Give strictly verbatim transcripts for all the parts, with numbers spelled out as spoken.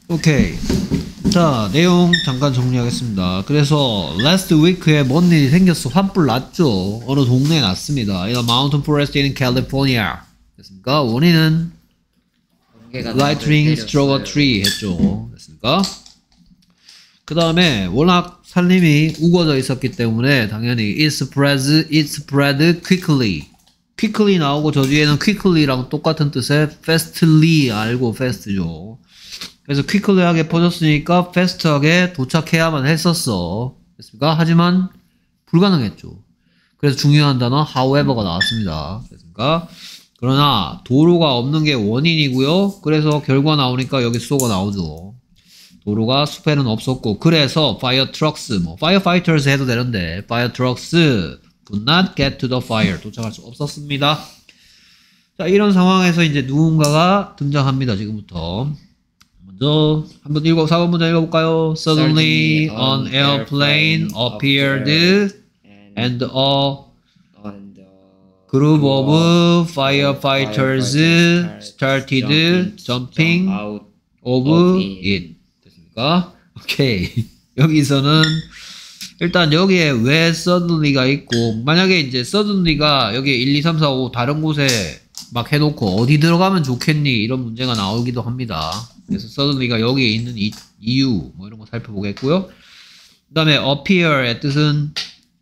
오케이. 자, 내용 잠깐 정리하겠습니다. 그래서 last week에 뭔 일이 생겼어? 환불 났죠. 어느 동네에 났습니다. In a mountain forest in California. 됐습니까? 원인은 lightning struck a tree 했죠. 됐습니까? 그 다음에 워낙 산림이 우거져 있었기 때문에 당연히 it spreads, it spread quickly. quickly 나오고 저 뒤에는 quickly랑 똑같은 뜻의 fastly 알고 fast죠. 그래서 quickly하게 퍼졌으니까 fast하게 도착해야만 했었어. 됐습니까? 하지만 불가능했죠. 그래서 중요한 단어 however가 나왔습니다. 됐습니까? 그러나 도로가 없는 게 원인이고요. 그래서 결과 나오니까 여기 수가 나오죠. 도로가 숲에는 없었고 그래서 fire trucks, 뭐 firefighters 해도 되는데 fire trucks could not get to the fire 도착할 수 없었습니다. 자, 이런 상황에서 이제 누군가가 등장합니다. 지금부터 먼저 한번 읽어 사 번 문장 읽어볼까요? Suddenly an airplane appeared and a group of firefighters started jumping out of it. 됐습니까? 오케이. 여기서는 일단 여기에 왜 suddenly가 있고 만약에 이제 suddenly가 여기 일, 이, 삼, 사, 오 다른 곳에 막 해놓고 어디 들어가면 좋겠니 이런 문제가 나오기도 합니다. 그래서 suddenly가 여기에 있는 이, 이유 뭐 이런 거 살펴보겠고요. 그 다음에 appear의 뜻은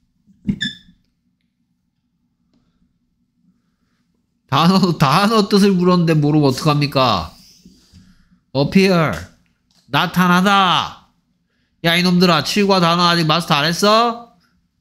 단어, 단어 뜻을 물었는데 모르고 어떡합니까? appear 나타나다. 야 이놈들아 칠과 단어 아직 마스터 안 했어?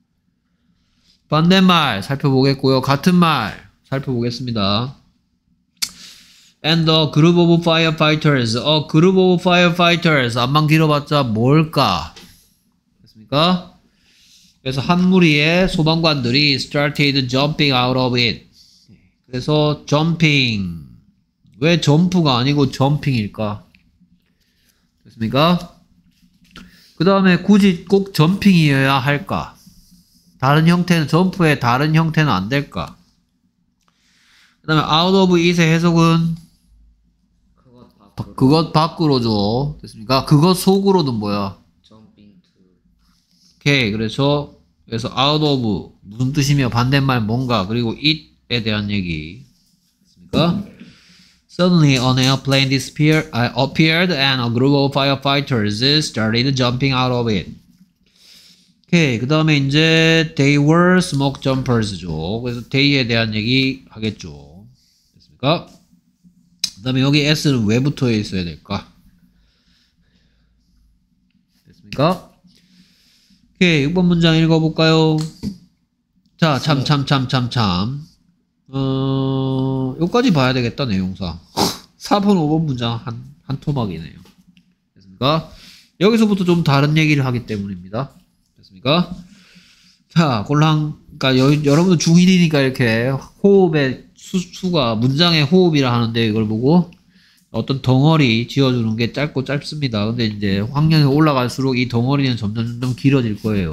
반대말 살펴보겠고요. 같은 말 살펴보겠습니다. And a group of firefighters. A group of firefighters. 앞만 길어봤자 뭘까? 됐습니까? 그래서 한 무리의 소방관들이 started jumping out of it. 그래서 jumping. 왜 점프가 아니고 jumping일까? 됐습니까? 그 다음에 굳이 꼭 점핑이어야 할까? 다른 형태는, 점프의 다른 형태는 안 될까? 그 다음에 out of it의 해석은 그것 밖으로. 그것 밖으로죠. 됐습니까? 그것 속으로는 뭐야? jumping to. 오케이. 그래서, 그래서 out of 무슨 뜻이며 반대말 뭔가 그리고 it에 대한 얘기. 됐습니까? Suddenly, an airplane disappeared, uh, appeared and a group of firefighters started jumping out of it. 오케이, 그 다음에 이제 they were smoke jumpers죠. 그래서 they에 대한 얘기 하겠죠. 됐습니까? 그 다음에 여기 s는 왜 붙어 있어야 될까? 됐습니까? 오케이, 육 번 문장 읽어볼까요? 자, 참, 참, 참, 참, 참. 어, 여기까지 봐야 되겠다, 내용상. 사 번, 오 번 문장 한, 한 토막이네요. 됐습니까? 여기서부터 좀 다른 얘기를 하기 때문입니다. 됐습니까? 자, 꼴랑, 그니까, 여, 여러분들 중일이니까 이렇게 호흡의 수, 수가, 문장의 호흡이라 하는데 이걸 보고 어떤 덩어리 지어주는 게 짧고 짧습니다. 근데 이제 학년이 올라갈수록 이 덩어리는 점점 점점 길어질 거예요.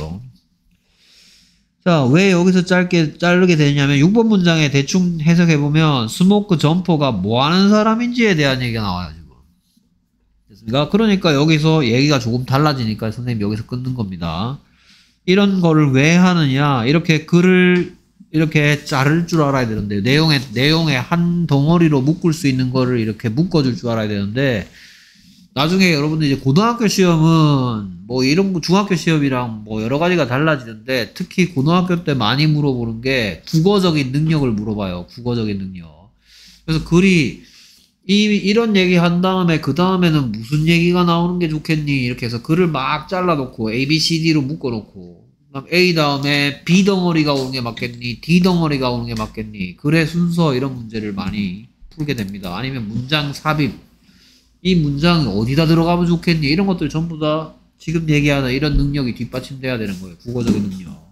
자, 왜 여기서 짧게 자르게 되냐면 육 번 문장에 대충 해석해보면 스모크 점퍼가 뭐하는 사람인지에 대한 얘기가 나와요. 지금. 됐습니까? 그러니까 여기서 얘기가 조금 달라지니까 선생님 여기서 끊는 겁니다. 이런 거를 왜 하느냐, 이렇게 글을 이렇게 자를 줄 알아야 되는데 내용에 내용에 한 덩어리로 묶을 수 있는 거를 이렇게 묶어줄 줄 알아야 되는데 나중에 여러분들 이제 고등학교 시험은 뭐 이런 거 중학교 시험이랑 뭐 여러 가지가 달라지는데 특히 고등학교 때 많이 물어보는 게 국어적인 능력을 물어봐요. 국어적인 능력. 그래서 글이 이 이런 얘기 한 다음에 그 다음에는 무슨 얘기가 나오는 게 좋겠니? 이렇게 해서 글을 막 잘라놓고 A, B, C, D로 묶어놓고 그다음 A 다음에 B 덩어리가 오는 게 맞겠니? D 덩어리가 오는 게 맞겠니? 글의 순서 이런 문제를 많이 풀게 됩니다. 아니면 문장 삽입. 이 문장이 어디다 들어가면 좋겠니? 이런 것들 전부 다 지금 얘기하는 이런 능력이 뒷받침돼야 되는 거예요. 국어적인 능력.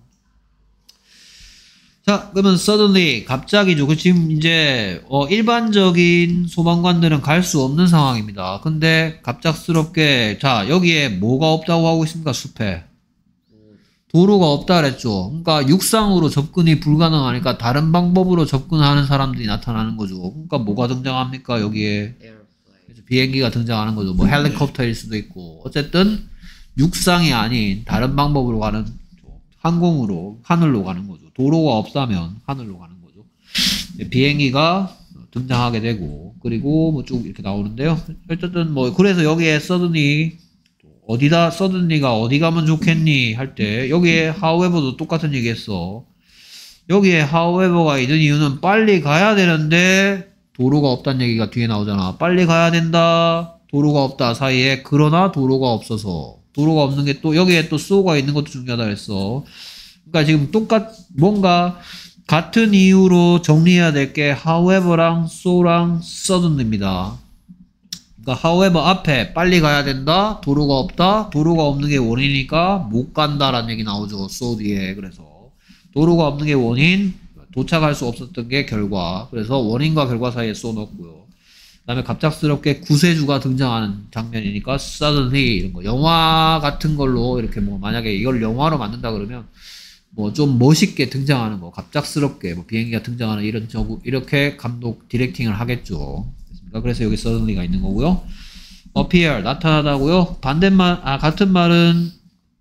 자, 그러면 suddenly 갑자기죠. 그 지금 이제 어, 일반적인 소방관들은 갈 수 없는 상황입니다. 근데 갑작스럽게 자 여기에 뭐가 없다고 하고 있습니까? 숲에 도로가 없다 그랬죠. 그러니까 육상으로 접근이 불가능하니까 다른 방법으로 접근하는 사람들이 나타나는 거죠. 그러니까 뭐가 등장합니까? 여기에 비행기가 등장하는 거죠. 뭐 헬리콥터일 수도 있고 어쨌든 육상이 아닌 다른 방법으로 가는 항공으로 하늘로 가는 거죠. 도로가 없다면 하늘로 가는 거죠. 비행기가 등장하게 되고 그리고 뭐 쭉 이렇게 나오는데요. 어쨌든 뭐 그래서 여기에 suddenly 어디다 suddenly가 어디 가면 좋겠니 할 때 여기에 however도 똑같은 얘기 했어. 여기에 however가 있는 이유는 빨리 가야 되는데 도로가 없다는 얘기가 뒤에 나오잖아. 빨리 가야 된다. 도로가 없다 사이에 그러나 도로가 없어서 도로가 없는 게 또 여기에 또 so가 있는 것도 중요하다 했어. 그러니까 지금 똑같 뭔가 같은 이유로 정리해야 될 게 however랑 so랑 suddenly입니다. 그러니까 however 앞에 빨리 가야 된다. 도로가 없다. 도로가 없는 게 원인이니까 못 간다라는 얘기 나오죠. so 뒤에. 그래서 도로가 없는 게 원인, 도착할 수 없었던 게 결과. 그래서 원인과 결과 사이에 so 넣었고요. 그 다음에 갑작스럽게 구세주가 등장하는 장면이니까 suddenly 이런 거. 영화 같은 걸로 이렇게 뭐 만약에 이걸 영화로 만든다 그러면 뭐 좀 멋있게 등장하는 거, 갑작스럽게 뭐 비행기가 등장하는 이런 저구 이렇게 감독 디렉팅을 하겠죠. 그래서 여기 suddenly가 있는 거고요. appear 나타나다고요. 반대말 아 같은 말은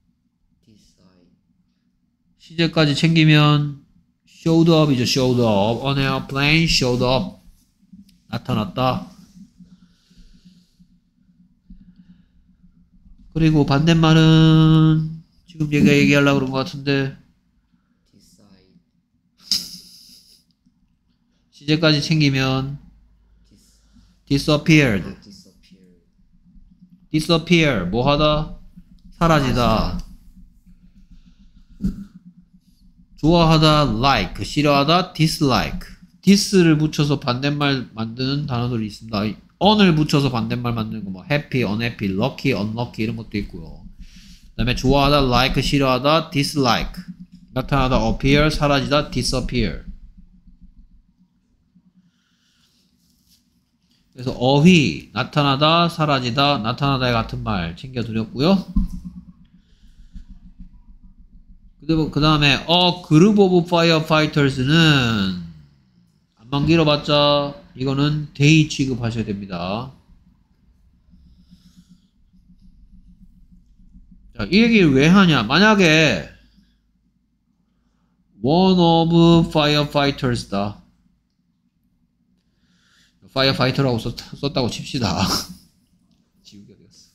시제까지 챙기면 showed up이죠. showed up. on airplane showed up 나타났다. 그리고 반대말은 지금 얘가 얘기하려고 그런 것 같은데 시제까지 챙기면 disappeared disappear 뭐하다? 사라지다. 좋아하다 like 싫어하다 dislike dis를 붙여서 반대말 만드는 단어들이 있습니다. on을 붙여서 반대말 만드는 거 뭐 happy, unhappy, lucky, unlucky 이런 것도 있고요. 그 다음에 좋아하다 like 싫어하다 dislike 나타나다 appear 사라지다 disappear. 그래서 어휘 나타나다 사라지다 나타나다의 같은 말 챙겨드렸고요. 그 다음에 a group of firefighters는 안만 길어봤자 이거는 they 취급하셔야 됩니다. 자, 이 얘기를 왜 하냐? 만약에 one of firefighters다. firefighter라고 썼, 썼다고 칩시다. 지우개 되었어.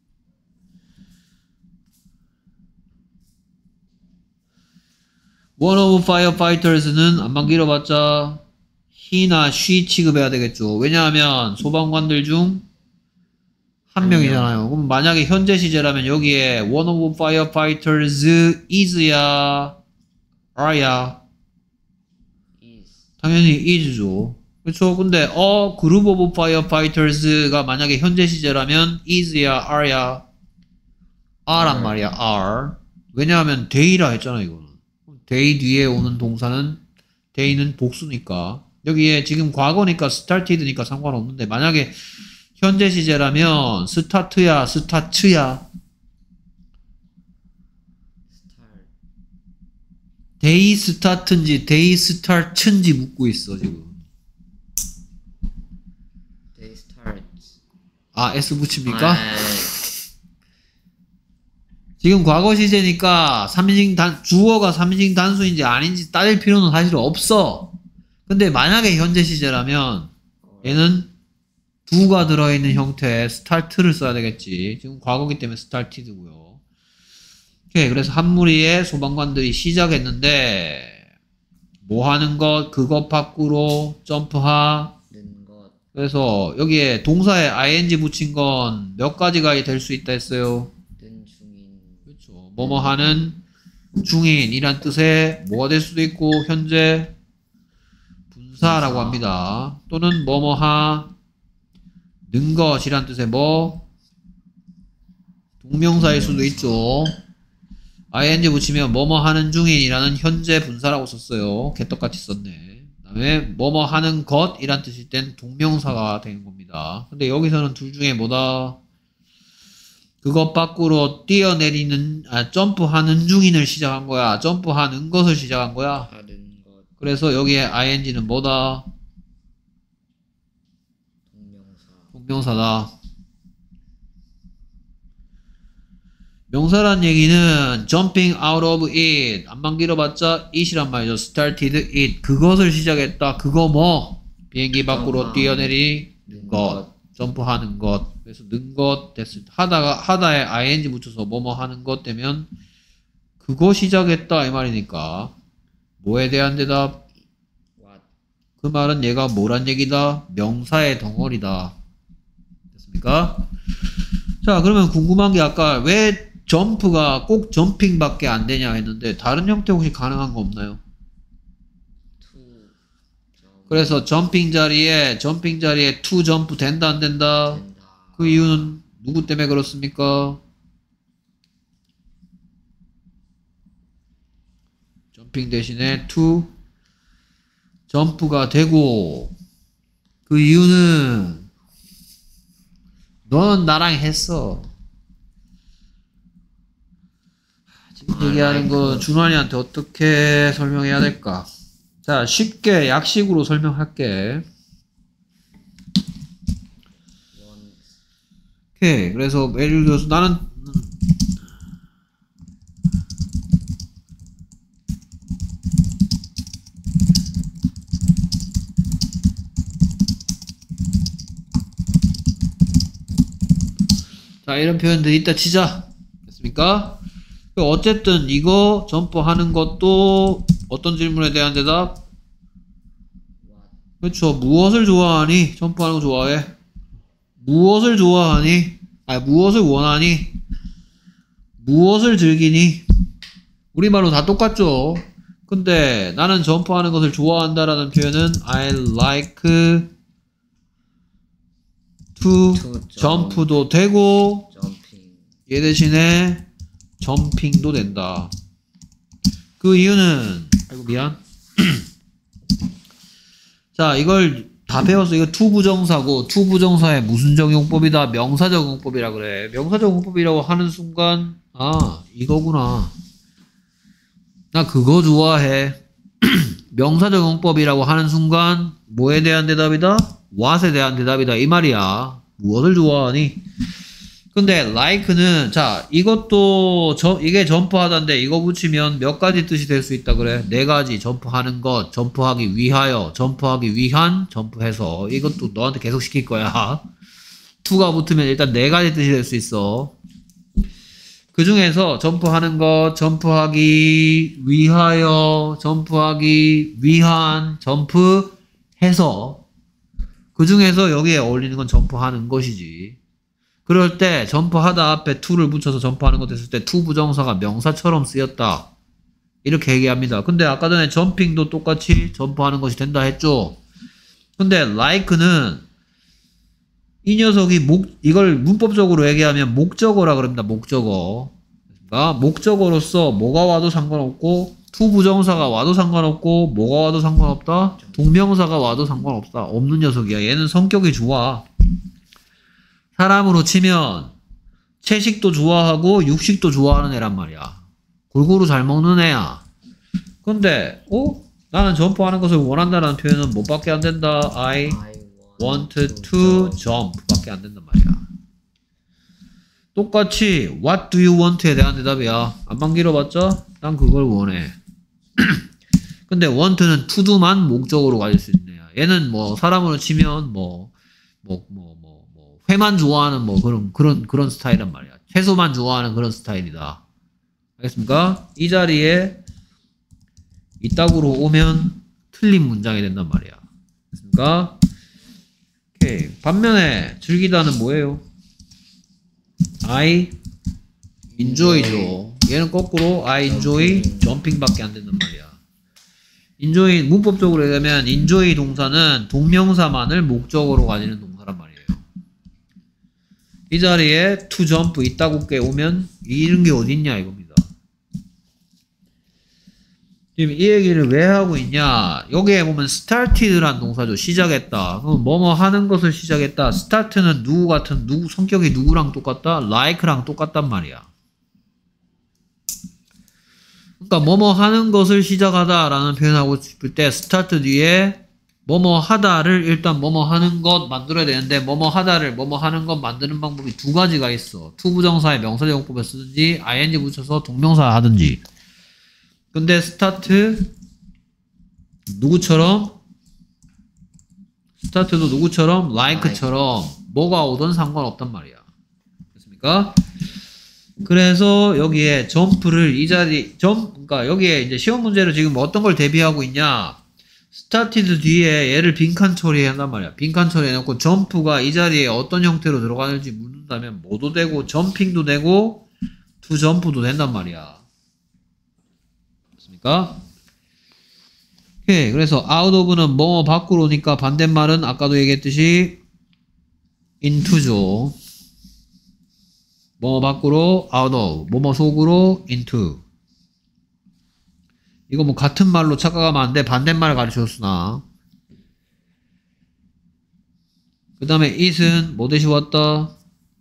one of firefighters는 안만 길어봤자 he나 she 취급해야 되겠죠. 왜냐하면 소방관들 중 한 명이잖아요. 그럼 만약에 현재 시제라면 여기에 one of firefighters is야 are야 당연히 is죠. 그렇죠. 근데 a group of firefighters가 만약에 현재 시제라면 is야 are야 are란 말이야. are. 왜냐하면 they라 했잖아 이거는. they 뒤에 오는 동사는 they는 복수니까 여기에 지금 과거니까 started니까 상관없는데 만약에 현재 시제라면 start야 start야 they start인지 they start인지 묻고 있어 지금. They start. 아 S 붙입니까? 아, 지금 과거 시제니까 삼인칭 단 주어가 삼인칭 단수인지 아닌지 따질 필요는 사실 없어. 근데 만약에 현재 시제라면 얘는 두가 들어있는 형태의 start를 써야 되겠지. 지금 과거기 때문에 started고요. 오케이. 그래서 한 무리의 소방관들이 시작했는데 뭐 하는 것, 그것 밖으로 점프하. 그래서 여기에 동사에 ing 붙인 건 몇 가지가 될 수 있다 했어요. 그렇죠. 뭐뭐 하는 중인이란 뜻의 뭐가 될 수도 있고 현재 분사라고 합니다. 또는 뭐뭐 하 는 것이란 뜻의 뭐 동명사일 수도 있죠. ing 붙이면 뭐뭐 하는 중인이라는 현재 분사라고 썼어요. 개떡같이 썼네. 그 다음에 뭐뭐 하는 것이란 뜻일 땐 동명사가 되는 겁니다. 근데 여기서는 둘 중에 뭐다? 그것 밖으로 뛰어내리는 아 점프하는 중인을 시작한 거야. 점프하는 것을 시작한 거야. 그래서 여기에 ing는 뭐다? 동명사다. 명사란 얘기는 jumping out of it. 안만 길어봤자 it이란 말이죠. started it. 그것을 시작했다. 그거 뭐? 비행기 밖으로 뛰어내리는 것. 점프하는 것. 그래서 는 것 됐을 때 하다가 하다에 ing 붙여서 뭐뭐 하는 것 되면 그거 시작했다 이 말이니까 뭐에 대한 대답? 그 말은 얘가 뭐란 얘기다? 명사의 덩어리다. 됐습니까? 자, 그러면 궁금한 게 아까 왜 점프가 꼭 점핑밖에 안 되냐 했는데 다른 형태 혹시 가능한 거 없나요? 그래서 점핑 자리에 점핑 자리에 to 점프 된다 안 된다? 된다. 그 이유는 누구 때문에 그렇습니까? 점핑 대신에 to 점프가 되고 그 이유는 너는 나랑 했어. 지금 얘기하는 거 준환이한테 어떻게 설명해야 될까? 자, 쉽게 약식으로 설명할게. 오케이. 그래서 예를 들어서 나는 자, 이런 표현들 이따 치자. 됐습니까? 어쨌든 이거 점프하는 것도 어떤 질문에 대한 대답? 그렇죠. 무엇을 좋아하니? 점프하는 거 좋아해. 무엇을 좋아하니? 아니, 무엇을 원하니? 무엇을 즐기니? 우리말로 다 똑같죠. 근데 나는 점프하는 것을 좋아한다라는 표현은 I like to, to 점프도 되고 jumping. 얘 대신에 점핑도 된다. 그 이유는 아이고 미안. 자, 이걸 다 배웠어. 이거 to 부정사고 to 부정사의 무슨 적용법이다? 명사 적용법이라 그래. 명사 적용법이라고 하는 순간 아 이거구나. 나 그거 좋아해. 명사 적용법이라고 하는 순간 뭐에 대한 대답이다? what에 대한 대답이다 이 말이야. 무엇을 좋아하니? 근데 like는 자 이것도 저 이게 점프하다인데 이거 붙이면 몇 가지 뜻이 될 수 있다 그래. 네 가지. 점프하는 것, 점프하기 위하여, 점프하기 위한, 점프해서. 이것도 너한테 계속 시킬 거야. to가 붙으면 일단 네 가지 뜻이 될 수 있어. 그 중에서 점프하는 것, 점프하기 위하여, 점프하기 위한, 점프해서. 그 중에서 여기에 어울리는 건 점프하는 것이지. 그럴 때 점프하다 앞에 to를 붙여서 점프하는 것 됐을 때 to 부정사가 명사처럼 쓰였다. 이렇게 얘기합니다. 근데 아까 전에 jumping도 똑같이 점프하는 것이 된다 했죠. 근데 like는 이 녀석이 목 이걸 문법적으로 얘기하면 목적어라 그럽니다. 목적어. 그러니까 목적어로서 뭐가 와도 상관없고 to 부정사가 와도 상관없고 뭐가 와도 상관없다. 동명사가 와도 상관없다. 없는 녀석이야. 얘는 성격이 좋아. 사람으로 치면 채식도 좋아하고 육식도 좋아하는 애란 말이야. 골고루 잘 먹는 애야. 근데 어? 나는 점프하는 것을 원한다는 표현은 뭐밖에 안 된다. I want to jump 밖에 안 된단 말이야. 똑같이 what do you want에 대한 대답이야. 안만 길어봤자 난 그걸 원해. 근데 want는 to do만 목적으로 가질 수 있는 애야. 얘는 뭐 사람으로 치면 뭐 뭐 뭐 뭐 회만 좋아하는 뭐 그런 그런 그런 스타일이란 말이야. 채소만 좋아하는 그런 스타일이다. 알겠습니까? 이 자리에 이따구로 오면 틀린 문장이 된단 말이야. 알겠습니까? 오케이. 반면에 즐기다는 뭐예요? I enjoy죠. 얘는 거꾸로 I enjoy jumping밖에 안 된단 말이야. enjoy 문법적으로 얘기하면 enjoy 동사는 동명사만을 목적으로 가지는 동사란 말이에요. 이 자리에 to jump 이따구께 오면 이런 게 어딨냐 이겁니다. 지금 이 얘기를 왜 하고 있냐? 여기에 보면 started란 동사죠. 시작했다. 그럼 뭐뭐 하는 것을 시작했다. start는 누구 같은 누구 성격이 누구랑 똑같다? like랑 똑같단 말이야. 그러니까 뭐뭐 하는 것을 시작하다 라는 표현하고 싶을 때 start 뒤에 뭐뭐 하다를 일단 뭐뭐 하는 것 만들어야 되는데 뭐뭐 하다를 뭐뭐 하는 것 만드는 방법이 두 가지가 있어. 투부정사의 명사제공법을 쓰든지 ing 붙여서 동명사 하든지. 근데 스타트 누구처럼? 스타트도 누구처럼? like처럼 뭐가 오든 상관없단 말이야. 됐습니까? 그래서 여기에 점프를 이 자리 점 그러니까 여기에 이제 시험 문제로 지금 어떤 걸 대비하고 있냐? started 뒤에 얘를 빈칸 처리한단 말이야. 빈칸 처리해놓고 점프가 이 자리에 어떤 형태로 들어가는지 묻는다면 뭐도 되고 점핑도 되고 to 점프도 된단 말이야. 됐습니까? 오케이. 그래서 out of는 뭐뭐 밖으로 오니까 반대말은 아까도 얘기했듯이 into죠. 뭐뭐 밖으로 out of, 뭐뭐 속으로 into. 이거 뭐 같은 말로 착각하면 안 돼. 반대말 가르쳐줬으나. 그 다음에 it은 뭐 대신 왔다?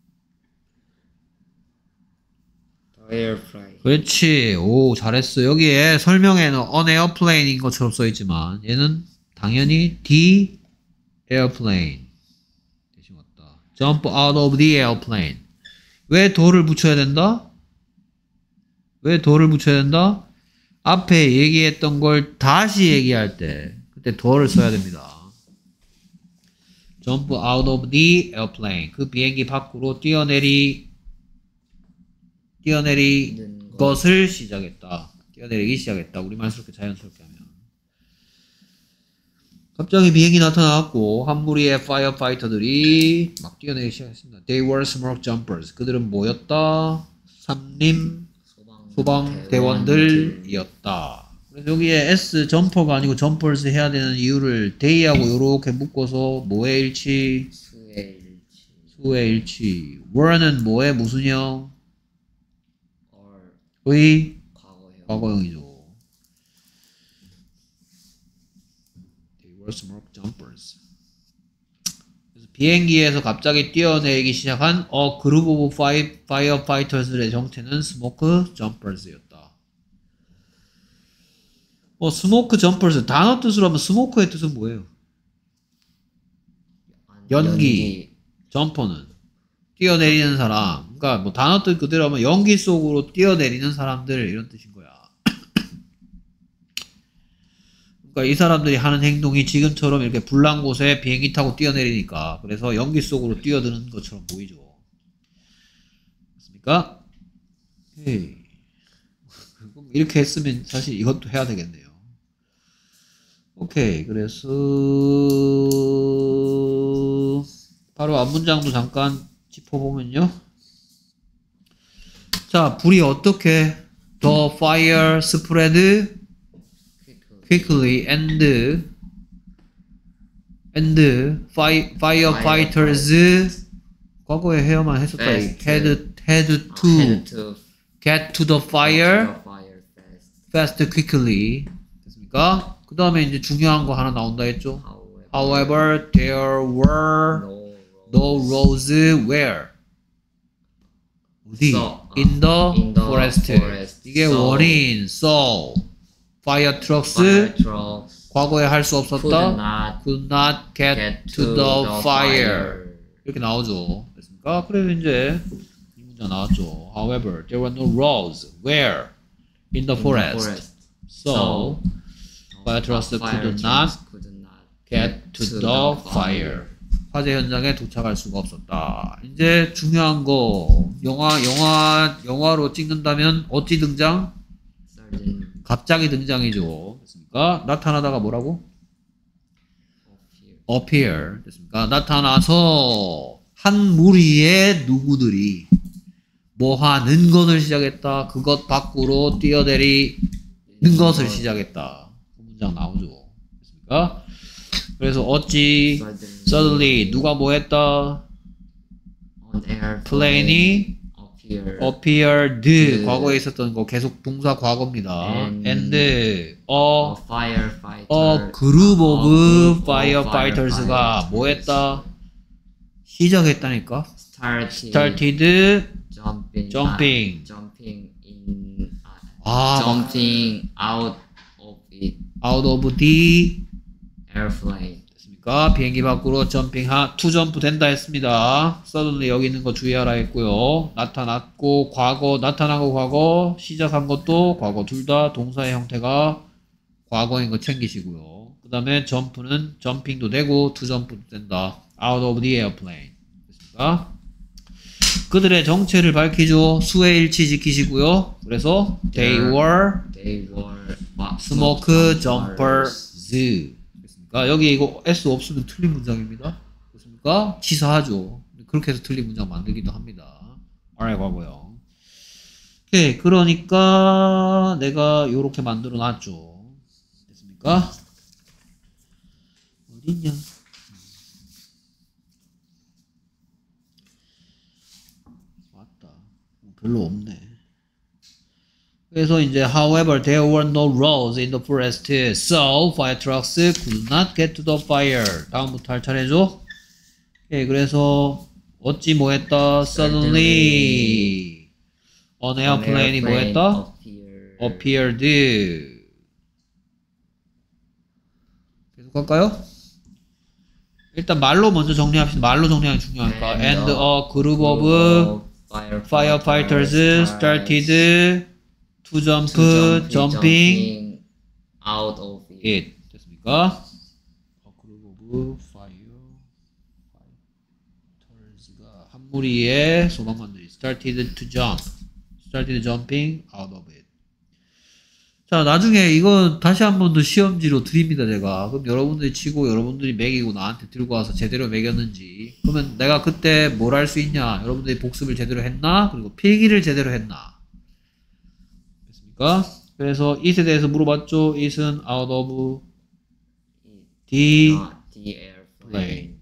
airplane. 그렇지. 오, 잘했어. 여기에 설명에는 on airplane인 것처럼 써있지만 얘는 당연히 the airplane 대신 왔다. jump out of the airplane. 왜 do를 붙여야 된다? 왜 do를 붙여야 된다? 앞에 얘기했던 걸 다시 얘기할 때 그때 do를 써야 됩니다. jump out of the airplane. 그 비행기 밖으로 뛰어내리 뛰어내리 것을 시작했다. 뛰어내리기 시작했다. 우리말스럽게 자연스럽게 하면. 갑자기 비행기 나타나갖고 한 무리의 파이어파이터들이 막 뛰어내리기 시작했습니다. They were smoke jumpers. 그들은 뭐였다? 삼림 소방대원들이었다. 그래서 여기에 S 점퍼가 아니고 점퍼스 해야 되는 이유를 they하고 요렇게 묶어서 뭐의 일치? 수의 일치. 수의 일치. were는 뭐의 무슨 형? or 의 과거형. 과거형이죠. They were smoke jumpers. 그래서 비행기에서 갑자기 뛰어내리기 시작한 a group of firefighters의 정체는 smoke jumpers였다. 어, smoke jumpers 단어 뜻으로 하면 smoke의 뜻은 뭐예요? 연기. 연기. 점퍼는 뛰어내리는 사람. 그러니까 뭐 단어 뜻 그대로 하면 연기 속으로 뛰어내리는 사람들 이런 뜻인 거야. 그러니까 이 사람들이 하는 행동이 지금처럼 이렇게 불난 곳에 비행기 타고 뛰어내리니까 그래서 연기 속으로 뛰어드는 것처럼 보이죠. 맞습니까? 헤이. 이렇게 했으면 사실 이것도 해야 되겠네요. 오케이. 그래서 바로 앞 문장도 잠깐 짚어보면요. 자, 불이 어떻게 the fire spread quickly and and fire, firefighters 과거에 해야만 했었다. Fast. had had to had to get to the fire get to the fire fast. fast quickly. 됐습니까? 그 다음에 이제 중요한 거 하나 나온다 했죠. However, there were no, no roads where 어디? So, in the in the forest. forest. 이게 So, 원인. So fire trucks fire trucks 과거에 할 수 could 없었다. not could not get, get to, to the, the fire. fire. 이렇게 나오죠. 됐습니까? 그래서 이제 이 문장 나왔죠. However, there were no roads where in the in forest. the forest. So, fire trucks fire could trucks not could not get to the fire. 화재 현장에 도착할 수가 없었다. 이제 중요한 거 영화 영화 영화로 찍는다면 어찌 등장? Certain 갑자기 등장이죠. 됐습니까? 나타나다가 뭐라고? appear. appear. 됐습니까? 나타나서 한 무리의 누구들이 뭐 하는 것을 시작했다. 그것 밖으로 뛰어내리는 것을 시작했다. 그 문장 나오죠. 됐습니까? 그래서 어찌 Suddenly, suddenly 누가 뭐 했다? on air 플레인이 appear appeared. 그 과거에 있었던 거 계속 동사 과거입니다. and and a a, firefighter a group of of firefighters가 뭐 했다? 시작했다니까? started, started jumping jumping. uh, jumping in uh, 아, jumping out of it out of the airplane 됐습니까? 비행기 밖으로 점핑하, 투 점프 된다 했습니다. suddenly 여기 있는 거 주의하라 했고요. 나타났고, 과거, 나타나고 과거, 시작한 것도 과거, 둘 다 동사의 형태가 과거인 거 챙기시고요. 그 다음에 점프는 점핑도 되고, 투 점프도 된다. out of the airplane. 됐습니까? 그들의 정체를 밝히죠. 수의 일치 지키시고요. 그래서 they were They were uh, smoke jumpers. 됐습니까? 여기 이거 S 없으면 틀린 문장입니다. 됐습니까? 치사하죠. 그렇게 해서 틀린 문장 만들기도 합니다. alright, 과거요. 오케이, 그러니까 내가 요렇게 만들어 놨죠. 됐습니까? 어딨냐? 맞다. 별로 없네. 그래서 이제 however there were no roads in the forest, so fire trucks could not get to the fire. 다음부터 할 차례죠. 오케이, 그래서 어찌 뭐했다? Suddenly an airplane이 뭐했다? appeared. appeared. 계속 할까요? 일단 말로 먼저 정리합시다. 말로 정리하는 게 중요하니까. And a group of firefighters started to jump, to jumping out of it. it. 됐습니까? A group of firefighters가 한 무리의 소방관들이 started to jump, started jumping out of it. 자, 나중에 이건 다시 한 번 더 시험지로 드립니다, 제가. 그럼 여러분들이 치고 여러분들이 매기고 나한테 들고 와서 제대로 매겼는지. 그러면 내가 그때 뭘 할 수 있냐? 여러분들이 복습을 제대로 했나? 그리고 필기를 제대로 했나? 됐습니까? 그래서 it에 대해서 물어봤죠. it은 out of the Not the airplane. plane.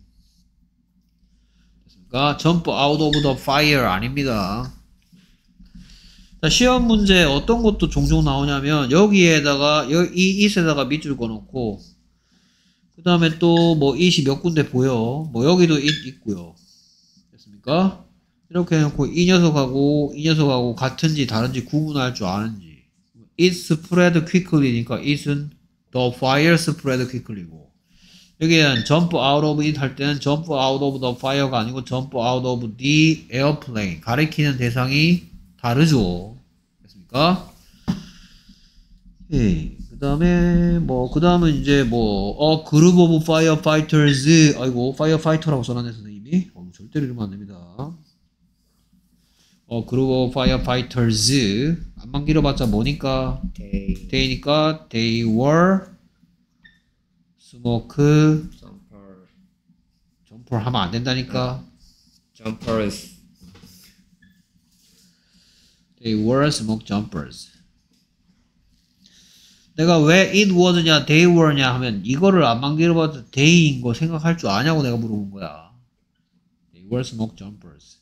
됐습니까? jump out of the fire 아닙니다. 자, 시험 문제 어떤 것도 종종 나오냐면 여기에다가 이 it에다가 밑줄 그어놓고 그 다음에 또 뭐 it이 몇 군데 보여. 뭐 여기도 it 있고요. 됐습니까? 이렇게 해놓고 이 녀석하고 이 녀석하고 같은지 다른지 구분할 줄 아는지. it spread quickly니까 it은 the fire spread quickly고 여기는 jump out of it 할 때는 jump out of the fire가 아니고 jump out of the airplane. 가리키는 대상이 다르죠. 됐습니까? 예. 그 다음에, 뭐, 그 다음은 이제 뭐, 어, group of firefighters. 아이고, firefighter라고 써놨네, 선생님이. 어, 절대로 이러면 안 됩니다. 어, group of firefighters. 안만 길어봤자 뭐니까? They they니까, they were smoke jumper jumper 하면 안 된다니까. jumpers. They were smoke jumpers. 내가 왜 it was냐, they were냐 하면 이거를 안만 길어봐도 they인 거 생각할 줄 아냐고 내가 물어본 거야. They were smoke jumpers.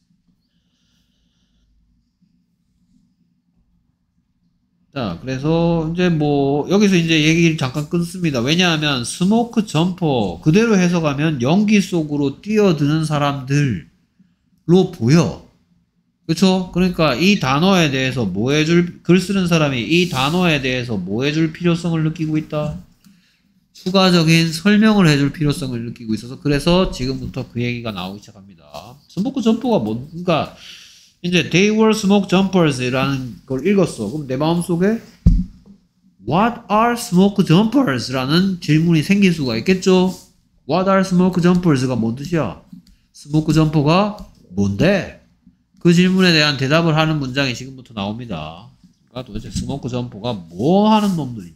자, 그래서 이제 뭐 여기서 이제 얘기를 잠깐 끊습니다. 왜냐하면 스모크 점퍼 그대로 해석하면 연기 속으로 뛰어드는 사람들로 보여. 그쵸? 그러니까 이 단어에 대해서 뭐 해줄, 글 쓰는 사람이 이 단어에 대해서 뭐 해줄 필요성을 느끼고 있다? 추가적인 설명을 해줄 필요성을 느끼고 있어서 그래서 지금부터 그 얘기가 나오기 시작합니다. 스모크 점퍼가 뭔가 이제 they were smoke jumpers라는 걸 읽었어. 그럼 내 마음속에 what are smoke jumpers라는 질문이 생길 수가 있겠죠? what are smoke jumpers가 뭔 뜻이야? 스모크 점퍼가 뭔데? 그 질문에 대한 대답을 하는 문장이 지금부터 나옵니다. 그러니까 도대체 스모크 점퍼가 뭐 하는 놈들인지.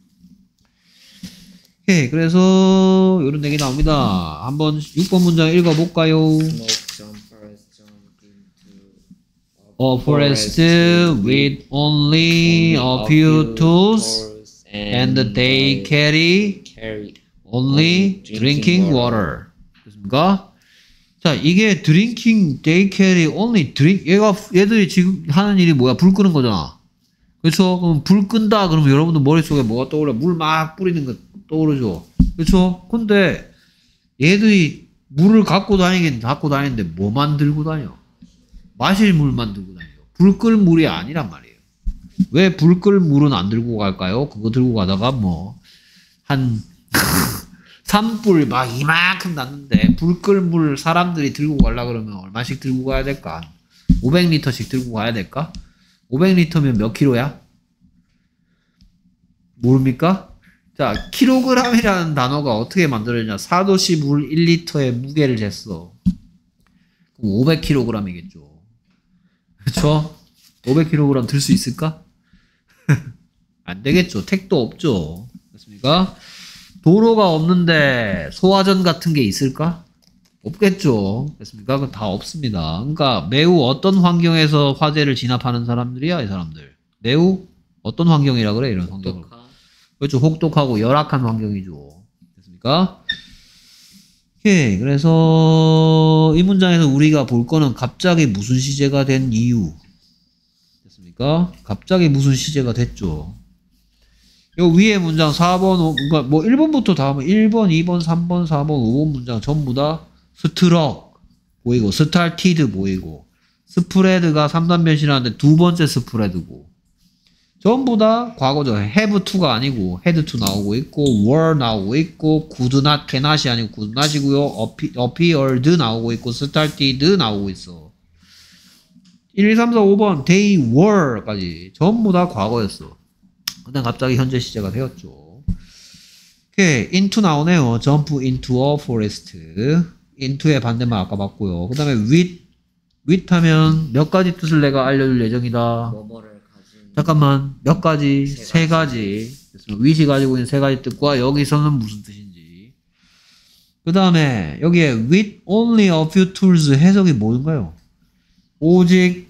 오케이, 그래서 이런 얘기 나옵니다. 한번 육 번 문장 읽어볼까요? Smoke jumpers jump into A forest with only a few tools and they carry carry only drinking water. 됐습니까? 자, 이게 drinking, they carry only drink. 얘가, 얘들이 지금 하는 일이 뭐야? 불 끄는 거잖아. 그렇죠? 그럼 불 끈다 그러면 여러분들 머릿속에 뭐가 떠오르? 물 막 뿌리는 거 떠오르죠? 그렇죠? 근데 얘들이 물을 갖고 다니긴 갖고 다니는데 뭐만 들고 다녀? 마실 물만 들고 다녀요. 불 끌 물이 아니란 말이에요. 왜 불 끌 물은 안 들고 갈까요? 그거 들고 가다가 뭐 한 산불 막 이만큼 났는데 불 끌 물 사람들이 들고 가려 그러면 얼마씩 들고 가야 될까? 오백 리터씩 들고 가야 될까? 오백 리터면 몇 킬로야? 모릅니까? 자, 킬로그램이라는 단어가 어떻게 만들어지냐? 사 도씨 물 일 리터의 무게를 쟀어. 그럼 오백 킬로그램이겠죠. 그쵸? 오백 킬로그램 들 수 있을까? 안 되겠죠. 택도 없죠. 됐습니까? 도로가 없는데 소화전 같은 게 있을까? 없겠죠. 됐습니까? 그건 다 없습니다. 그러니까 매우 어떤 환경에서 화재를 진압하는 사람들이야, 이 사람들. 매우 어떤 환경이라 그래, 이런 환경을. 독한. 그렇죠. 혹독하고 열악한 환경이죠. 됐습니까? 오케이. 그래서 이 문장에서 우리가 볼 거는 갑자기 무슨 시제가 된 이유. 됐습니까? 갑자기 무슨 시제가 됐죠. 요 위에 문장 사 번, 오, 그러니까 뭐 일 번부터 다 하면 일 번, 이 번, 삼 번, 사 번, 오 번 문장 전부 다 스트럭 보이고 스타티드 보이고 스프레드가 삼 단 변신하는데 두 번째 스프레드고 전부 다 과거죠. have to가 아니고 had to 나오고 있고 were 나오고 있고 could not, cannot이 아니고 could not이고요. appeared 나오고 있고 started 나오고 있어. 일, 이, 삼, 사, 오 번 they were까지 전부 다 과거였어. 근데 갑자기 현재 시제가 되었죠. 오케이, into 나오네요. jump into a forest. into의 반대말 아까 봤고요. 그 다음에 with, with 하면 몇 가지 뜻을 내가 알려줄 예정이다. 뭐뭐를 가진. 잠깐만, 몇 가지? 세 세 가지. with이 가지고 있는 세 가지 뜻과 여기서는 무슨 뜻인지. 그 다음에 여기에 with only a few tools 해석이 뭔가요? 오직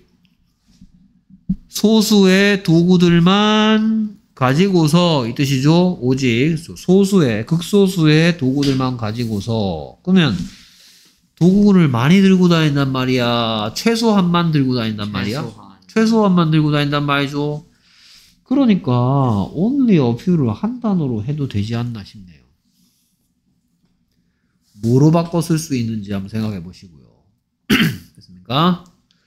소수의 도구들만 가지고서 이 뜻이죠. 오직 소수의 극소수의 도구들만 가지고서. 그러면 도구를 많이 들고 다닌단 말이야? 최소한만 들고 다닌단 말이야? 최소한. 최소한만 들고 다닌단 말이죠. 그러니까 only a few를 한 단어로 해도 되지 않나 싶네요. 뭐로 바꿔 쓸 수 있는지 한번 생각해 보시고요. 됐습니까?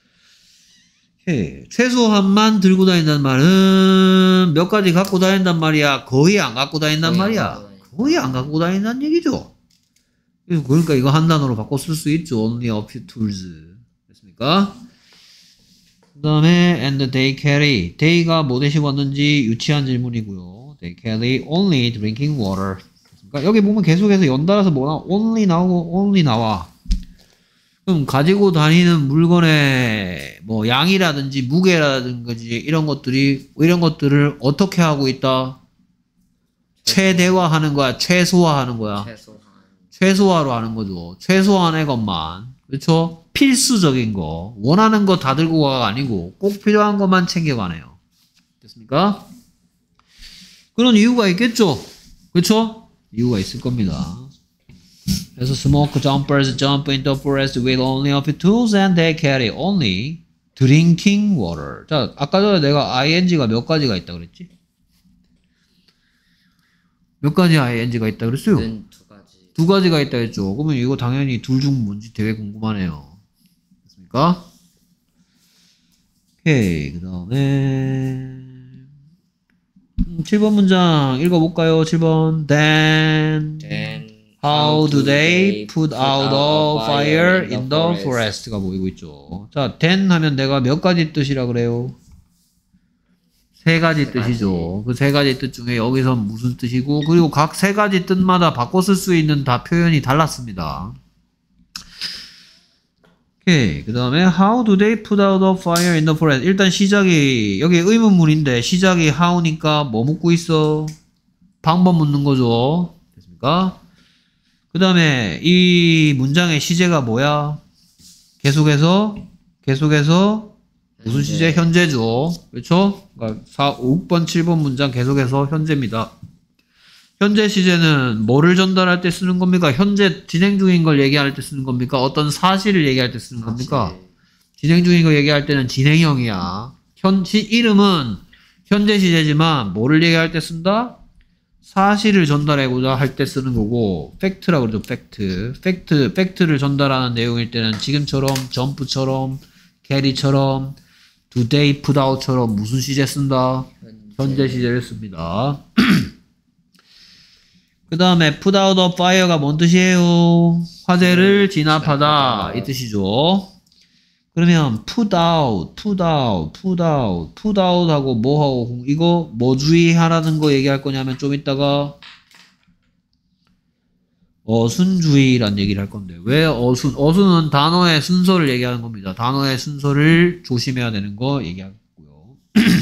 오케이. 최소한만 들고 다닌다는 말은 몇 가지 갖고 다닌단 말이야? 거의 안 갖고 다닌단 거의 안 말이야? 갖고 다닌다. 거의 안 갖고 다닌다는 얘기죠. 그러니까 이거 한 단어로 바꿔 쓸 수 있죠. Only a few tools. 됐습니까? 그 다음에 and they carry. they가 뭐 대신 왔는지 유치한 질문이고요. They carry only drinking water. 됐습니까? 여기 보면 계속해서 연달아서 뭐 나와? only 나오고 only 나와. 그럼 가지고 다니는 물건의 뭐 양이라든지 무게라든지 이런 것들이 이런 것들을 어떻게 하고 있다? 최대화하는 거야, 최소화하는 거야. 최소한. 최소화로 하는 거죠. 최소한의 것만. 그렇죠? 필수적인 거. 원하는 거 다 들고 가가 아니고 꼭 필요한 것만 챙겨가네요. 됐습니까? 그런 이유가 있겠죠? 그렇죠? 이유가 있을 겁니다. 그래서 smoke jumpers jump into the forest with only a few tools and they carry only drinking water. 자, 아까 전에 내가 ing가 몇 가지가 있다 그랬지? 몇 가지 ing가 있다 그랬어요? 는 두 가지. 두 가지가 있다 했죠. 그러면 이거 당연히 둘 중 뭔지 되게 궁금하네요. 됐습니까? 오케이. 그 다음에 음, 칠 번 문장 읽어볼까요? 칠 번 Then, Then how do they put out a fire in the forest가 보이고 있죠. 자, then 하면 내가 몇 가지 뜻이라 그래요? 세 가지 세 뜻이죠. 그 세 가지 뜻 중에 여기서 무슨 뜻이고, 그리고 각 세 가지 뜻마다 바꿔 쓸 수 있는 다 표현이 달랐습니다. 오케이. 그 다음에 how do they put out a fire in the forest? 일단 시작이 여기 의문문인데 시작이 how니까 뭐 묻고 있어? 방법 묻는 거죠. 됐습니까? 그 다음에 이 문장의 시제가 뭐야? 계속해서 계속해서 무슨 시제? 현재죠. 그렇죠? 그러니까 사, 오 번, 칠 번 문장 계속해서 현재입니다. 현재 시제는 뭐를 전달할 때 쓰는 겁니까? 현재 진행 중인 걸 얘기할 때 쓰는 겁니까? 어떤 사실을 얘기할 때 쓰는 겁니까? 사실. 진행 중인 거 얘기할 때는 진행형이야. 현, 시, 이름은 현재 시제지만 뭐를 얘기할 때 쓴다? 사실을 전달하고자 할 때 쓰는 거고, 팩트라고 그러죠, 팩트. 팩트, 팩트를 전달하는 내용일 때는 지금처럼, 점프처럼, 캐리처럼, do they put out처럼 무슨 시제 쓴다? 현재. 현재 시제를 씁니다. 그 다음에 put out a fire가 뭔 뜻이에요? 화재를 진압하다. 진압하다. 이 뜻이죠. 그러면 put out, put out, put out, put out 하고 뭐 하고 이거 뭐 주의하라는 거 얘기할 거냐면 좀 이따가 어순주의란 얘기를 할 건데 왜 어순? 어순은 단어의 순서를 얘기하는 겁니다. 단어의 순서를 조심해야 되는 거 얘기하고요.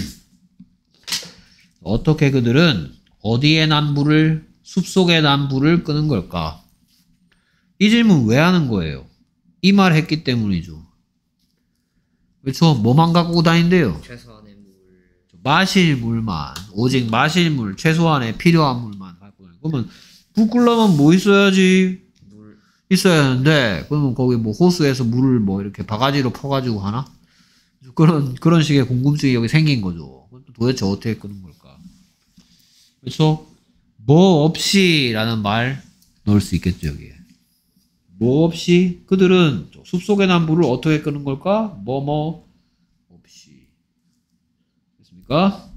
어떻게 그들은 어디에 난 불을 숲속에 난 불을 끄는 걸까? 이 질문 왜 하는 거예요? 이 말 했기 때문이죠. 그렇죠? 뭐만 갖고 다닌대요? 최소한의 물. 마실 물만, 오직 마실 물, 최소한의 필요한 물만 갖고 다니고. 그러면 불 끄려면 뭐 있어야지? 물. 있어야 하는데, 그러면 거기 뭐 호수에서 물을 뭐 이렇게 바가지로 퍼가지고 하나? 그런, 그런 식의 궁금증이 여기 생긴 거죠. 도대체 어떻게 끄는 걸까? 그래서, 뭐 없이 라는 말 넣을 수 있겠죠, 여기에. 뭐 없이? 그들은 숲속에 난 불을 어떻게 끄는 걸까? 뭐, 뭐 없이. 됐습니까?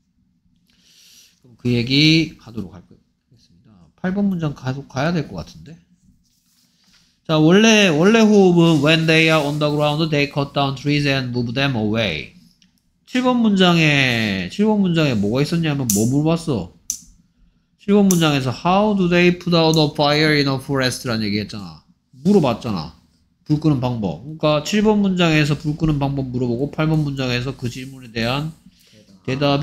그럼 그 얘기 하도록 할 거예요. 팔 번 문장 계속 가야 될 것 같은데. 자, 원래, 원래 호흡은 when they are on the ground, they cut down trees and move them away. 칠 번 문장에, 칠 번 문장에 뭐가 있었냐면 뭐 물어봤어? 칠 번 문장에서 how do they put out a fire in a forest? 라는 얘기 했잖아. 물어봤잖아. 불 끄는 방법. 그러니까 칠 번 문장에서 불 끄는 방법 물어보고 팔 번 문장에서 그 질문에 대한 대답.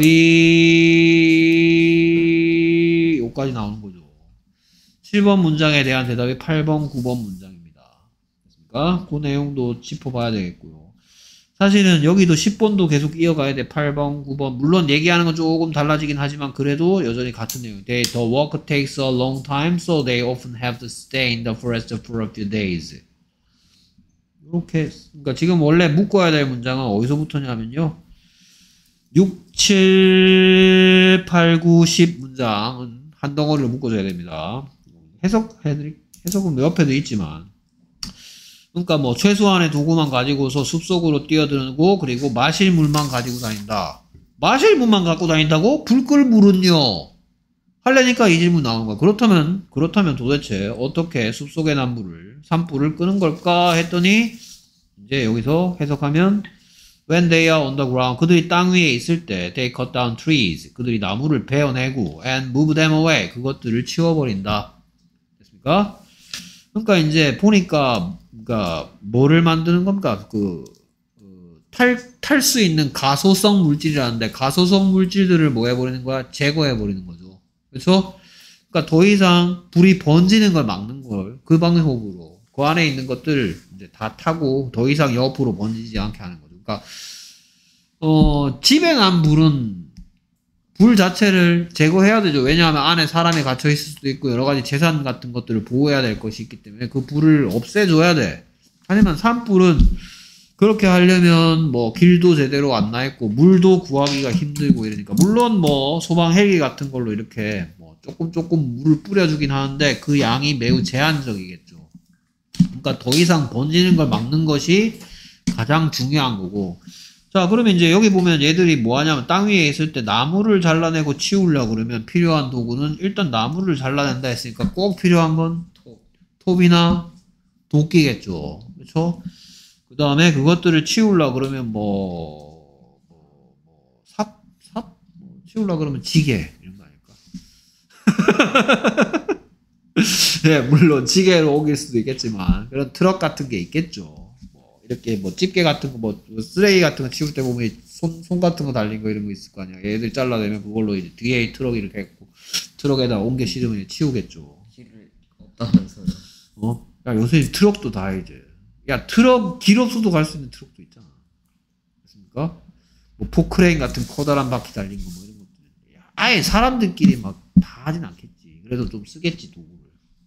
대답이 여기까지 나오는 거죠. 칠 번 문장에 대한 대답이 팔 번, 구 번 문장입니다. 됐습니까? 그 내용도 짚어봐야 되겠고요. 사실은 여기도 십 번도 계속 이어가야 돼. 팔 번, 구 번. 물론 얘기하는 건 조금 달라지긴 하지만 그래도 여전히 같은 내용. They, the walk takes a long time, so they often have to stay in the forest for a few days. 이렇게, 그러니까 지금 원래 묶어야 될 문장은 어디서부터냐면요. 육, 칠, 팔, 구, 십 문장은 한 덩어리로 묶어줘야 됩니다. 해석해드릴, 해석은 옆에도 있지만. 그러니까 뭐 최소한의 도구만 가지고서 숲속으로 뛰어들고 그리고 마실 물만 가지고 다닌다. 마실 물만 갖고 다닌다고? 불 끌 물은요? 하려니까 이 질문 나오는 거야. 그렇다면 그렇다면 도대체 어떻게 숲속의 난 불을 산불을 끄는 걸까 했더니 이제 여기서 해석하면 when they are on the ground 그들이 땅 위에 있을 때 they cut down trees 그들이 나무를 베어내고 and move them away 그것들을 치워버린다. 됐습니까? 그러니까 이제 보니까 그러니까 뭐를 만드는 겁니까? 그, 그 탈, 탈 수 있는 가소성 물질이라는데 가소성 물질들을 뭐 해버리는 거야? 제거해버리는 거죠. 그렇죠? 그러니까 더 이상 불이 번지는 걸 막는 걸 그 방법으로 그 안에 있는 것들을 이제 다 타고 더 이상 옆으로 번지지 않게 하는 거죠. 그러니까 어, 집에 난 불은 불 자체를 제거해야 되죠. 왜냐하면 안에 사람이 갇혀 있을 수도 있고 여러 가지 재산 같은 것들을 보호해야 될 것이 있기 때문에 그 불을 없애줘야 돼. 하지만 산불은 그렇게 하려면 뭐 길도 제대로 안 나 있고 물도 구하기가 힘들고 이러니까 물론 뭐 소방 헬기 같은 걸로 이렇게 뭐 조금 조금 물을 뿌려주긴 하는데 그 양이 매우 제한적이겠죠. 그러니까 더 이상 번지는 걸 막는 것이 가장 중요한 거고. 자, 그러면 이제 여기 보면 얘들이 뭐 하냐면 땅 위에 있을 때 나무를 잘라내고 치우려고 그러면 필요한 도구는 일단 나무를 잘라낸다 했으니까 꼭 필요한 건 톱. 톱이나 도끼겠죠. 그렇죠? 그 다음에 그것들을 치우려고 그러면 뭐, 뭐, 뭐 삽? 삽? 뭐 치우려고 그러면 지게 이런 거 아닐까? 네, 물론 지게로 옮길 수도 있겠지만 그런 트럭 같은 게 있겠죠. 이렇게 뭐 집게 같은 거, 뭐 쓰레기 같은 거 치울 때 보면 손, 손 같은 거 달린 거 이런 거 있을 거 아니야. 얘들 잘라내면 그걸로 이제 뒤에 트럭 이렇게 했고 트럭에다 옮겨 실으면 치우겠죠. 길을 없다면서요. 어? 야, 요새 트럭도 다 이제. 야, 트럭, 길 없어도 갈 수 있는 트럭도 있잖아. 맞습니까? 뭐 포크레인 같은 커다란 바퀴 달린 거 뭐 이런 것들. 아예 사람들끼리 막 다 하진 않겠지. 그래도 좀 쓰겠지, 도구를.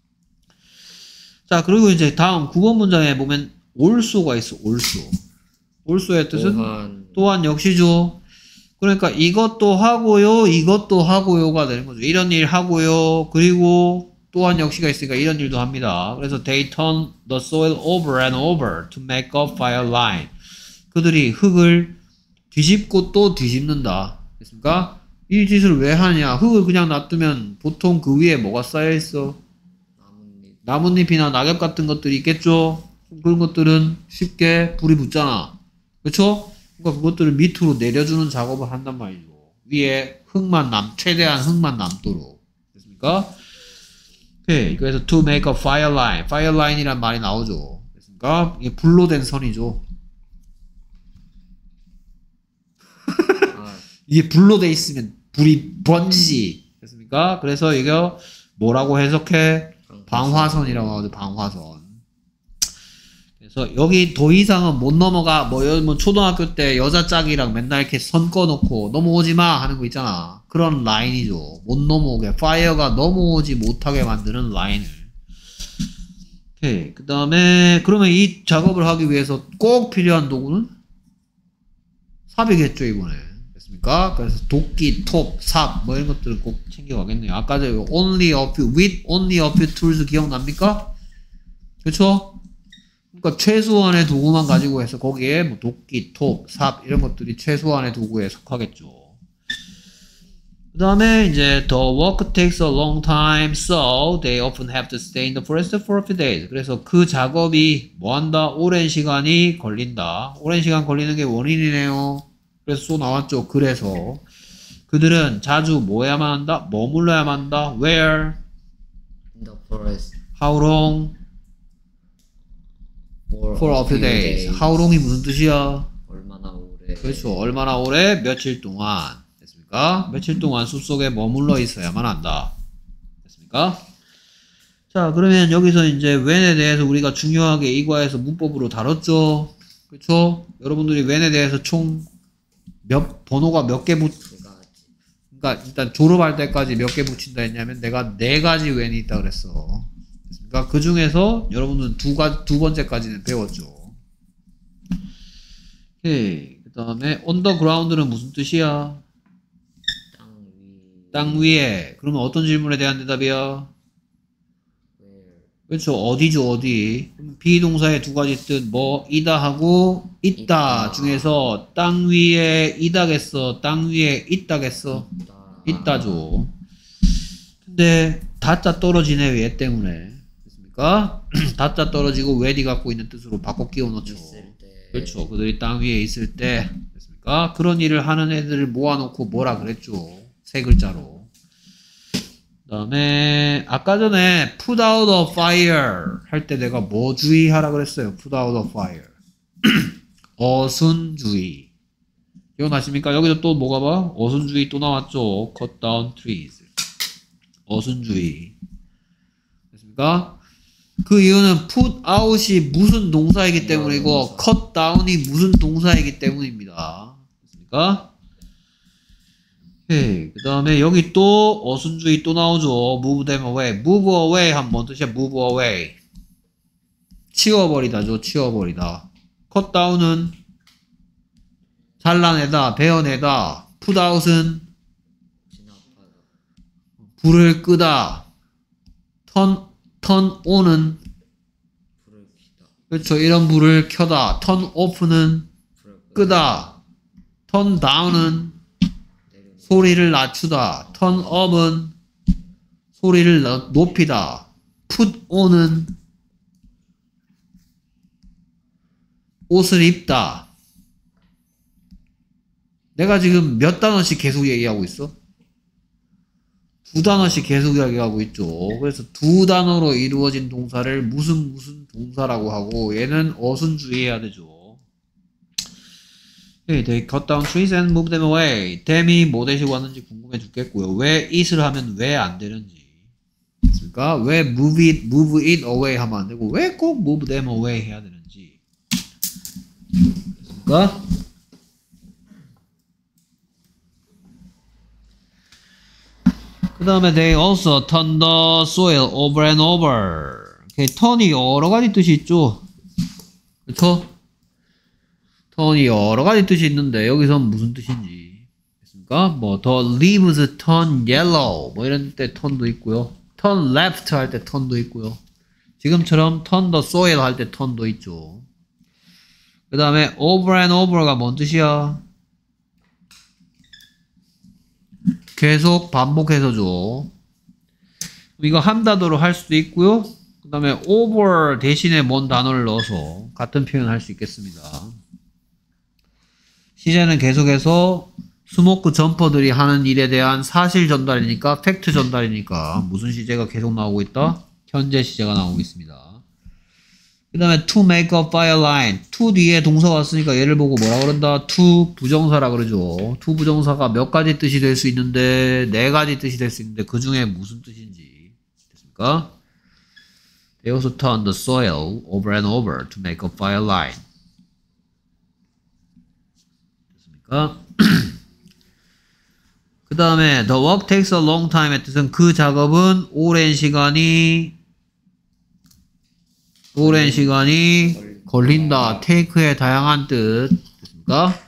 자, 그리고 이제 다음 구 번 문장에 보면 올소가 있어, 올소. 올소의 뜻은 또한, 또한 역시죠. 그러니까 이것도 하고요, 이것도 하고요가 되는 거죠. 이런 일 하고요, 그리고 또한 역시가 있으니까 이런 일도 합니다. 그래서 they turn the soil over and over to make a fire line. 그들이 흙을 뒤집고 또 뒤집는다. 됐습니까? 이 짓을 왜 하냐? 흙을 그냥 놔두면 보통 그 위에 뭐가 쌓여 있어? 나뭇잎. 나뭇잎이나 낙엽 같은 것들이 있겠죠? 그런 것들은 쉽게 불이 붙잖아. 그쵸? 그러니까 그것들을 밑으로 내려주는 작업을 한단 말이죠. 위에 흙만 남, 최대한 흙만 남도록. 됐습니까? 오케이. 그래서 to make a fire line. fire line이란 말이 나오죠. 됐습니까? 이게 불로 된 선이죠. 아, 이게 불로 돼 있으면 불이 번지지. 됐습니까? 그래서 이거 뭐라고 해석해? 방화선이라고 하죠. 방화선. 그래서 여기 더 이상은 못 넘어가. 뭐, 여- 뭐 초등학교 때 여자 짝이랑 맨날 이렇게 선 꺼놓고 넘어오지 마 하는 거 있잖아. 그런 라인이죠. 못 넘어오게. 파이어가 넘어오지 못하게 만드는 라인을. 오케이. 그 다음에 그러면 이 작업을 하기 위해서 꼭 필요한 도구는 삽이겠죠, 이번에. 됐습니까? 그래서 도끼, 톱, 삽, 뭐 이런 것들은 꼭 챙겨가겠네요. 아까 저 only a few, with only a few tools 기억납니까? 그쵸? 그러니까 최소한의 도구만 가지고 해서 거기에 뭐 도끼, 톱, 삽 이런 것들이 최소한의 도구에 속하겠죠. 그 다음에 이제 the work takes a long time, so they often have to stay in the forest for a few days. 그래서 그 작업이 뭐한다? 오랜 시간이 걸린다. 오랜 시간 걸리는 게 원인이네요. 그래서 또 나왔죠. 그래서 그들은 자주 뭐 해야만 한다? 머물러야만 한다. Where? in the forest How long? for, For a few days. How long이 무슨 뜻이야? 얼마나 오래. 그렇죠. 얼마나 오래? 며칠 동안. 됐습니까? 며칠 동안 숲속에 머물러 있어야만 한다. 됐습니까? 자, 그러면 여기서 이제 when에 대해서 우리가 중요하게 이과에서 문법으로 다뤘죠. 그렇죠? 여러분들이 when에 대해서 총 몇 번호가 몇 개 붙, 두 가지. 그러니까 일단 졸업할 때까지 몇 개 붙인다 했냐면 내가 네 가지 when이 있다 그랬어. 그러니까 그 중에서 여러분은 두 가, 두 번째까지는 배웠죠. 오케이. 그 다음에 underground는 무슨 뜻이야? 땅 위. 땅 위에. 그러면 어떤 질문에 대한 대답이야? where. 그렇죠. 어디죠, 어디. 그럼 비동사의 두 가지 뜻, 뭐, 이다 하고, 있다, 있다. 중에서 땅 위에 이다겠어, 땅 위에 있다겠어? 있다. 있다죠. 근데, 다자 떨어지네, 왜 때문에. 됐습니까? 다자 떨어지고, 왜디 갖고 있는 뜻으로 바꿔 끼워 넣죠. 있을 때. 그렇죠. 그들이 땅 위에 있을 때, 됐습니까? 그런 일을 하는 애들을 모아놓고 뭐라 그랬죠. 세 글자로. 그 다음에 아까 전에 put out a fire 할 때 내가 뭐 주의하라 그랬어요. put out a fire. 어순주의. 기억나십니까? 여기도 또 뭐가 봐? 어순주의 또 나왔죠. cut down trees. 어순주의. 됐습니까? 그 이유는 put out이 무슨 동사이기 때문이고 cut down이 무슨 동사이기 때문입니다. 됐습니까? 오케이. 그 다음에 여기 또 어순주의 또 나오죠. move them away. move away 하면 뭔 뜻이야? move away. 치워버리다죠. 치워버리다. cut down은 잘라내다, 베어내다. put out은 진압하다. 불을 끄다. turn, turn on은 불을 켜다. 그렇죠. 이런 불을 켜다. turn off는 불을 끄다. turn down은 내리는. 소리를 낮추다. turn up은 소리를 너- 높이다. put on은 옷을 입다. 내가 지금 몇 단어씩 계속 얘기하고 있어? 두 단어씩 계속 얘기하고 있죠. 그래서 두 단어로 이루어진 동사를 무슨 무슨 동사라고 하고 얘는 어순주의해야 되죠. Okay, they cut down trees and move them away. them이 뭐 대시고 왔는지 궁금해 죽겠고요. 왜 it을 하면 왜 안 되는지. 됐습니까? 왜 move it, move it away 하면 안 되고 왜 꼭 move them away 해야 되는지. 됐습니까? 그 다음에 they also turn the soil over and over. Okay, turn이 여러 가지 뜻이 있죠. 그쵸? turn이 여러 가지 뜻이 있는데 여기서 무슨 뜻인지 됐습니까? 뭐 the leaves turn yellow 뭐 이런 때 turn도 있고요. turn left 할 때 turn도 있고요. 지금처럼 turn the soil 할 때 turn도 있죠. 그 다음에 over and over가 뭔 뜻이야? 계속 반복해서 줘. 이거 함다도로 할 수도 있고요. 그 다음에 over 대신에 뭔 단어를 넣어서 같은 표현 할 수 있겠습니다. 시제는 계속해서 스모크 점퍼들이 하는 일에 대한 사실 전달이니까 팩트 전달이니까 무슨 시제가 계속 나오고 있다? 현재 시제가 나오고 있습니다. 그 다음에 to make a fire line. to 뒤에 동사가 왔으니까 얘를 보고 뭐라 그런다? to 부정사라 그러죠. to 부정사가 몇 가지 뜻이 될 수 있는데 네 가지 뜻이 될 수 있는데 그 중에 무슨 뜻인지 됐습니까? They also turn the soil over and over to make a fire line. 됐습니까? 그 다음에 the work takes a long time의 뜻은 그 작업은 오랜 시간이 오랜 시간이 걸린다. take의 다양한 뜻 됐습니까?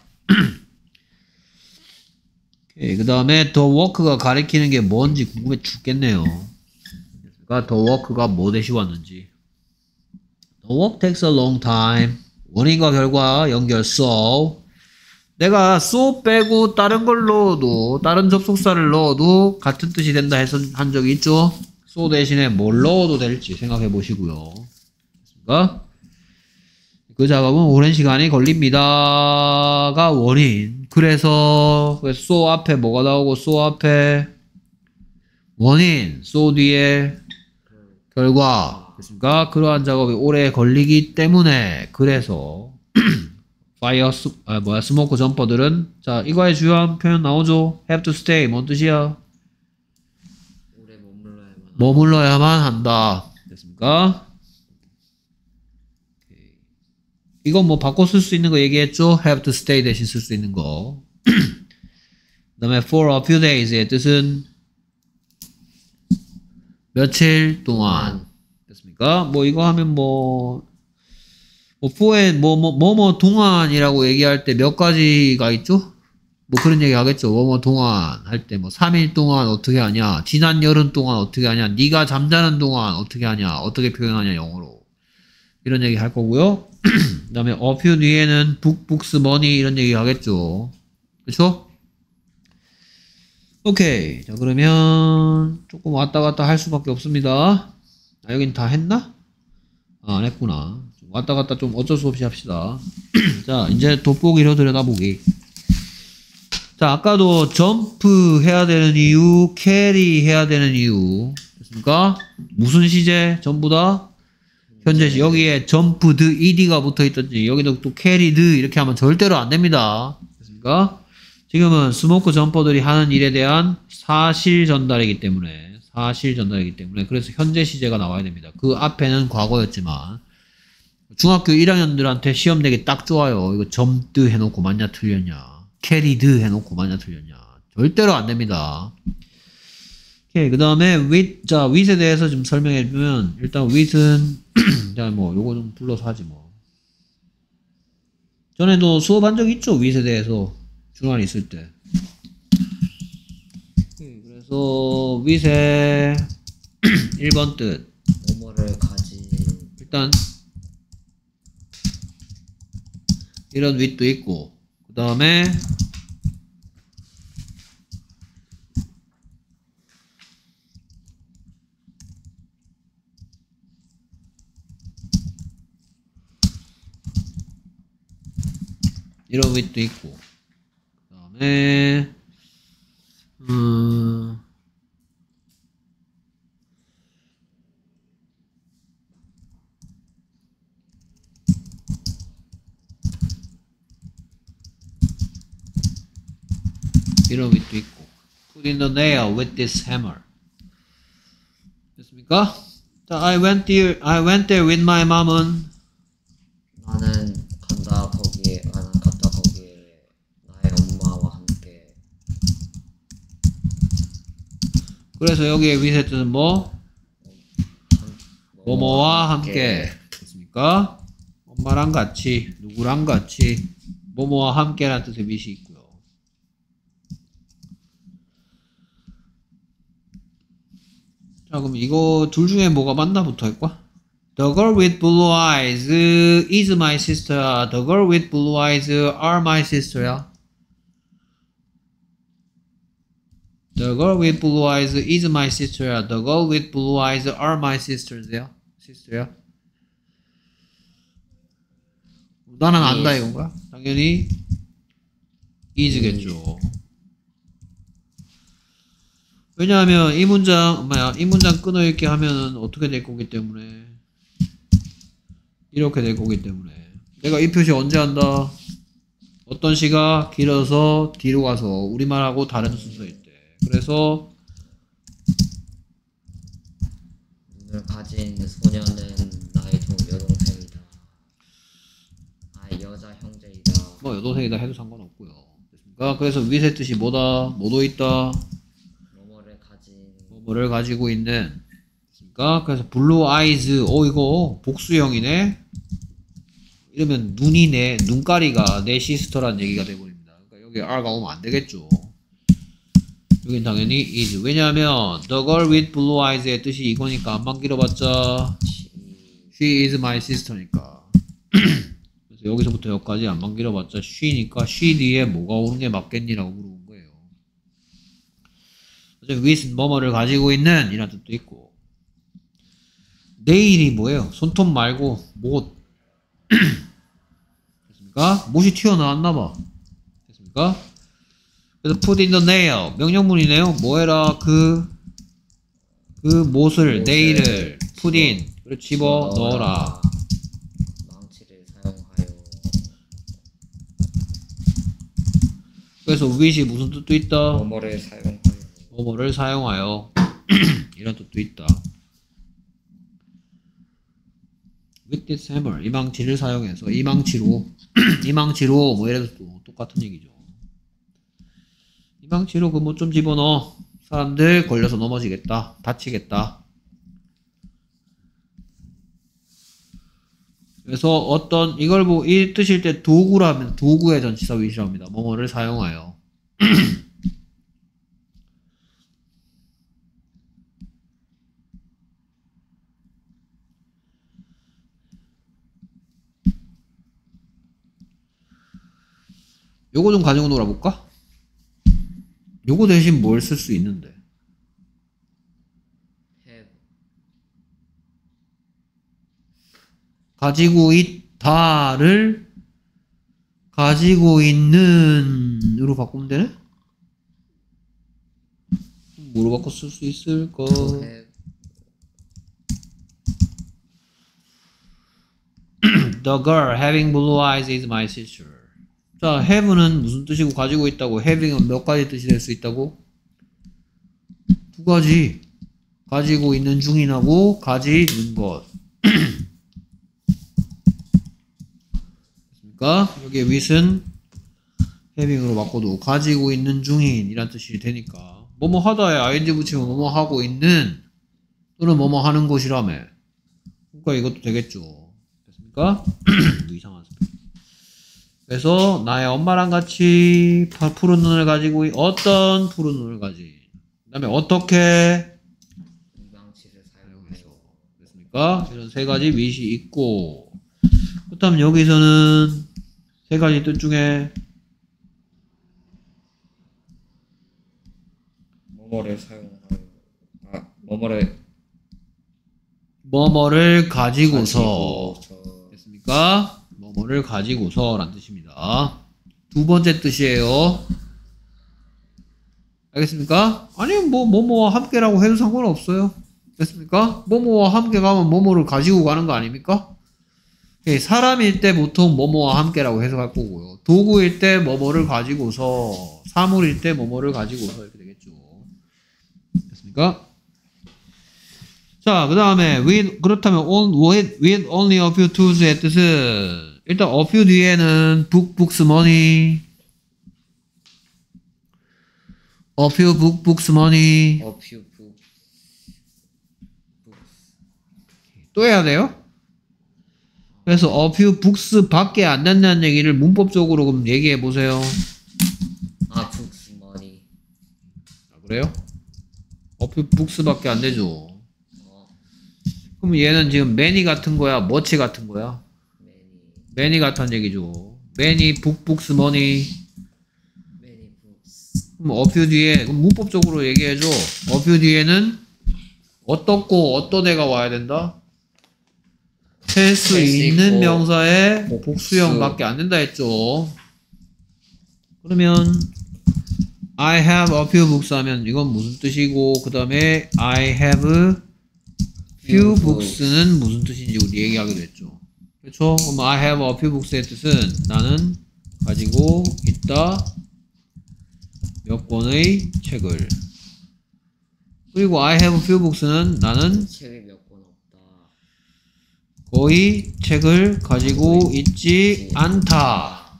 그 다음에 the work가 가리키는 게 뭔지 궁금해 죽겠네요. 됐습니까? the work가 뭐 대시 왔는지. the work takes a long time. 원인과 결과 연결 so. 내가 so 빼고 다른 걸 넣어도 다른 접속사를 넣어도 같은 뜻이 된다 해서 한 적이 있죠. so 대신에 뭘 넣어도 될지 생각해 보시고요. 그 작업은 오랜 시간이 걸립니다가 원인. 그래서 so 앞에 뭐가 나오고 so 앞에 원인, so 뒤에 결과 됐습니까? 그러한 작업이 오래 걸리기 때문에 그래서 fire 아 뭐야 스모크 점퍼들은 자 이거의 주요한 표현 나오죠. have to stay 뭔 뜻이야? 오래 머물러야만 머물러야만 한다. 됐습니까? 이건 뭐 바꿔 쓸 수 있는 거 얘기했죠? have to stay 대신 쓸 수 있는 거. 그 다음에 for a few days의 뜻은 며칠 동안. 됐습니까? 뭐 이거 하면 뭐, 뭐 for에 뭐, 뭐, 뭐, 뭐 동안이라고 얘기할 때 몇 가지가 있죠? 뭐 그런 얘기 하겠죠. 뭐, 뭐 동안 할 때 뭐 삼 일 동안 어떻게 하냐? 지난 여름 동안 어떻게 하냐? 네가 잠자는 동안 어떻게 하냐? 어떻게 표현하냐? 영어로. 이런 얘기 할 거고요. 그 다음에 a few 뒤에는 book, books, money 이런 얘기 하겠죠. 그쵸? 오케이. 자, 그러면 조금 왔다 갔다 할 수밖에 없습니다. 아, 여긴 다 했나? 아, 안 했구나. 좀 왔다 갔다 좀 어쩔 수 없이 합시다. 자, 이제 돋보기로 들여다보기. 자, 아까도 점프 해야 되는 이유, 캐리 해야 되는 이유. 됐습니까? 무슨 시제? 전부 다? 현재 시 여기에 점프 드 ed가 붙어 있던지 여기도 또 캐리 드 이렇게 하면 절대로 안 됩니다. 됐습니까? 지금은 스모크 점퍼들이 하는 일에 대한 사실 전달이기 때문에 사실 전달이기 때문에 그래서 현재 시제가 나와야 됩니다. 그 앞에는 과거였지만 중학교 일 학년들한테 시험 내기 딱 좋아요. 이거 점드 해놓고 맞냐 틀렸냐 캐리 드 해놓고 맞냐 틀렸냐 절대로 안 됩니다. 오케이. 그 다음에 with, 자, with에 대해서 좀 설명해 주면, 일단 with은, 자, 뭐, 요거 좀 불러서 하지 뭐. 전에도 수업한 적 있죠? with에 대해서. 중간에 있을 때. 오케이. 그래서, with의 일 번 뜻. 뭐뭐를 가진 일단, 이런 with도 있고, 그 다음에, 이런 with도 있고 그 다음에 음 이런 with도 있고 put in the nail with this hammer 됐습니까? 자, I went there, I went there with my mom은 나는 간다 거기에 나는 갔다 거기에 나의 엄마와 함께 그래서 여기에 with의 뜻은 뭐? 뭐뭐와 함께 됐습니까? 엄마랑 같이 누구랑 같이 뭐뭐와 함께라는 뜻의 with이 있고요. 자, 그럼 이거 둘 중에 뭐가 맞나부터 할까? The girl with blue eyes is my sister. The girl with blue eyes are my sister야. The girl with blue eyes is my sister야. The girl with blue eyes are my sisters야. sister야. 나는 안다 is. 이건가? 당연히 is겠죠. 왜냐하면 이 문장, 엄마야, 이 문장 끊어읽기 하면은 어떻게 될 거기 때문에 이렇게 될 거기 때문에 내가 이 표시 언제 한다? 어떤 시가 길어서 뒤로 가서 우리말하고 다른 순서일 때. 그래서 눈을 가진 소녀는 나의 동 여동생이다. 나의 여자 형제이다. 뭐 여동생이다 해도 상관없고요. 됐습니까? 그래서 with의 뜻이 뭐다? 뭐도 있다? 뭐뭐를 가진 뭐를 가지고 있는. 됐습니까? 그래서 blue eyes, 오 이거 복수형이네. 이러면 눈이네, 눈가리가 내 시스터라는 얘기가 돼버립니다. 그러니까 여기 R가 오면 안 되겠죠. 여긴 당연히 is. 왜냐하면 the girl with blue eyes의 뜻이 이거니까 안만 길어봤자 she is my sister니까. 그래서 여기서부터 여기까지 안만 길어봤자 she니까 she 뒤에 뭐가 오는 게 맞겠니라고 물어본 거예요. with 뭐뭐를 가지고 있는 이란 뜻도 있고. 내일이 뭐예요? 손톱 말고 못. 됐습니까? 못이 튀어나왔나봐. 됐습니까? 그래서 put in the nail 명령문이네요. 뭐해라 그, 그 못을, 네일을 put in 그리고 집어 넣어라. 망치를 사용하여. 그래서 with이 무슨 뜻도 있다? 뭐뭐를 사용하여. 뭐뭐를 사용하여 이런 뜻도 있다. with this hammer 이 망치를 사용해서 이 망치로 이 망치로 뭐 이래도 또 똑같은 얘기죠. 이 망치로 그 뭐 좀 집어넣어. 사람들 걸려서 넘어지겠다. 다치겠다. 그래서 어떤 이걸 뭐 이 뜻일 때 도구라면 도구의 전치사 with이라고 합니다. 뭐뭐를 사용하여. 요거 좀 가지고 놀아볼까? 요거 대신 뭘 쓸 수 있는데? have. 가지고 있다를 가지고 있는으로 바꾸면 되네? 뭐로 바꿔 쓸 수 있을까? to have. The girl having blue eyes is my sister. 자, have는 무슨 뜻이고 가지고 있다고? having은 몇 가지 뜻이 될 수 있다고? 두 가지. 가지고 있는 중이라고 가지는 것. 됐습니까? 여기에 with은 having으로 바꿔도 가지고 있는 중인 이란 뜻이 되니까 뭐뭐 하다에 ing 붙이면 뭐뭐 하고 있는 또는 뭐뭐 하는 것이라며. 그러니까 이것도 되겠죠. 됐습니까? 이상한 스펠. 그래서 나의 엄마랑 같이 푸른 눈을 가지고 어떤 푸른 눈을 가진 그 다음에 어떻게 망치를 사용해서. 됐습니까? 이런 세 가지 with이 있고 그 다음 여기서는 세 가지 뜻 중에 뭐뭐를 사용하여. 아, 뭐뭐를 뭐뭐를 가지고서 가지고서. 됐습니까? 뭐뭐를 가지고서 란 뜻입니다. 두 번째 뜻이에요. 알겠습니까? 아니 뭐 뭐뭐와 함께라고 해도 상관없어요. 됐습니까? 뭐뭐와 함께 가면 뭐뭐를 가지고 가는 거 아닙니까? 사람일 때 보통 뭐뭐와 함께라고 해석할 거고요. 도구일 때 뭐뭐를 가지고서, 사물일 때 뭐뭐를 가지고서 이렇게 되겠죠. 됐습니까? 자, 그 다음에 with, 그렇다면 on, with, with only a few tools의 뜻은 일단 a few 뒤에는 book, books, money a few book, books, money A few books. 또 해야 돼요? 그래서 a few books 밖에 안 된다는 얘기를 문법적으로 그럼 얘기해 보세요. 아, books, money. 아, 그래요? a few books 밖에 안 되죠. 어, 그럼 얘는 지금 many 같은 거야? much 같은 거야? many. many 같다는 얘기죠. many book, books, money Many books. 그럼 a few 뒤에 그럼 문법적으로 얘기해줘. a few 뒤에는 어떻고 어떤 애가 와야 된다? 셀 수 셀수 있는 있고, 명사의 복수. 복수형밖에 안 된다 했죠. 그러면 I have a few books 하면 이건 무슨 뜻이고 그 다음에 I have few few books는 무슨 뜻인지 우리 얘기하기로 했죠. 그렇죠? 그럼 I have a few books의 뜻은 나는 가지고 있다 몇 권의 책을. 그리고 I have few books는 나는 책이 몇 권 없다. 거의 책을 가지고 있지 않다.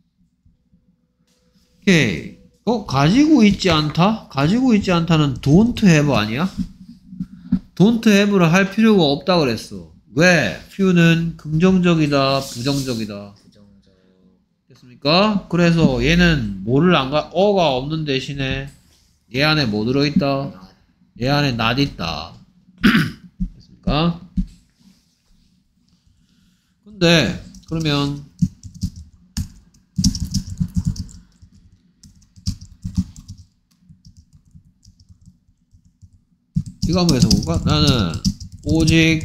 오케이. 어? 가지고 있지 않다? 가지고 있지 않다는 don't have 아니야? don't have를 할 필요가 없다 그랬어. 왜? few는 긍정적이다, 부정적이다. 부정적. 됐습니까? 그래서 얘는 뭐를 안 가, 어가 없는 대신에 얘 안에 뭐 들어있다? not. 얘 안에 not 있다. 됐습니까? 근데 그러면 이거 한번 해석해볼까? 나는 오직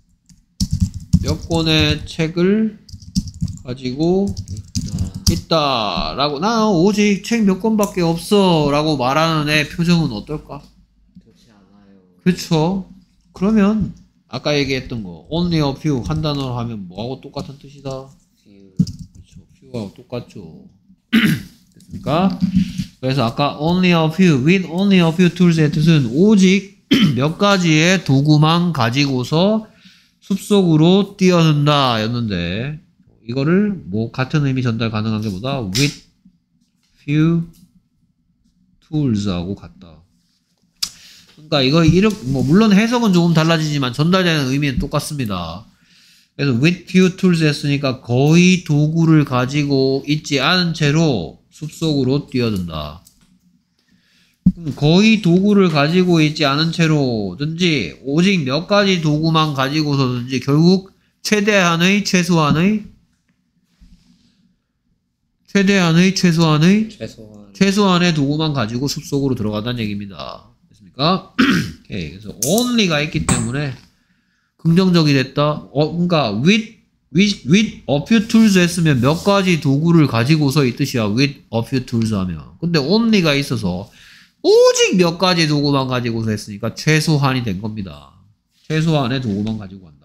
몇 권의 책을 가지고 있다. 있다 라고 나는 오직 책 몇 권밖에 없어 라고 말하는 애 표정은 어떨까? 좋지 않아요. 그쵸? 그러면 아까 얘기했던 거 only a few 한 단어로 하면 뭐하고 똑같은 뜻이다? few. 그렇죠. few하고 똑같죠. 됐습니까? 그래서 아까 only a few with only a few tools의 뜻은 오직 몇 가지의 도구만 가지고서 숲속으로 뛰어든다 였는데 이거를 뭐 같은 의미 전달 가능한 게 보다 with few tools하고 같다. 그러니까 이거 이렇게 뭐 물론 해석은 조금 달라지지만 전달되는 의미는 똑같습니다. 그래서 with few tools 했으니까 거의 도구를 가지고 있지 않은 채로 숲속으로 뛰어든다. 거의 도구를 가지고 있지 않은 채로든지 오직 몇 가지 도구만 가지고서든지 결국 최대한의 최소한의 최대한의 최소한의 최소한. 최소한의 도구만 가지고 숲속으로 들어간다는 얘기입니다. 됐습니까? 오케이. 그래서 only가 있기 때문에 긍정적이 됐다. 어, 그러니까 with with with a few tools 했으면 몇 가지 도구를 가지고서 이 뜻이야. with a few tools 하면. 근데 only가 있어서 오직 몇 가지 도구만 가지고서 했으니까 최소한이 된 겁니다. 최소한의 도구만 가지고 간다.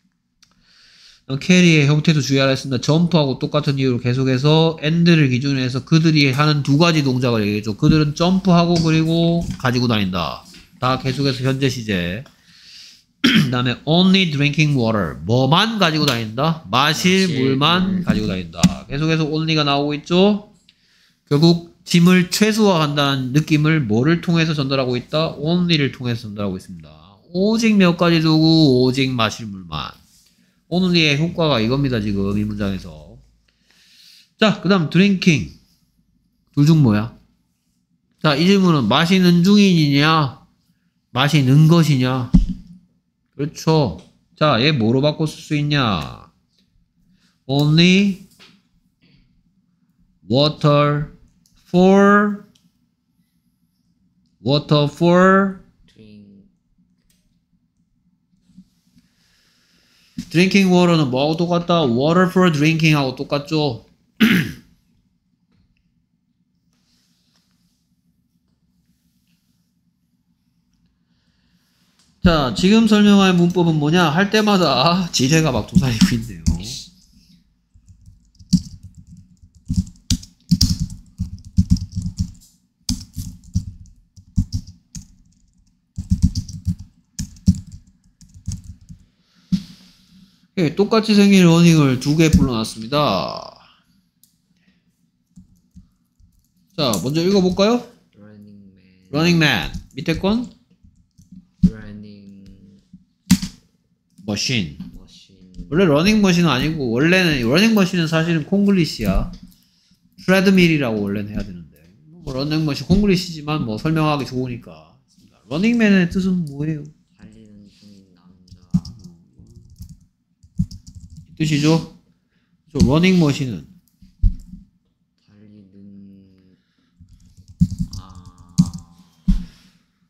캐리의 형태도 주의하라 했습니다. 점프하고 똑같은 이유로 계속해서 and를 기준으로 해서 그들이 하는 두 가지 동작을 얘기했죠. 그들은 점프하고 그리고 가지고 다닌다. 다 계속해서 현재 시제. 그 다음에 only drinking water. 뭐만 가지고 다닌다? 마실 마실 물만 물. 가지고 다닌다. 계속해서 only가 나오고 있죠. 결국 짐을 최소화한다는 느낌을 뭐를 통해서 전달하고 있다? only를 통해서 전달하고 있습니다. 오직 몇 가지 도구, 오직 마실 물만. only의 효과가 이겁니다. 지금 이 문장에서. 자, 그 다음 drinking. 둘 중 뭐야? 자, 이 질문은 마시는 중이냐? 마시는 것이냐? 그렇죠. 자, 얘 뭐로 바꿔 쓸 수 있냐? only water for water for drink. drinking water는 뭐하고 똑같다? water for drinking 하고 똑같죠? 자, 지금 설명할 문법은 뭐냐? 할 때마다 지세가 막 도사리고 있네요. 예, 똑같이 생긴 러닝을 두 개 불러놨습니다. 자, 먼저 읽어볼까요? running man. running man. 밑에 건 running machine. machine. 원래 러닝 머신은 아니고 원래는 러닝 머신은 사실은 콩글리시야. 트레드밀이라고 원래는 해야 되는데 뭐 러닝 머신 콩글리시지만 뭐 설명하기 좋으니까. 러닝맨의 뜻은 뭐예요? 달리는 중인 남자. 이 뜻이죠? 저 러닝 머신은 달리는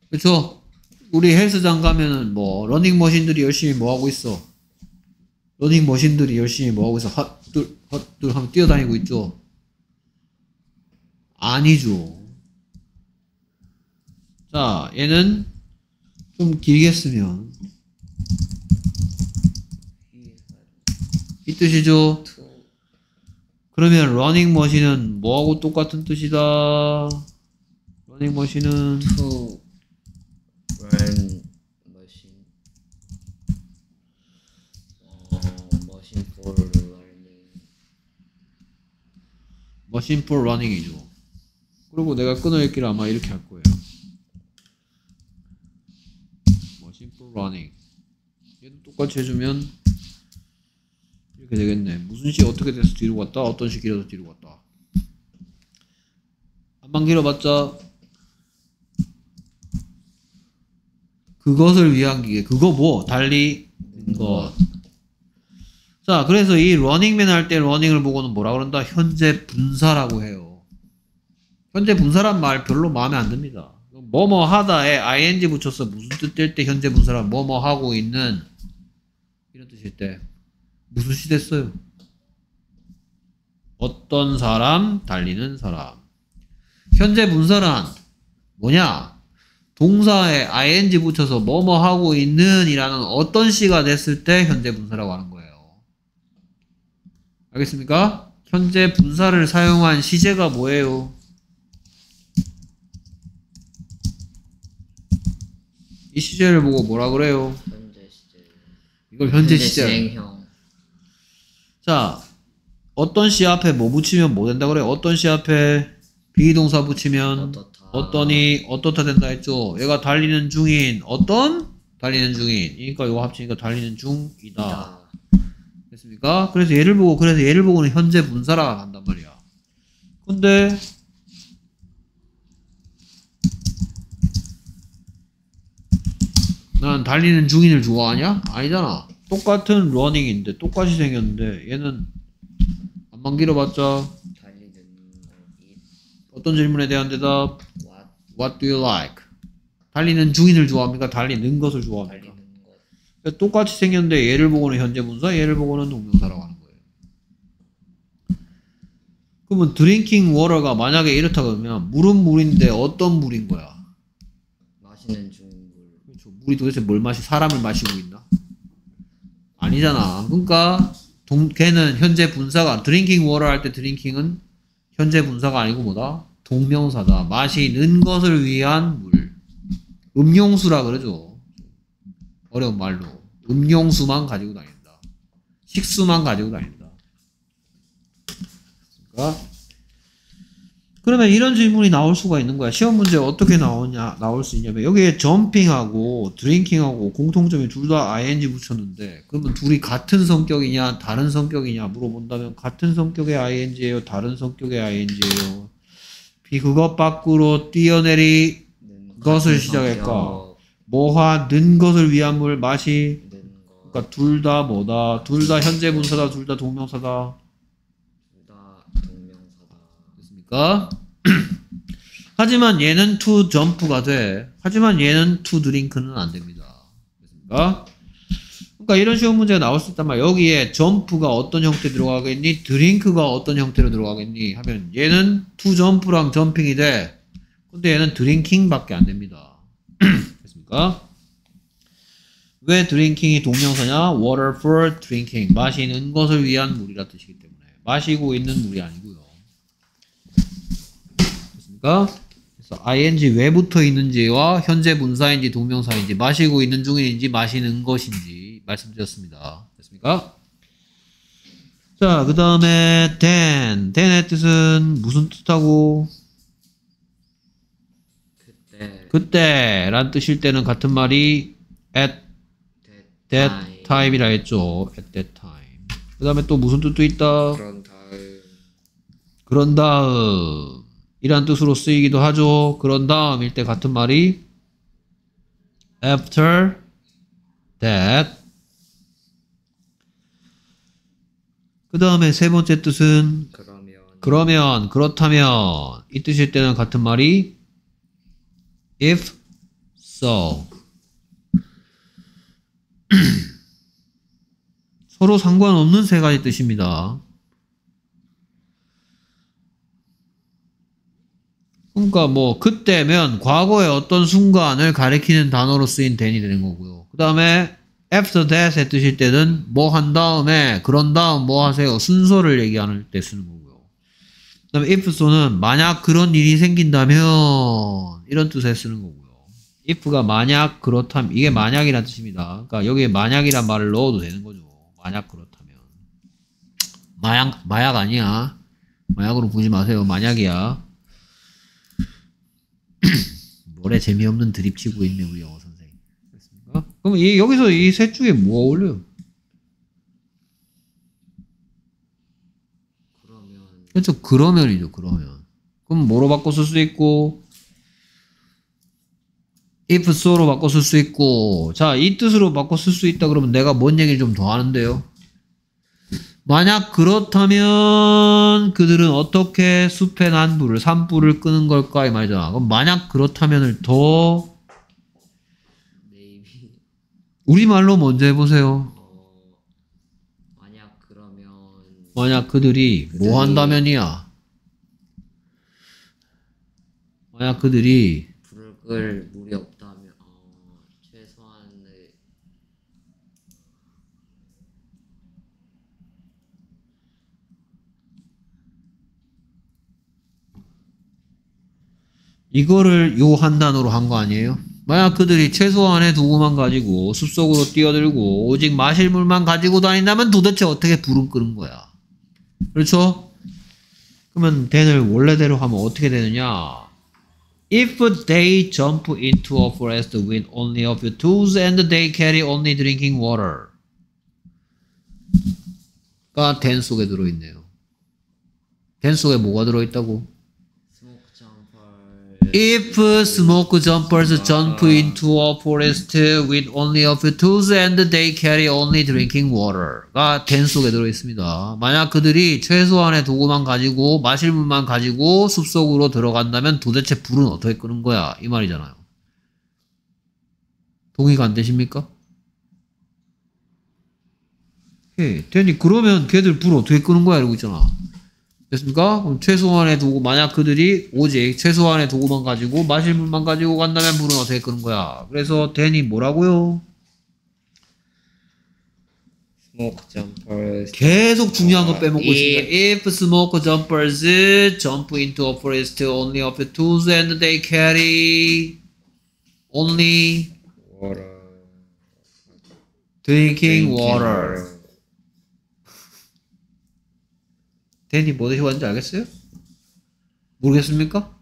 그쵸? 우리 헬스장 가면은 뭐 러닝머신들이 열심히 뭐 하고 있어? 러닝머신들이 열심히 뭐 하고 있어? 헛둘 헛둘 하면 뛰어다니고 있죠? 아니죠. 자, 얘는 좀 길게 쓰면 이 뜻이죠. to 그러면 러닝머신은 뭐하고 똑같은 뜻이다? 러닝머신은 to run machine 어 machine for learning 머신 for running이죠. 그리고 내가 끊어읽기를 아마 이렇게 할 거예요. 머신 for running. 얘도 똑같이 해주면 이렇게 되겠네. 무슨 시 어떻게 돼서 뒤로 갔다? 어떤 시 길어서 뒤로 갔다. 한번 길어봤자 그것을 위한 기계. 그거 뭐? 달리 것. 자, 그래서 이 러닝맨 할 때 러닝을 보고는 뭐라 그런다? 현재 분사라고 해요. 현재 분사란 말 별로 마음에 안 듭니다. 뭐뭐 하다에 아이엔지 붙여서 무슨 뜻 될 때 현재 분사란 뭐뭐 하고 있는 이런 뜻일 때 무슨 시 됐어요? 어떤 사람, 달리는 사람. 현재 분사란 뭐냐? 동사에 아이엔지 붙여서 뭐뭐 하고 있는 이라는 어떤 시가 됐을 때 현재 분사라고 하는 거예요. 알겠습니까? 현재 분사를 사용한 시제가 뭐예요? 이 시제를 보고 뭐라 그래요? 현재 시제 이걸 현재 시제. 진행형 자, 어떤 시 앞에 뭐 붙이면 뭐 된다 그래요? 어떤 시 앞에 비동사 붙이면 어떻다 어떠니 어떻다 된다 했죠? 얘가 달리는 중인 어떤? 달리는 중인. 그러니까 이거 합치니까 달리는 중이다. 이다. 됐습니까? 그래서 얘를 보고 그래서 얘를 보고는 현재 분사라고 한단 말이야. 근데 난 달리는 중인을 좋아하냐? 아니잖아. 똑같은 러닝인데 똑같이 생겼는데 얘는 안만 길어봤자 달리는 것 어떤 질문에 대한 대답? what What do you like? 달리는 중인을 좋아합니까? 달리는 것을 좋아합니까? 달리는 것 그러니까 똑같이 생겼는데 얘를 보고는 현재 분사, 얘를 보고는 동명사라고 하는 거예요. 그러면 drinking water가 만약에 이렇다 그러면 물은 물인데 어떤 물인 거야? 마시는 중물 그렇죠. 물이 도대체 뭘 마시, 사람을 마시고 있나? 아니잖아. 그러니까 동, 걔는 현재 분사가 drinking water 할 때 drinking은 현재 분사가 아니고 뭐다? 동명사다. 마시는 것을 위한 물. 음용수라 그러죠. 어려운 말로. 음용수만 가지고 다닌다. 식수만 가지고 다닌다. 그러니까 그러면 이런 질문이 나올 수가 있는 거야. 시험 문제 어떻게 나오냐, 나올 수 있냐면 여기에 점핑하고 드링킹하고 공통점이 둘 다 아이엔지 붙였는데 그러면 둘이 같은 성격이냐 다른 성격이냐 물어본다면 같은 성격의 아이엔지예요, 다른 성격의 아이엔지예요. 비 그것 밖으로 뛰어내리 것을 시작할까? 뭐하는 것을 위한 물 마시. 그러니까 둘 다 뭐다? 둘 다 현재 분사다, 둘 다 동명사다. 둘다 동명사다. 됐습니까? 하지만 얘는 to jump가 돼. 하지만 얘는 to drink는 안 됩니다. 됐습니까? 그러니까 이런 시험 문제가 나올 수 있단 말이야. 여기에 jump가 어떤 형태 들어가겠니? drink가 어떤 형태로 들어가겠니? 하면 얘는 to jump랑 jumping이 돼. 근데 얘는 drinking밖에 안 됩니다. 됐습니까? 왜 drinking이 동명사냐? water for drinking. 마시는 것을 위한 물이라 뜻이기 때문에. 마시고 있는 물이 아니고요. 됐습니까? 그래서 ing 왜 붙어 있는지와 현재 분사인지 동명사인지 마시고 있는 중인지 마시는 것인지 말씀드렸습니다. 됐습니까? 자, 그 다음에 then. then의 뜻은 무슨 뜻하고? 그때 그때 란 뜻일 때는 같은 말이 at that time. time이라 했죠. at that time. 그 다음에 또 무슨 뜻도 있다? 그런 다음 그런 다음 이란 뜻으로 쓰이기도 하죠. 그런 다음일 때 같은 말이 after that. 그 다음에 세 번째 뜻은 그러면 그러면 그렇다면 이 뜻일 때는 같은 말이 if so 서로 상관없는 세 가지 뜻입니다. 그러니까 뭐 그때면 과거의 어떤 순간을 가리키는 단어로 쓰인 then이 되는 거고요. 그 다음에 after that의 뜻일 때는 뭐 한 다음에 그런 다음 뭐 하세요 순서를 얘기하는 때 쓰는 거고요. 그 다음에 if so는 만약 그런 일이 생긴다면 이런 뜻에 쓰는 거고요. if가 만약 그렇다면 이게 만약이란 뜻입니다. 그러니까 여기에 만약이란 말을 넣어도 되는 거죠. 만약 그렇다면 마약 마약 아니야. 마약으로 보지 마세요. 만약이야. 뭐래 재미없는 드립 치고 있네 우리 영어 선생님. 그렇습니까? 그럼 이 여기서 이 셋 중에 뭐가 어울려요? 그러면 그렇죠. 그러면이죠. 그러면. 그럼 뭐로 바꿔 쓸 수 있고 if so로 바꿔 쓸 수 있고 자, 이 뜻으로 바꿔 쓸 수 있다 그러면 내가 뭔 얘기를 좀 더 하는데요. 만약 그렇다면 그들은 어떻게 숲의 난불을 산불을 끄는 걸까 이 말이잖아. 그럼 만약 그렇다면을 더 maybe 우리말로 먼저 해보세요. 어 만약 그러면 만약 그들이 뭐 그들이- 한다면이야. 만약 그들이 불을 끌 물이 없다면 어 최소한의 이거를 요 한 단어로 한 거 아니에요? 만약 그들이 최소한의 도구만 가지고 숲속으로 뛰어들고 오직 마실 물만 가지고 다닌다면 도대체 어떻게 불은 끄는 거야? 그렇죠? 그러면 then을 원래대로 하면 어떻게 되느냐? If they jump into a forest with only a few tools and they carry only drinking water 가 then 속에 들어있네요. then 속에 뭐가 들어있다고? 스모크 점퍼 If smoke jumpers jump into a forest with only a few tools and they carry only drinking water가 then 속에 들어있습니다. 만약 그들이 최소한의 도구만 가지고 마실 물만 가지고 숲속으로 들어간다면 도대체 불은 어떻게 끄는 거야? 이 말이잖아요. 동의가 안 되십니까? 예, then이 그러면 걔들 불 어떻게 끄는 거야? 이러고 있잖아. 됐습니까? 그럼 최소한의 도구, 만약 그들이 오직 최소한의 도구만 가지고 마실 물만 가지고 간다면 불은 어떻게 끄는 거야? 그래서 then이 뭐라고요? 스모크 점퍼 계속 중요한 거 빼먹고 If- 있습니다. If smoke jumpers jump into a forest only of the tools and they carry only water drinking water. then이 뭐 대신 왔는지 알겠어요? 모르겠습니까?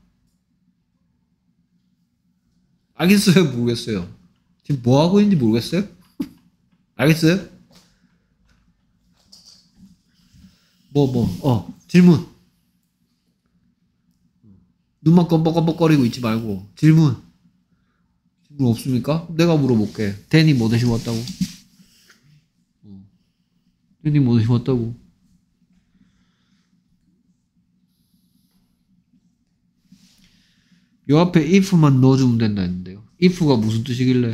알겠어요? 모르겠어요? 지금 뭐 하고 있는지 모르겠어요? 알겠어요? 뭐, 뭐, 어, 질문. 눈만 껌뻑껌뻑거리고 있지 말고, 질문. 질문 없습니까? 내가 물어볼게. then이 뭐 대신 왔다고? 어. then이 뭐 대신 왔다고? 요 앞에 if만 넣어주면 된다 했는데요. if가 무슨 뜻이길래?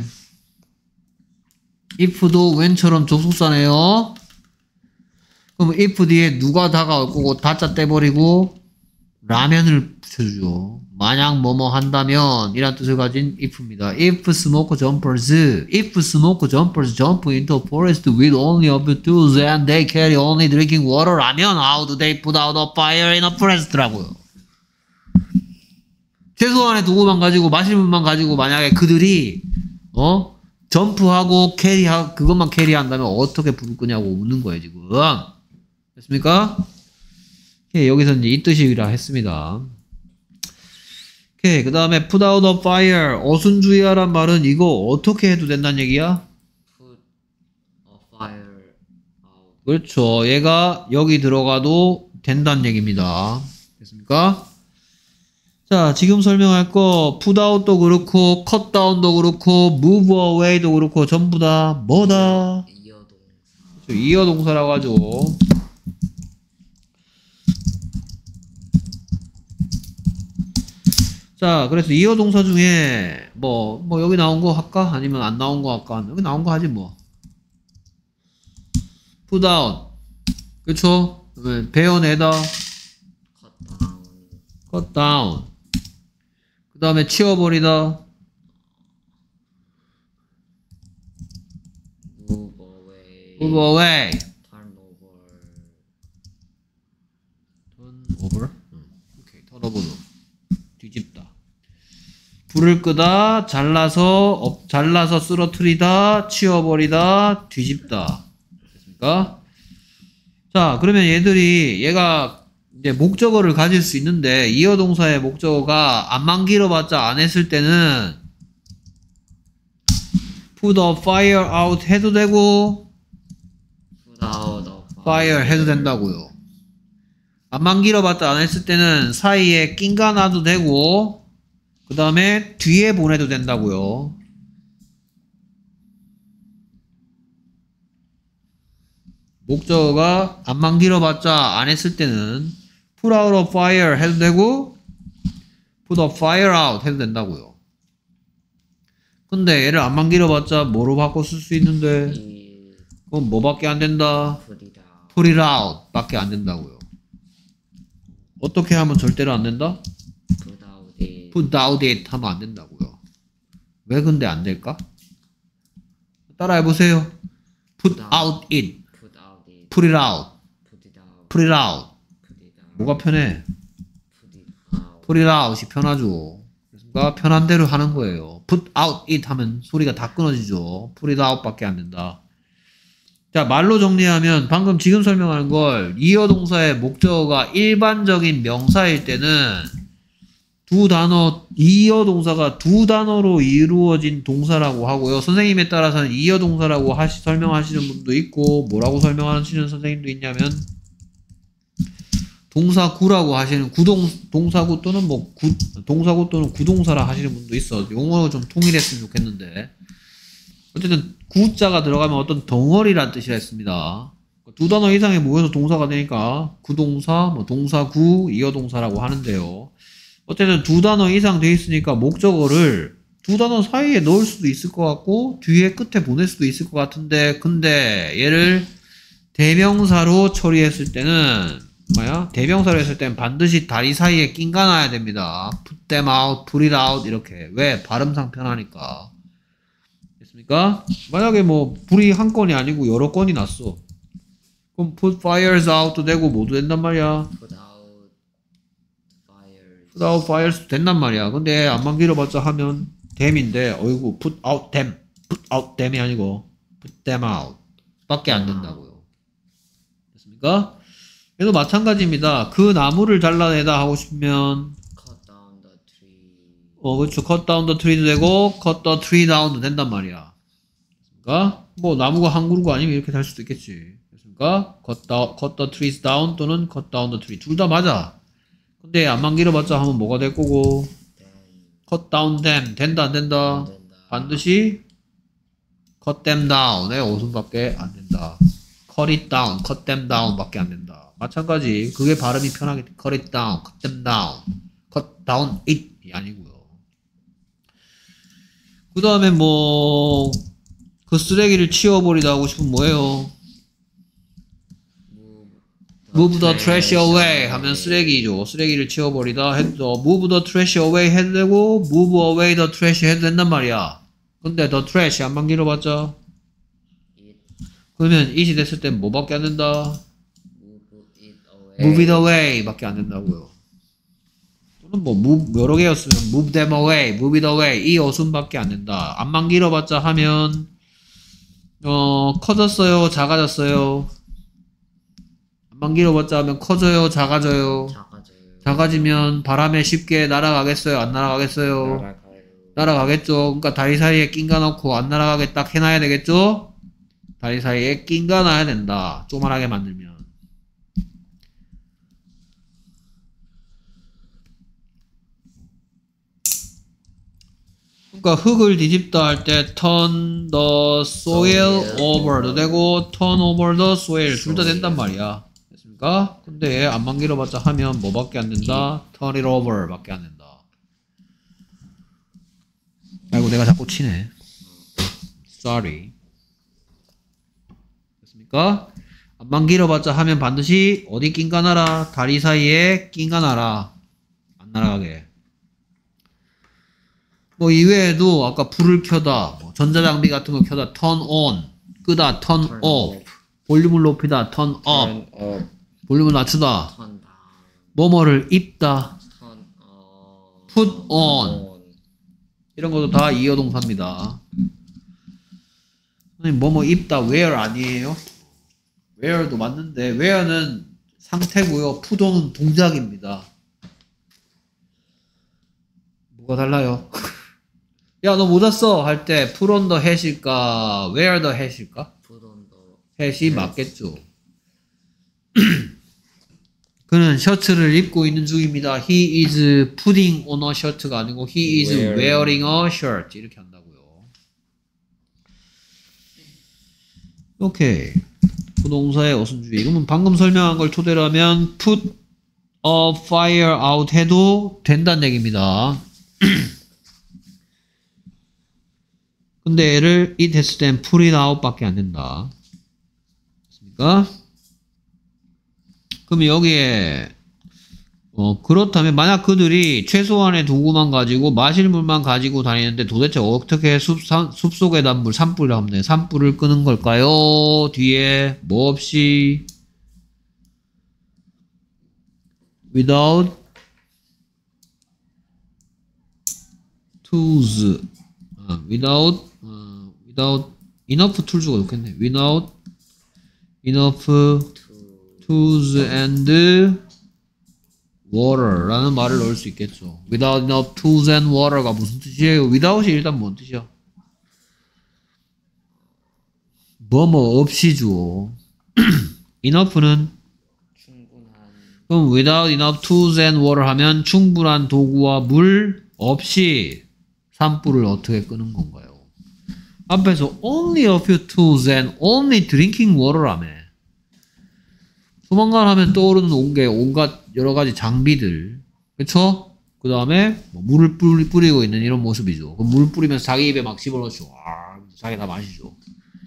if도 when처럼 접속사네요. 그럼 if 뒤에 누가 다가올 거고 다짜 떼버리고 라면을 붙여주죠. 만약 뭐뭐 한다면 이란 뜻을 가진 if입니다. If smoke jumpers, if smoke jumpers jump into a forest with only a few tools and they carry only drinking water 라면 how do they put out a fire in a forest라고요. 최소한의 도구만 가지고 마실 물만 가지고 만약에 그들이 어 점프하고 캐리하 그것만 캐리한다면 어떻게 불을 끄냐고 묻는 거예요 지금. 됐습니까? 오케이, 여기서 이제 이 뜻이라 했습니다. 오케이, 그 다음에 put out a fire 어순주의하란 말은 이거 어떻게 해도 된다는 얘기야? put a fire out 그렇죠. 얘가 여기 들어가도 된다는 얘기입니다. 됐습니까? 자, 지금 설명할 거 put out도 그렇고 cut down도 그렇고 move away도 그렇고 전부 다 뭐다? 이어동사 이어 동사라고 하죠. 자, 그래서 이어 동사 중에 뭐, 뭐 여기 나온 거 할까? 아니면 안 나온 거 할까? 여기 나온 거 하지 뭐. put out. 그쵸? 그러면 베어내다. cut down, cut down. 그 다음에 치워버리다. move away, move away. turn over, turn over. 응. 오케이, turn over도. 뒤집다. 불을 끄다, 잘라서, 업, 잘라서 쓰러뜨리다, 치워버리다, 뒤집다. 됐습니까? 자, 그러면 얘들이, 얘가 이제 목적어를 가질 수 있는데, 이어 동사의 목적어가 안만 길어봤자 안 했을 때는, put a fire out 해도 되고, put out a fire 해도 된다고요. 안만 길어봤자 안 했을 때는 사이에 낀가 놔도 되고, 그 다음에 뒤에 보내도 된다고요. 목적어가 안만 길어봤자 안 했을 때는 put out a fire 해도 되고 put a fire out 해도 된다고요. 근데 얘를 안만 길어봤자 뭐로 바꿔 쓸 수 있는데 이 그건 뭐밖에 안 된다? put it out, put it out 밖에 안 된다고요. 어떻게 하면 절대로 안 된다? put out it, put out it 하면 안 된다고요. 왜 근데 안 될까? 따라해보세요. put out it, put out it, put it out, put it out, put it out. put it out, 뭐가 편해? put it out, put it out이 편하죠. 그러니까 편한 대로 하는 거예요. put out it 하면 소리가 다 끊어지죠. put it out 밖에 안 된다. 자, 말로 정리하면 방금 지금 설명하는 걸 이어 동사의 목적어가 일반적인 명사일 때는 두 단어, 이어 동사가 두 단어로 이루어진 동사라고 하고요. 선생님에 따라서는 이어 동사라고 하시, 설명하시는 분도 있고 뭐라고 설명하시는 선생님도 있냐면 동사구라고 하시는 구동, 동사구 또는 뭐 구, 동사구 또는 구동사라 하시는 분도 있어. 용어가 좀 통일했으면 좋겠는데. 어쨌든 구자가 들어가면 어떤 덩어리란 뜻이라 했습니다. 두 단어 이상이 모여서 동사가 되니까 구동사, 뭐 동사구, 이어동사라고 하는데요. 어쨌든 두 단어 이상 돼 있으니까 목적어를 두 단어 사이에 넣을 수도 있을 것 같고 뒤에 끝에 보낼 수도 있을 것 같은데 근데 얘를 대명사로 처리했을 때는 뭐야? 대명사로 했을 때는 반드시 다리 사이에 낀가 놔야 됩니다. put them out, put it out 이렇게. 왜? 발음상 편하니까. 됐습니까? 만약에 뭐 불이 한 건이 아니고 여러 건이 났어. 그럼 put fires out도 되고 뭐도 된단 말이야. put out fires, put out fires 된단 말이야. 근데 안만 길어봤자 하면 them인데 어이구 put out them, put out them이 아니고 put them out 밖에 안 된다고요. 됐습니까? 얘도 마찬가지입니다. 그 나무를 잘라내다 하고 싶으면 cut down the tree, 어 그렇죠. cut down the tree도 되고 cut the tree down도 된단 말이야. 됐습니까? 뭐 나무가 한 그루가 아니면 이렇게 될 수도 있겠지. 됐습니까? cut, down, cut the trees down 또는 cut down the tree 둘 다 맞아. 근데 안만 길어봤자 하면 뭐가 될 거고 then cut down them 된다 안 된다? 안 된다. 반드시 cut them down의 오순밖에 안 된다. cut it down, cut them down 밖에 안 된다. 마찬가지 그게 발음이 편하게 cut it down, cut them down, cut down it이 아니고요. 그 다음에 뭐 그 쓰레기를 치워버리다 하고 싶으면 뭐예요? move the trash away 하면 쓰레기죠. 쓰레기를 치워버리다 해도 move the trash away 해도 되고 move away the trash 해도 된단 말이야. 근데 the trash 안만 길어봤자 it, 그러면 it이 됐을 땐 뭐밖에 안 된다? move it away, move it away 밖에 안 된다고요. 또는 뭐 move 여러 개였으면 move them away, move it away 이 어순밖에 안 된다. 안만 길어봤자 하면 어 커졌어요, 작아졌어요. 안만 길어봤자 하면 커져요, 작아져요. 작아져요, 작아지면 바람에 쉽게 날아가겠어요, 안 날아가겠어요? 날아가요, 날아가겠죠. 그러니까 다리 사이에 낀가 넣고 안 날아가게 딱 해놔야 되겠죠? 다리 사이에 낀가 놔야 된다. 쪼만하게 만들면. 그러니까 흙을 뒤집다 할 때 turn the soil soil over도 되고 turn over the soil 둘 다 soil. 된단 말이야. 됐습니까? 근데 얘 안만 길어봤자 하면 뭐밖에 안 된다? turn it over 밖에 안 된다. 아이고 내가 자꾸 치네. Sorry. 됐습니까? 앞만 길어봤자 하면 반드시 어디 낀가 나라. 다리 사이에 낀가 나라. 안 날아가게. 뭐 이외에도 아까 불을 켜다, 뭐 전자장비 같은 거 켜다, turn on, 끄다, turn, turn off, off. 볼륨을 높이다, turn up, turn up, 볼륨을 낮추다, turn down, 뭐뭐를 입다, turn on, put on. 이런 것도 다 이어동사입니다. 선생님 뭐뭐 입다 wear 아니에요? wear도 맞는데 wear는 상태고요. put on은 동작입니다. 뭐가 달라요? 야 너 모자 써 할 때 put on the hat일까 wear the hat일까? put on the hat이 맞겠죠. 그는 셔츠를 입고 있는 중입니다. He is putting on a shirt가 아니고 he is Wearing. wearing a shirt 이렇게 한다고요. 오케이. 부동사의 어순주의. 그러면 방금 설명한 걸 토대로 하면 put a fire out 해도 된다는 얘기입니다. 근데 얘를 it 했을 땐 put it out 밖에 안 된다. 됐습니까? 그럼 여기에 어 그렇다면 만약 그들이 최소한의 도구만 가지고 마실 물만 가지고 다니는데 도대체 어떻게 숲, 산, 숲속의 단물 산불을 하면 돼? 산불을 끄는 걸까요? 뒤에 뭐 없이 without tools 아, without 어, without enough tools가 좋겠네. without enough tools and water라는 말을 넣을 수 있겠죠. without enough tools and water가 무슨 뜻이에요? without이 일단 뭔 뜻이야? 뭐 뭐 없이죠. enough는 충분한 그럼 without enough tools and water 하면 충분한 도구와 물 없이 산불을 어떻게 끄는 건가요? 앞에서 only a few tools and only drinking water라며. 조만간 하면 떠오르는 온게 온갖 여러 가지 장비들, 그쵸? 그 다음에 뭐 물을 뿌리, 뿌리고 있는 이런 모습이죠. 그럼 물 뿌리면서 자기 입에 막 집어넣죠. 아, 자기 다 마시죠.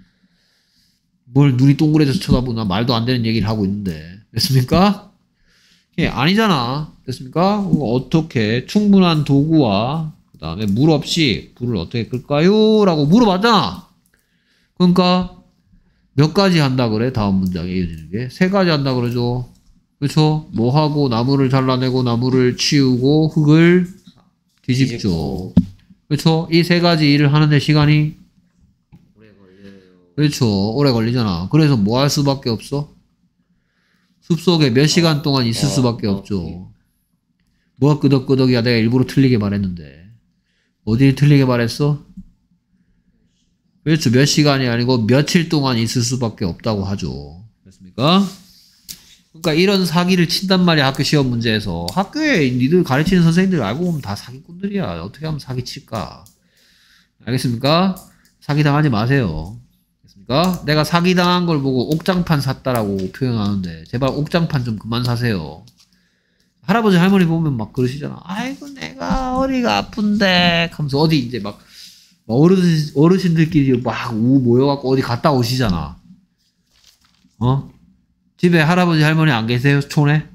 뭘 눈이 동그래져서 쳐다보나 말도 안 되는 얘기를 하고 있는데, 됐습니까? 예, 아니잖아. 됐습니까? 어떻게 충분한 도구와 그 다음에 물 없이 불을 어떻게 끌까요? 라고 물어봤잖아. 그러니까 몇 가지 한다 그래? 다음 문장에 이어지는 게 세 가지 한다 그러죠. 그렇죠? 뭐 하고 나무를 잘라내고 나무를 치우고 흙을 뒤집죠. 그렇죠? 이 세 가지 일을 하는데 시간이 오래 걸려요. 그렇죠. 오래 걸리잖아. 그래서 뭐 할 수밖에 없어? 숲속에 몇 시간 동안 있을 어, 수밖에 어, 없죠. 뭐가 끄덕끄덕이야. 내가 일부러 틀리게 말했는데 어디 틀리게 말했어? 그렇죠. 몇 시간이 아니고 며칠 동안 있을 수밖에 없다고 하죠. 됐습니까? 그러니까 이런 사기를 친단 말이야. 학교 시험 문제에서. 학교에 니들 가르치는 선생님들 알고 보면 다 사기꾼들이야. 어떻게 하면 사기칠까? 알겠습니까? 사기당하지 마세요. 됐습니까? 내가 사기당한 걸 보고 옥장판 샀다라고 표현하는데 제발 옥장판 좀 그만 사세요. 할아버지 할머니 보면 막 그러시잖아. 아이고 내가 허리가 아픈데 하면서 어디 이제 막 어르신, 어르신들끼리 막 우 모여갖고 어디 갔다 오시잖아. 어? 집에 할아버지 할머니 안 계세요? 촌에?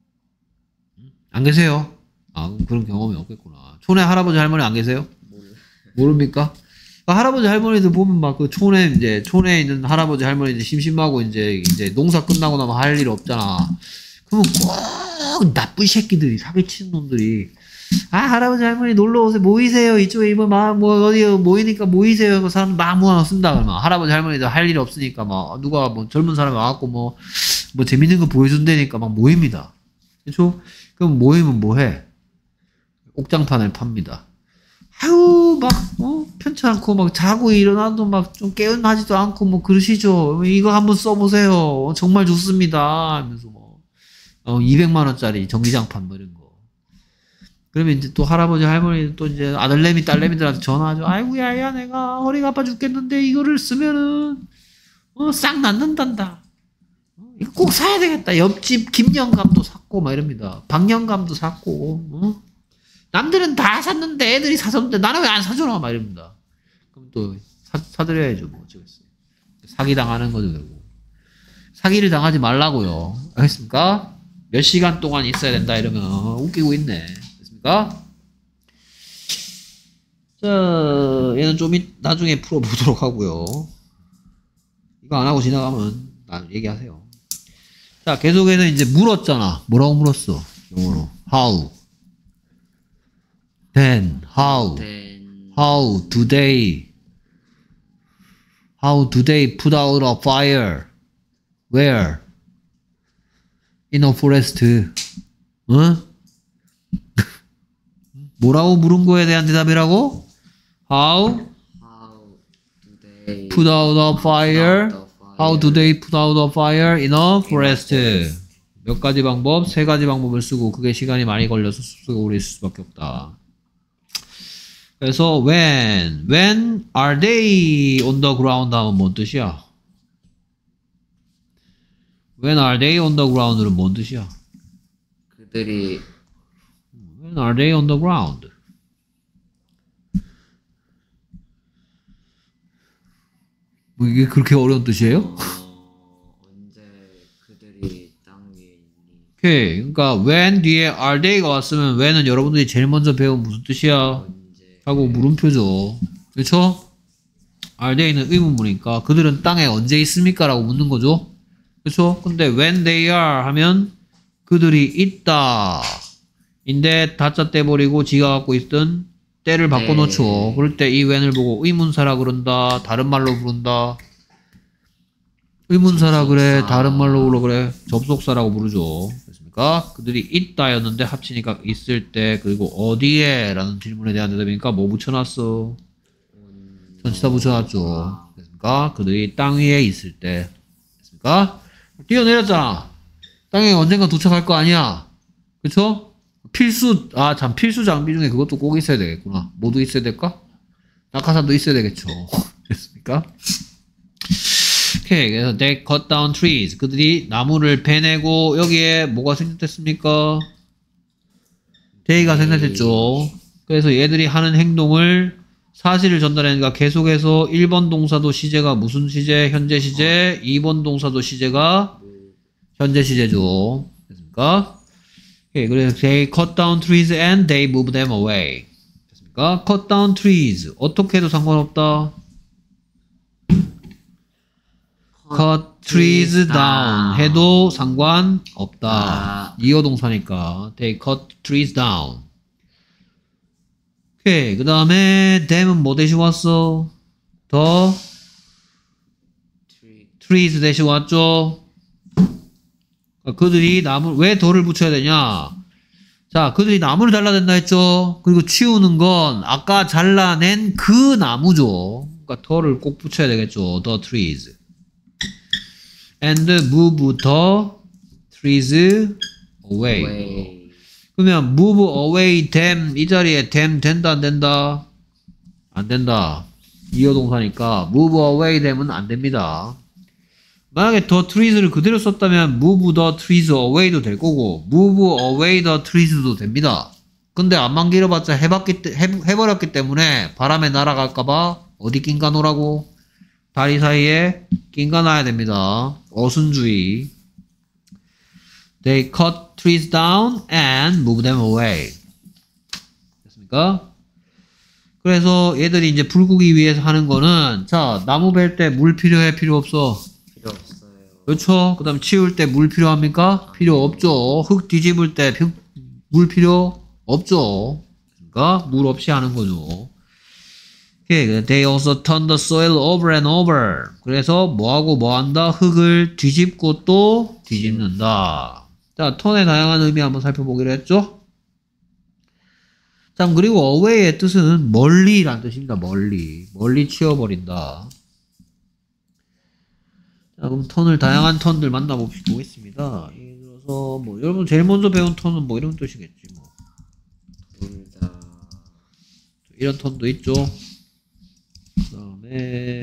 안 계세요? 아, 그런 경험이 없겠구나. 촌에 할아버지 할머니 안 계세요? 모릅니까? 할아버지 할머니들 보면 막 그 촌에 이제 촌에 있는 할아버지 할머니들 심심하고 이제 이제 농사 끝나고 나면 할 일 없잖아. 그러면 꼭 나쁜 새끼들이 사기치는 놈들이 아 할아버지 할머니 놀러 오세요 모이세요 이쪽에 이번 막뭐 어디 모이니까 모이세요 그 사람 막 모아 쓴다 그러면 할아버지 할머니들 할 일 없으니까 막 누가 뭐 젊은 사람 와갖고 뭐 뭐 재밌는 거 보여준다니까 막 모입니다. 그렇죠? 그럼 모이면 뭐해? 옥장판을 팝니다. 아유 막 어? 편치 않고 막 자고 일어나도 막 좀 깨어나지도 않고 뭐 그러시죠. 이거 한번 써보세요. 정말 좋습니다. 하면서 뭐 어, 이백만 원짜리 전기장판 뭐 이런 거. 그러면 이제 또 할아버지 할머니 또 이제 아들내미 딸내미들한테 전화하죠. 아이고 야야 내가 허리가 아파 죽겠는데 이거를 쓰면은 어, 싹 낫는단다. 어, 이거 꼭 사야 되겠다. 옆집 김영감도 샀고 막 이럽니다. 박영감도 샀고 어? 남들은 다 샀는데 애들이 사줬는데 나는 왜 안 사주나 막 이럽니다. 그럼 또 사, 사드려야죠. 뭐 어쩌겠어요. 사기 당하는 거도 되고. 사기를 당하지 말라고요. 알겠습니까? 몇 시간 동안 있어야 된다 이러면 웃기고 있네. 알겠습니까? 자, 얘는 좀 이, 나중에 풀어보도록 하고요. 이거 안 하고 지나가면 나 얘기하세요. 자, 계속해서 이제 물었잖아. 뭐라고 물었어? 영어로. How? Then, how? then How do they? How do they put out a fire? Where? In a forest. 어? 뭐라고 물은 거에 대한 대답이라고? How? how do they Put out a fire? put out the fire? How do they put out a fire in a forest? 몇 가지 방법? 세 가지 방법을 쓰고 그게 시간이 많이 걸려서 숲속에 오래 있을 수밖에 없다. 그래서 when, when are they on the ground 하면 뭔 뜻이야? When are they on the ground는 뭔 뜻이야? 그들이 When are they on the ground? 뭐 이게 그렇게 어려운 뜻이에요? 어, 언제 그들이 땅 위에 있니? 오케이. 그러니까 when 뒤에 are they가 왔으면 when은 여러분들이 제일 먼저 배운 무슨 뜻이야? 언제 하고 물음표죠. 그렇죠? are they는 의문문이니까 그들은 땅에 언제 있습니까? 라고 묻는 거죠. 그렇죠? 근데 when they are 하면 그들이 있다. 인데 다짜 떼버리고 지가 갖고 있던 때를 바꿔놓죠. 네. 그럴 때 이 when을 보고 의문사라 그런다. 다른 말로 부른다. 의문사라 그래. 접속사. 다른 말로 부르 그래. 접속사라고 부르죠. 그렇습니까? 그들이 있다였는데 합치니까 있을 때 그리고 어디에? 라는 질문에 대한 대답이니까 뭐 붙여놨어? 전치사 붙여놨죠. 그렇습니까? 그들이 땅 위에 있을 때. 그렇습니까? 뛰어내렸잖아. 땅에 언젠가 도착할 거 아니야. 그쵸? 필수, 아, 참, 필수 장비 중에 그것도 꼭 있어야 되겠구나. 모두 있어야 될까? 낙하산도 있어야 되겠죠. 됐습니까? 오케이. 그래서 they cut down trees. 그들이 나무를 베내고, 여기에 뭐가 생략됐습니까? they가 생략됐죠. 그래서 얘들이 하는 행동을 사실을 전달하니까 계속해서 일 번 동사도 시제가 무슨 시제? 현재 시제. 이 번 동사도 시제가 현재 시제죠. 됐습니까? 오케이, 그래서 they cut down trees and they move them away. 됐습니까? cut down trees. 어떻게 해도 상관없다. cut trees down 해도 상관없다. 아. 이어동사니까 they cut trees down. 오케이, 그 다음에 them은 뭐 대신 왔어? 더 tree trees 대신 왔죠? 그들이 나무, 왜 더를 붙여야 되냐? 자, 그들이 나무를 잘라낸다 했죠? 그리고 치우는 건 아까 잘라낸 그 나무죠. 그러니까 더를 꼭 붙여야 되겠죠. the trees. and move the trees away. away. 그러면 move away them 이 자리에 them 된다 안 된다? 안 된다. 이어동사니까 move away them은 안 됩니다. 만약에 the trees를 그대로 썼다면 move the trees away도 될 거고 move away the trees도 됩니다. 근데 안만 길어봤자 해봤기, 해, 해버렸기 때문에 바람에 날아갈까봐 어디 낀가 놓으라고? 다리 사이에 낀가 놔야 됩니다. 어순주의. They cut trees down and move them away. 됐습니까? 그래서 얘들이 이제 불 끄기 위해서 하는 거는 자, 나무 벨 때 물 필요해? 필요 없어? 필요 없어요. 그렇죠? 그 다음 치울 때 물 필요합니까? 필요 없죠. 흙 뒤집을 때 물 필요 없죠. 그러니까 물 없이 하는 거죠. Okay. They also turn the soil over and over. 그래서 뭐하고 뭐한다? 흙을 뒤집고 또 뒤집는다. 자, 턴의 다양한 의미 한번 살펴보기로 했죠? 자, 그리고 away의 뜻은 멀리란 뜻입니다. 멀리. 멀리 치워버린다. 자, 그럼 턴을 다양한 턴들 만나보겠습니다. 예를 들어서 뭐 여러분 제일 먼저 배운 턴은 뭐 이런 뜻이겠지 뭐. 둘 다 이런 턴도 있죠. 그 다음에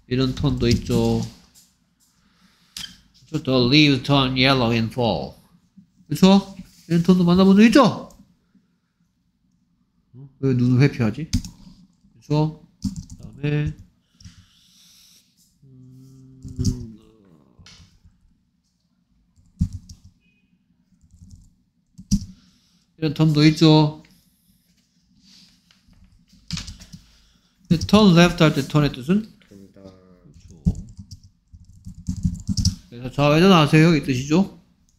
이런 톤도 있죠. The leaves turn yellow in fall. 그쵸? 이런 톤도 만나본 적 있죠? 왜 눈을 회피하지? 그쵸? 그 다음에 음... 이런 톤도 있죠. turn left 할 때 턴의 뜻은? 돌다. 그렇죠. 그래서 좌회전 하세요 이 뜻이죠.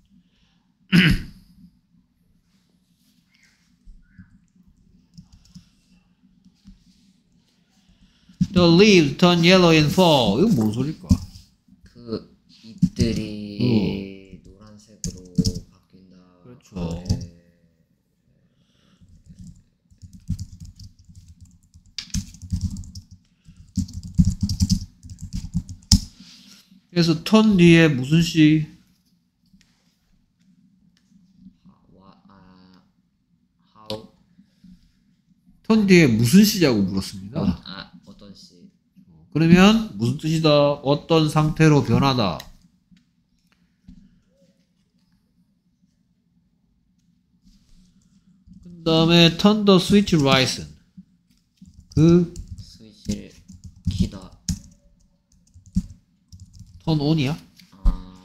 The leaves turn yellow in fall. 이거 뭔 소릴까? 그 잎들이 노란색으로 바뀐다. 그렇죠. 네. 그래서 턴 뒤에 무슨 시? 와, 아, how? 턴 뒤에 무슨 시냐고 물었습니다. 어, 아, 어떤 시? 그러면 무슨 뜻이다? 어떤 상태로 변하다. 그 다음에 turn the switch right은 그 스위치를 키다. turn on이야? 아,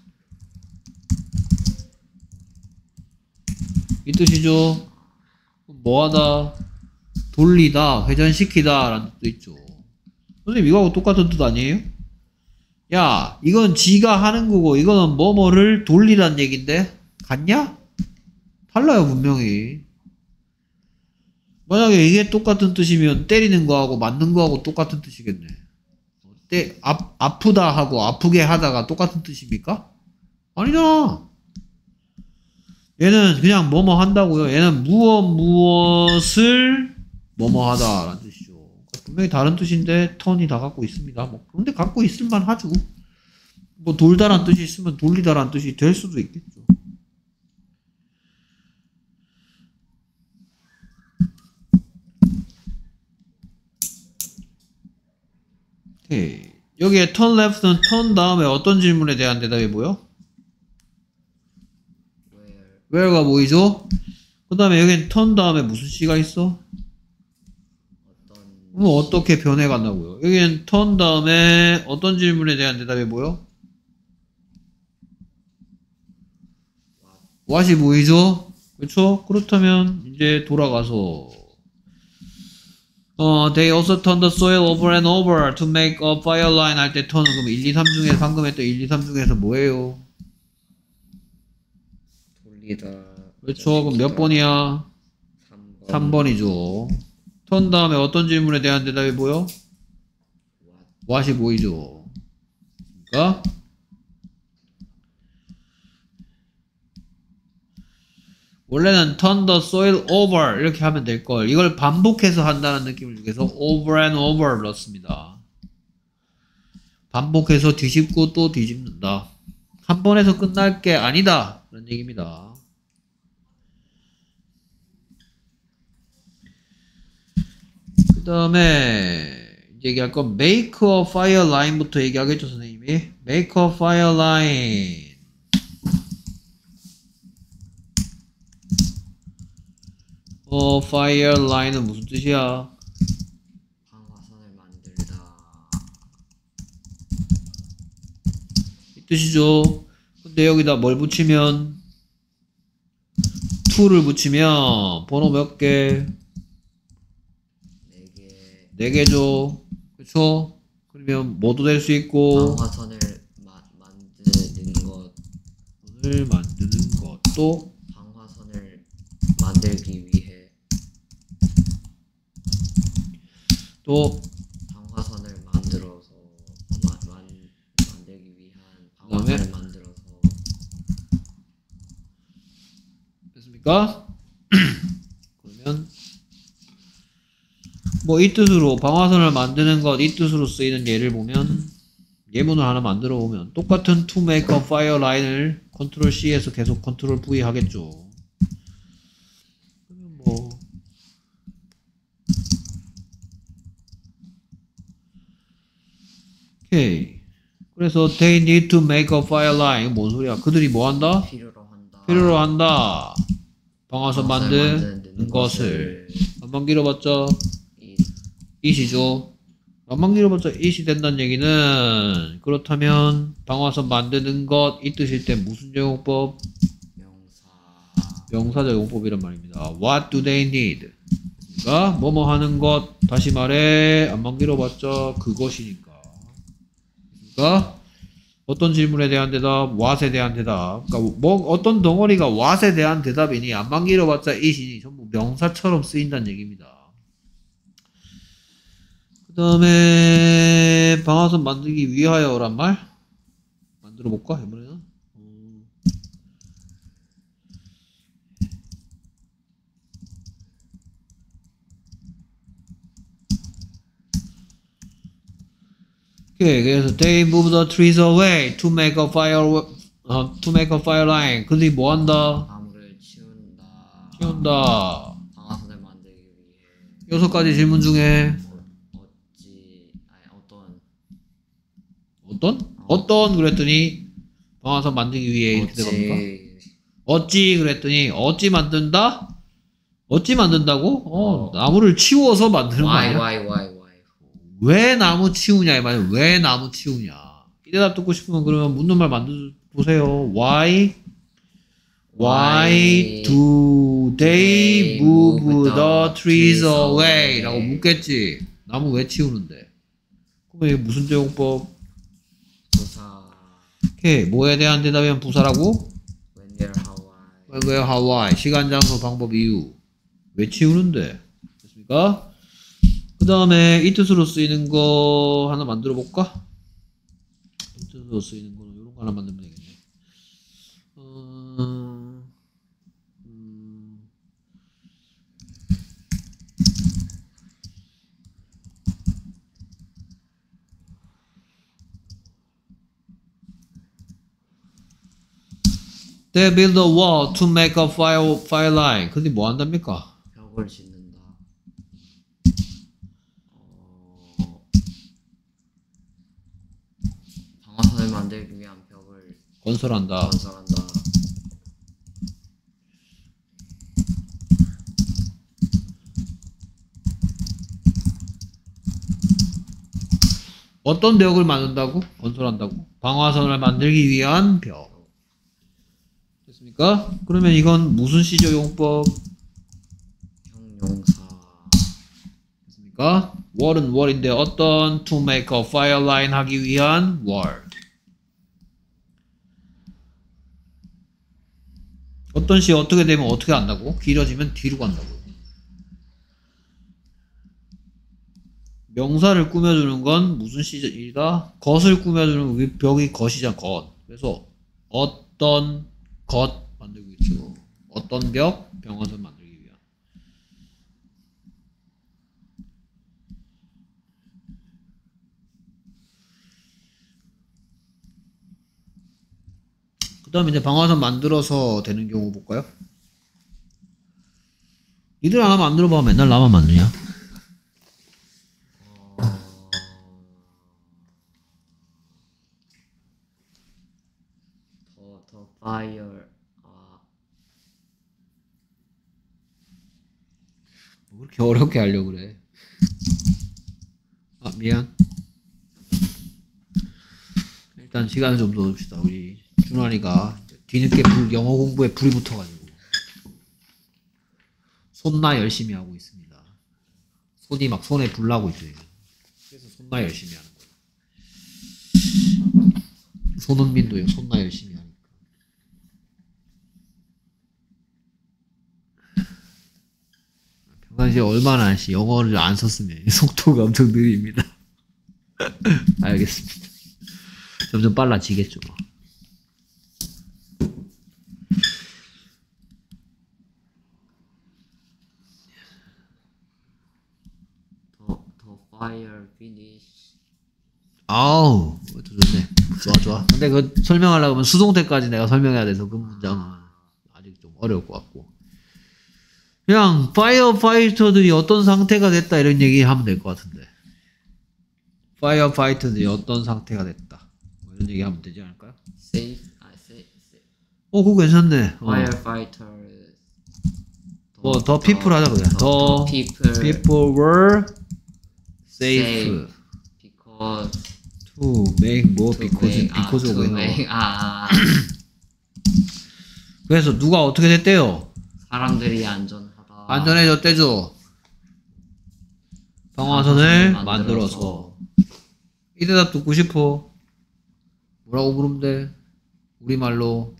이 뜻이죠. 뭐하다? 돌리다, 회전시키다 라는 뜻도 있죠. 선생님 이거하고 똑같은 뜻 아니에요? 야, 이건 지가 하는 거고 이거는 뭐뭐를 돌리란 얘긴데 같냐? 달라요 분명히. 만약에 이게 똑같은 뜻이면 때리는 거하고 맞는 거하고 똑같은 뜻이겠네. 때, 아, 아프다 하고 아프게 하다가 똑같은 뜻입니까? 아니잖아. 얘는 그냥 뭐뭐 한다고요. 얘는 무엇 무엇을 뭐뭐 하다 라는 뜻이죠. 분명히 다른 뜻인데 턴이 다 갖고 있습니다. 뭐 근데 갖고 있을만 하죠. 뭐 돌다란 뜻이 있으면 돌리다란 뜻이 될 수도 있겠죠. 오케이. 여기에 turn left는 turn 다음에 어떤 질문에 대한 대답이 뭐요? where? where가 보이죠? 그 다음에 여기는 turn 다음에 무슨 시가 있어? 어떤? 그럼 어떻게 변해간다고요? 여기는 turn 다음에 어떤 질문에 대한 대답이 뭐요? what이 보이죠? 그렇죠? 그렇다면 이제 돌아가서 어, they also turn the soil over and over to make a fire line 할 때 turn은 그럼 일, 이, 삼 중에 방금 했던 일, 이, 삼 중에서 뭐예요? 돌리다. 그렇죠. 그럼 몇 번이야? 삼 번. 삼 번이죠. turn 다음에 어떤 질문에 대한 대답이 뭐요? what? what이 보이죠. 그러니까 원래는 turn the soil over 이렇게 하면 될 걸. 이걸 반복해서 한다는 느낌을 주기 위해서 over and over 넣습니다. 반복해서 뒤집고 또 뒤집는다. 한 번에서 끝날 게 아니다. 그런 얘기입니다. 그 다음에 이제 얘기할 건 make a fire line부터 얘기하겠죠 선생님이. make a fire line. 어, fire line은 무슨 뜻이야? 방화선을 만들다. 이 뜻이죠. 근데 여기다 뭘 붙이면 to를 붙이면 번호 몇 개? 네 개. 네 개죠. 그쵸? 그러면 뭐도 될 수 있고 방화선을 마, 만드는 것. 을 만드는 것도 방화선을 만들기 위해. 또 방화선을 만들어서 마, 만, 만들기 위한 방화선을 그다음에? 만들어서. 됐습니까? 그러면 뭐 이 뜻으로 방화선을 만드는 것 이 뜻으로 쓰이는 예를 보면 예문을 하나 만들어 보면 똑같은 to make a fire line을 컨트롤 C에서 계속 컨트롤 V 하겠죠. 그러면 뭐 그래서 they need to make a fire line. 이거 뭔 소리야? 그들이 뭐 한다? 필요로 한다. 필요로 한다. 방아선 방아선을 만드는 만드는 것을. 것을. 안만 길어봤자 이 it이죠. 안만 길어봤자 it이 된다는 얘기는 그렇다면 방아선 만드는 것 이 뜻일 때 무슨 적용법? 명사. 명사 적용법이란 말입니다. What do they need? 그러니까 뭐뭐 하는 것. 다시 말해 안만 길어봤자 그것이니까. 그러니까 어떤 질문에 대한 대답, what에 대한 대답. 그러니까 뭐 어떤 덩어리가 what에 대한 대답이니 안만 길어봤자 it이니 전부 명사처럼 쓰인다는 얘기입니다. 그 다음에 방아선 만들기 위하여란 말 만들어 볼까 이번에는. 음. 오케이, 그래서 they move the trees away to make a fire 어, to make a fire line. 그들이 뭐 한다? 나무를 치운다. 키운다. 방아선을 만들기 위해. 여섯 가지 질문 중에 어, 어찌 아니 어떤 어떤? 어떤 그랬더니 방아선 만들기 위해 이렇게 들어갑니까? 어찌 어찌 그랬더니 어찌 만든다? 어찌 만든다고? 어, 어. 나무를 치워서 만드는 거 why 아니야? why why why 왜 나무 치우냐 이 말이야. 왜 나무 치우냐. 이 대답 듣고 싶으면 그러면 묻는 말 만들어 보세요. Why? Why do they move the trees away? 라고 묻겠지. 나무 왜 치우는데? 그럼 이게 무슨 적용법? 부사. 오케이. 뭐에 대한 대답이면 부사라고? when where how why When, where, how, why. 시간, 장소, 방법, 이유. 왜 치우는데? 됐습니까? 그 다음에 이 뜻으로 쓰이는 거 하나 만들어 볼까? 이 뜻으로 쓰이는 거는 이런 거 하나 만들면 되겠네. 어... 음... They build a wall to make a fire, fire line. 근데 뭐 한답니까? 벽을 짓는다. 어, 방아선을 만들기 위한 벽을 건설한다. 건설한다. 어떤 벽을 만든다고? 건설한다고? 방화선을 만들기 위한 벽. 됐습니까? 그러면 이건 무슨 시적용법? 형용사. 됐습니까? wall은 wall인데 어떤 to make a fire line 하기 위한 wall. 어떤 시 어떻게 되면 어떻게 한다고? 길어지면 뒤로 간다고. 명사를 꾸며주는 건 무슨 시이다? 것을 꾸며주는 벽이 것이자 것. 그래서 어떤 것 만들고 있죠. 어떤 벽? 병원을 만들기 위한. 그 다음에 이제 방화선 만들어서 되는 경우 볼까요? 니들 하나 만들어봐. 맨날 나만 만드냐? 더, 더 fire. 아, 뭐 그렇게 어렵게 하려고 그래. 아, 미안. 일단 시간을 좀 더 둡시다. 우리 준환이가 뒤늦게 불, 영어 공부에 불이 붙어가지고 손나 열심히 하고 있습니다. 손이 막 손에 불 나고 있죠. 지금. 그래서 손나 열심히 하는 거예요. 손흥민도요. 손나 열심히 하니까. 평상시에 얼마나 씨 영어를 안 썼으면 속도가 엄청 느립니다. 알겠습니다. 점점 빨라지겠죠. 더, 더 fire finish. 아우, 그것도 좋네. 좋아, 좋아. 근데 그 설명하려고 하면 수동태까지 내가 설명해야 돼서 그 문장은 아직 좀 어려울 것 같고. 그냥 파이어파이터들이 어떤 상태가 됐다 이런 얘기 하면 될 것 같은데. 파이어파이터들이 어떤 상태가 됐다. 뭐 그런 얘기 하면 되지 않을까요? save 아 save save 어, 그거 괜찮네. 어. firefighters 뭐, 더 people 하자 그래. 더 people people were safe, safe because to make 뭐 to because make, because 아, of to it. make, 아, 아. 그래서 누가 어떻게 됐대요? 사람들이 안전하다. 안전해졌대죠. 방화선을 만들어서. 이 대답 듣고 싶어. 뭐라고 물으면 돼? 우리말로.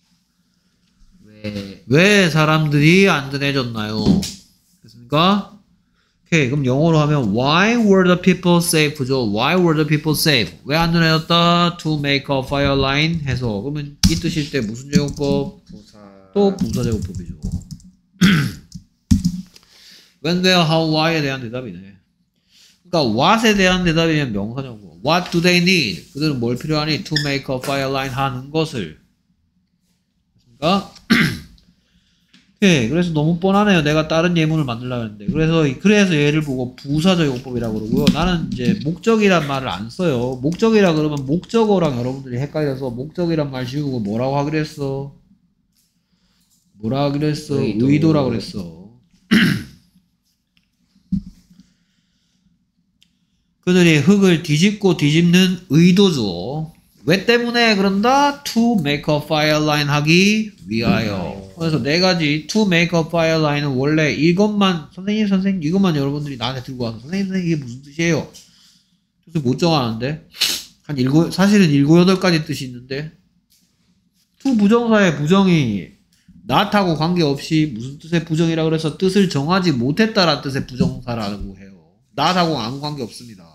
왜 왜 사람들이 안전해졌나요? 됐습니까? 오케이. 그럼 영어로 하면 Why were the people safe죠? Why were the people safe? 왜 안전해졌다? To make a fire line 해서. 그러면 이 뜻일 때 무슨 제공법? 부사 또 부사제공법이죠. When, where, how, why에 대한 대답이네. 그러니까 what에 대한 대답이면 명사냐고. What do they need? 그들은 뭘 필요하니? To make a fire line 하는 것을. 그러니까 오케이. 그래서 너무 뻔하네요. 내가 다른 예문을 만들려고 했는데. 그래서 그래서 얘를 보고 부사적용법이라고 그러고요. 나는 이제 목적이란 말을 안 써요. 목적이라 그러면 목적어랑 여러분들이 헷갈려서 목적이란 말 지우고 뭐라고 하기로 했어? 뭐라 그랬어? 의도. 의도라 그랬어. 그들이 흙을 뒤집고 뒤집는 의도죠. 왜 때문에 그런다? To make a fire line 하기 위하여. 그래서 네 가지 to make a fire line은 원래 이것만 선생님 선생님 이것만 여러분들이 나한테 들고 와서 선생님 선생님 이게 무슨 뜻이에요? 뜻을 못 정하는데 한 일곱 사실은 일곱 여덟 가지 뜻이 있는데 to 부정사의 부정이 not하고 관계없이 무슨 뜻의 부정이라 그래서 뜻을 정하지 못했다라는 뜻의 부정사라고 해요. not하고 아무 관계없습니다.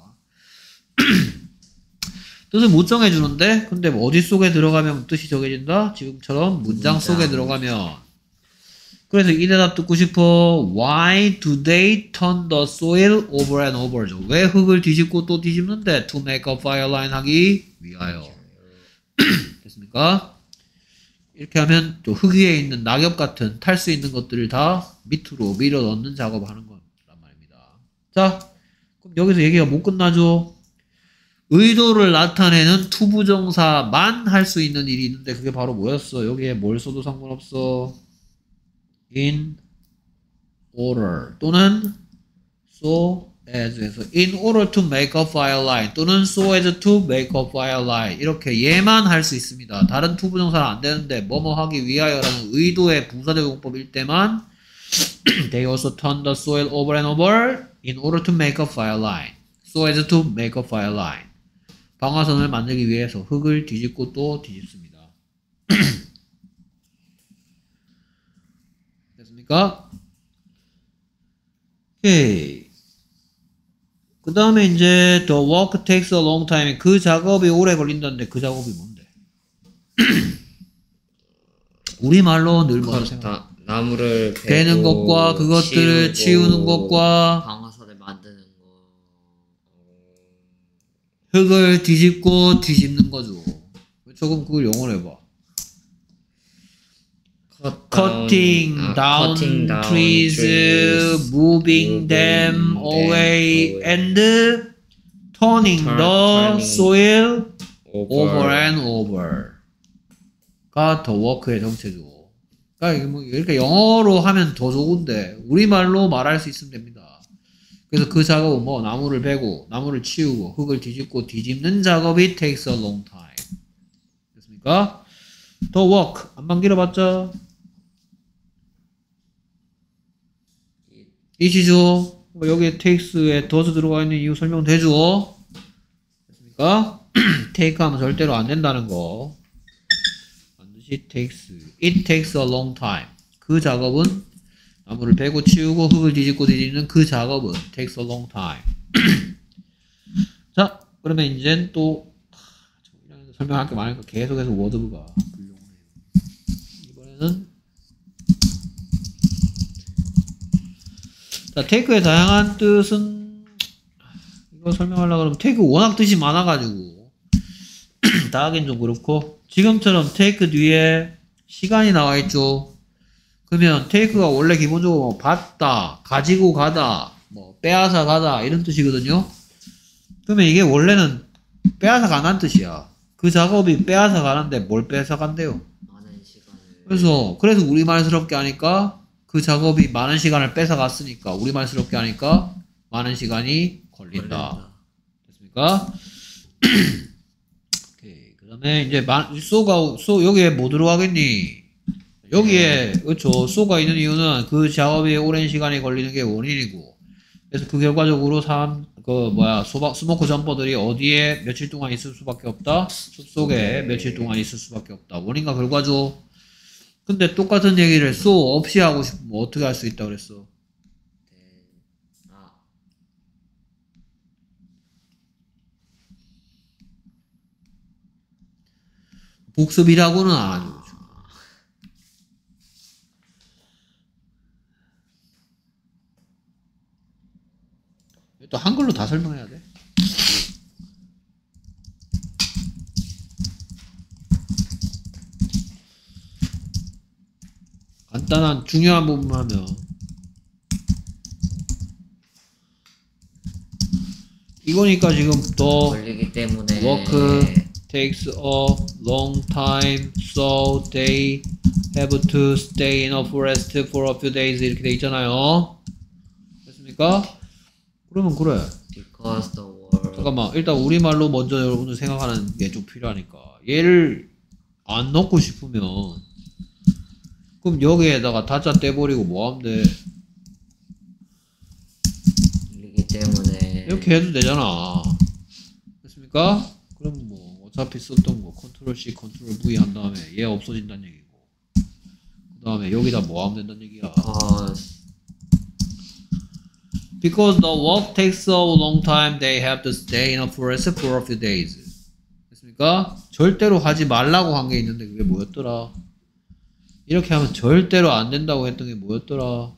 뜻을 못 정해주는데 근데 뭐 어디 속에 들어가면 뜻이 정해진다? 지금처럼 문장 속에 들어가면. 그래서 이 대답 듣고 싶어. Why do they turn the soil over and over죠? 왜 흙을 뒤집고 또 뒤집는데? To make a fire line 하기 위하여. 됐습니까? 이렇게 하면 또 흙 위에 있는 낙엽 같은 탈 수 있는 것들을 다 밑으로 밀어 넣는 작업을 하는 거란 말입니다. 자, 그럼 여기서 얘기가 못 끝나죠? 의도를 나타내는 투부정사만 할 수 있는 일이 있는데 그게 바로 뭐였어? 여기에 뭘 써도 상관없어. in order 또는 so as 해서 in order to make a fire line 또는 so as to make a fire line 이렇게 얘만 할 수 있습니다. 다른 투부정사는 안 되는데 뭐뭐 하기 위하여라는 의도의 부사적용법일 때만 they also turn the soil over and over in order to make a fire line so as to make a fire line 방화선을 만들기 위해서 흙을 뒤집고 또 뒤집습니다. 됐습니까? 오케이. 그 다음에 이제 the work takes a long time. 그 작업이 오래 걸린다는데 그 작업이 뭔데? 우리말로 늘 뭐라고 생각해? 나무를 베는 것과 그것들을 치우는 것과 방화선을 만드는 거 흙을 뒤집고 뒤집는 거죠. 조금 그걸 영어로 해봐. cut cutting down, down, 아, cutting down trees, trees, moving moving them them away, away, and turning turn- the turning soil over, over and over가 더 워크의 정체죠. 그러니까 뭐 이렇게 영어로 하면 더 좋은데 우리말로 말할 수 있으면 됩니다. 그래서 그 작업은 뭐 나무를 베고 나무를 치우고 흙을 뒤집고 뒤집는 작업이 takes a long time. 됐습니까? The work 안만 길어봤자 이시죠. 뭐 여기에 takes에 does 들어가 있는 이유 설명되죠. 됐습니까? take 하면 절대로 안 된다는 거. 반드시 takes. It takes a long time. 그 작업은 나무를 베고 치우고 흙을 뒤집고 뒤집는 그 작업은 takes a long time. 자, 그러면 이젠 또 설명할 게 많으니까 계속해서 워드가 불용해요. 이번에는 자, take의 다양한 뜻은 이거 설명하려고 그러면 take 워낙 뜻이 많아가지고 다 하긴 좀 그렇고 지금처럼 take 뒤에 시간이 나와 있죠. 그러면 take가 원래 기본적으로 뭐 받다, 가지고 가다, 뭐 빼앗아 가다 이런 뜻이거든요. 그러면 이게 원래는 빼앗아 가는 뜻이야. 그 작업이 빼앗아 가는데 뭘 빼앗아 간대요? 많은 시간을. 그래서 그래서 우리말스럽게 하니까 그 작업이 많은 시간을 뺏어 갔으니까 우리말스럽게 하니까 많은 시간이 걸린다. 걸린다. 됐습니까? 오케이. 그다음에 이제 만 소가 소 여기에 뭐 들어가겠니? 여기에 그렇죠. 소가 있는 이유는 그 작업이 오랜 시간이 걸리는 게 원인이고, 그래서 그 결과적으로 사람 그 뭐야 소박 스모크 점퍼들이 어디에 며칠 동안 있을 수밖에 없다. 숲속에 며칠 동안 있을 수밖에 없다. 원인과 결과죠. 근데 똑같은 얘기를 소 없이 하고 싶으면 어떻게 할 수 있다 그랬어? 네. 아, 복습이라고는 안 하죠. 또 한글로 다 설명해야 돼. 간단한 중요한 부분만 하면 이거니까 지금 더 걸리기 때문에. work takes a long time, so they have to stay in a forest for a few days 이렇게 돼 있잖아요. 됐습니까? 그러면 그래. Because the world. 잠깐만, 일단 우리말로 먼저 여러분들 생각하는 게 좀 필요하니까 얘를 안 넣고 싶으면 그럼 여기에다가 다짜 떼버리고 뭐 하면 돼? 걸리기 때문에. 이렇게 해도 되잖아. 됐습니까? 그럼 뭐 어차피 썼던 거 컨트롤 C, 컨트롤 V 한 다음에 얘 없어진다는 얘기고, 그 다음에 여기다 뭐 하면 된다는 얘기야. Because. Because the work takes so long time, they have to stay in a forest for a few days. 됐습니까? 절대로 하지 말라고 한 게 있는데 그게 뭐였더라? 이렇게 하면 절대로 안 된다고 했던 게 뭐였더라?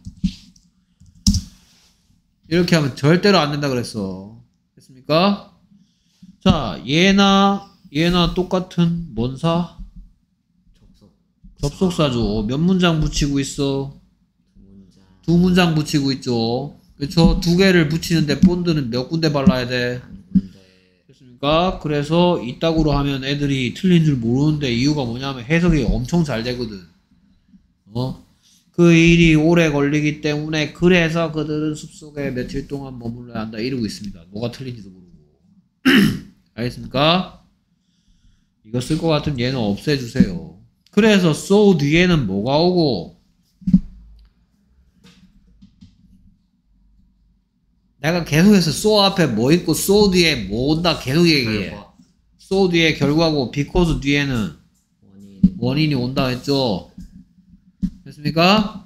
이렇게 하면 절대로 안 된다 그랬어. 됐습니까? 자, 얘나 얘나 똑같은 뭔사? 접속. 접속사죠. 몇 문장 붙이고 있어? 두 문장. 두 문장 붙이고 있죠. 그렇죠? 두 개를 붙이는데 본드는 몇 군데 발라야 돼? 한 군데. 됐습니까? 그래서 이따구로 하면 애들이 틀린 줄 모르는데 이유가 뭐냐면 해석이 엄청 잘 되거든. 어? 그 일이 오래 걸리기 때문에 그래서 그들은 숲속에 며칠 동안 머물러야 한다 이러고 있습니다. 뭐가 틀린지도 모르고. 알겠습니까? 이거 쓸 것 같으면 얘는 없애주세요. 그래서 so 뒤에는 뭐가 오고, 내가 계속해서 so 앞에 뭐 있고 so 뒤에 뭐 온다 계속 얘기해. 결과. so 뒤에 결과고 because 뒤에는 원인. 원인이 온다 했죠. 됐습니까?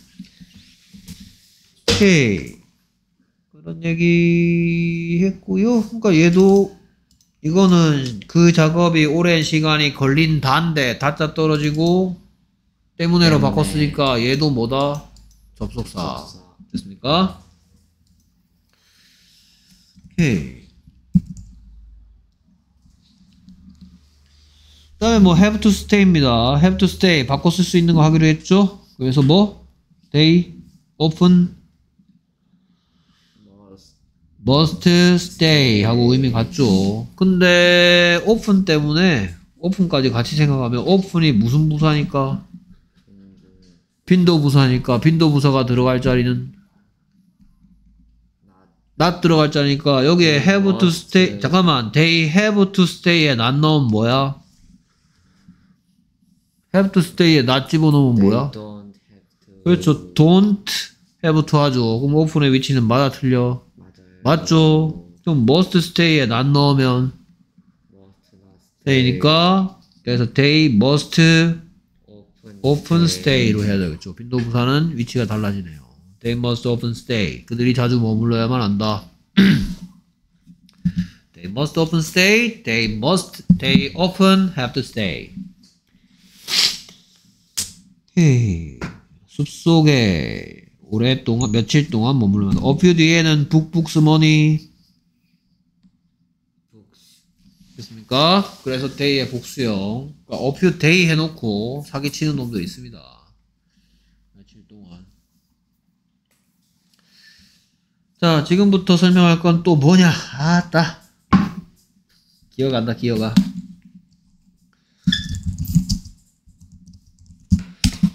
오케이. 그런 얘기 했고요. 그러니까 얘도 이거는 그 작업이 오랜 시간이 걸린다인데 다짜 떨어지고 때문에로 때문에. 바꿨으니까 얘도 뭐다? 접속사. 접속사. 됐습니까? 오케이. 그 다음에 뭐 have to stay입니다. have to stay 바꿔 쓸 수 있는 거 하기로 했죠. 그래서 뭐 they often must stay 하고 의미 같죠. 근데 often 때문에 often까지 같이 생각하면 often이 무슨 부사니까? 빈도 부사니까 빈도 부사가 들어갈 자리는 not 들어갈 자리니까 여기에 have to stay. 잠깐만, they have to stay에 not 넣으면 뭐야? have to stay에 not 집어넣으면 뭐야? Don't have to. 그렇죠. don't have to 하죠. 그럼 open의 위치는 맞아 틀려? 맞아요. 맞죠. 좀 must stay에 not 넣으면 Must not stay니까 그래서 they must open, open stay로 해야 되겠죠. 빈도 부사는 위치가 달라지네요. They must often stay. 그들이 자주 머물러야만 한다. They must often stay. They must. They often have to stay. 헤이. 숲속에 오랫동안 며칠 동안 머물면 a few 뒤에는 북북스머니 됐습니까? 그래서 day의 복수형. 그러니까 a few day 해놓고 사기치는 놈도 있습니다. 며칠 동안. 자, 지금부터 설명할 건 또 뭐냐? 아따. 기억한다, 기억아.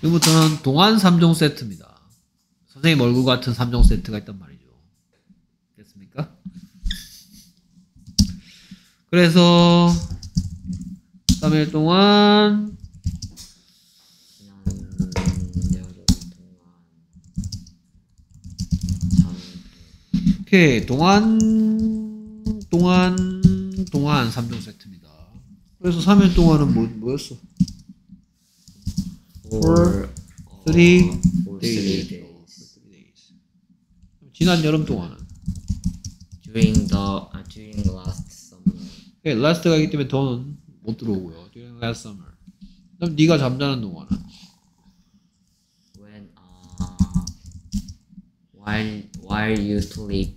지금부터는 동안 삼 종 세트입니다. 선생님 얼굴 같은 삼 종 세트가 있단 말이죠. 됐습니까? 그래서 삼 일 동안 지난 여름 동안 잠 오케이 동안 동안 동안 삼 종 세트입니다. 그래서 삼 일 동안은 뭐, 뭐였어? for three for days. three days 지난 여름 동안은 during the uh, during last summer. 오케이 last가 있기 때문에 더는 못 들어오고요. during last summer. 그럼 네가 잠자는 동안은 When uh while while you sleep.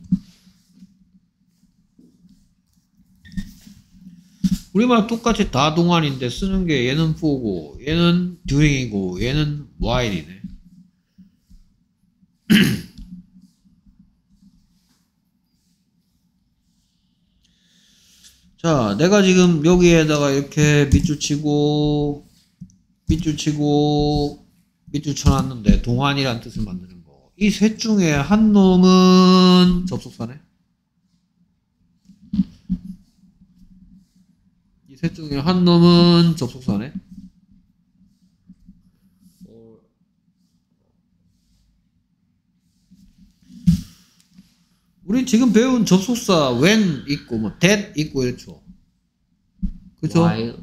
우리말 똑같이 다 동안인데 쓰는 게 얘는 for고 얘는 during이고 얘는 while이네. 자, 내가 지금 여기에다가 이렇게 밑줄 치고 밑줄 치고 밑줄 쳐놨는데 동안이란 뜻을 만드는 거. 이 셋 중에 한 놈은 접속사네. 이 셋 중에 한 놈은 접속사네. for 우리 지금 배운 접속사 when 있고 뭐 that 있고 이렇죠. 그죠? while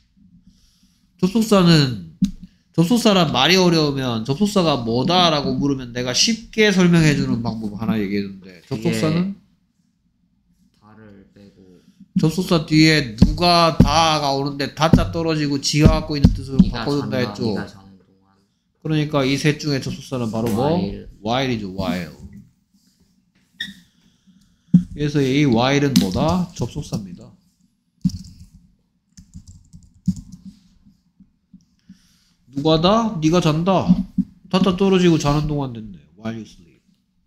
접속사는 접속사란 말이 어려우면 접속사가 뭐다라고 물으면 내가 쉽게 설명해주는 방법 하나 얘기해주는데 접속사는 다를 빼고 접속사 뒤에 누가 다가 오는데 다자 떨어지고 지가 갖고 있는 뜻으로 네가 바꿔준다 잔다, 했죠. 네가 자는 동안. 그러니까 이 셋 중에 접속사는 바로 뭐? while. while이죠. while. 그래서 이 while은 뭐다? 접속사입니다. 누가 다? 네가 잔다. 다다 떨어지고 자는 동안 됐네. while you sleep.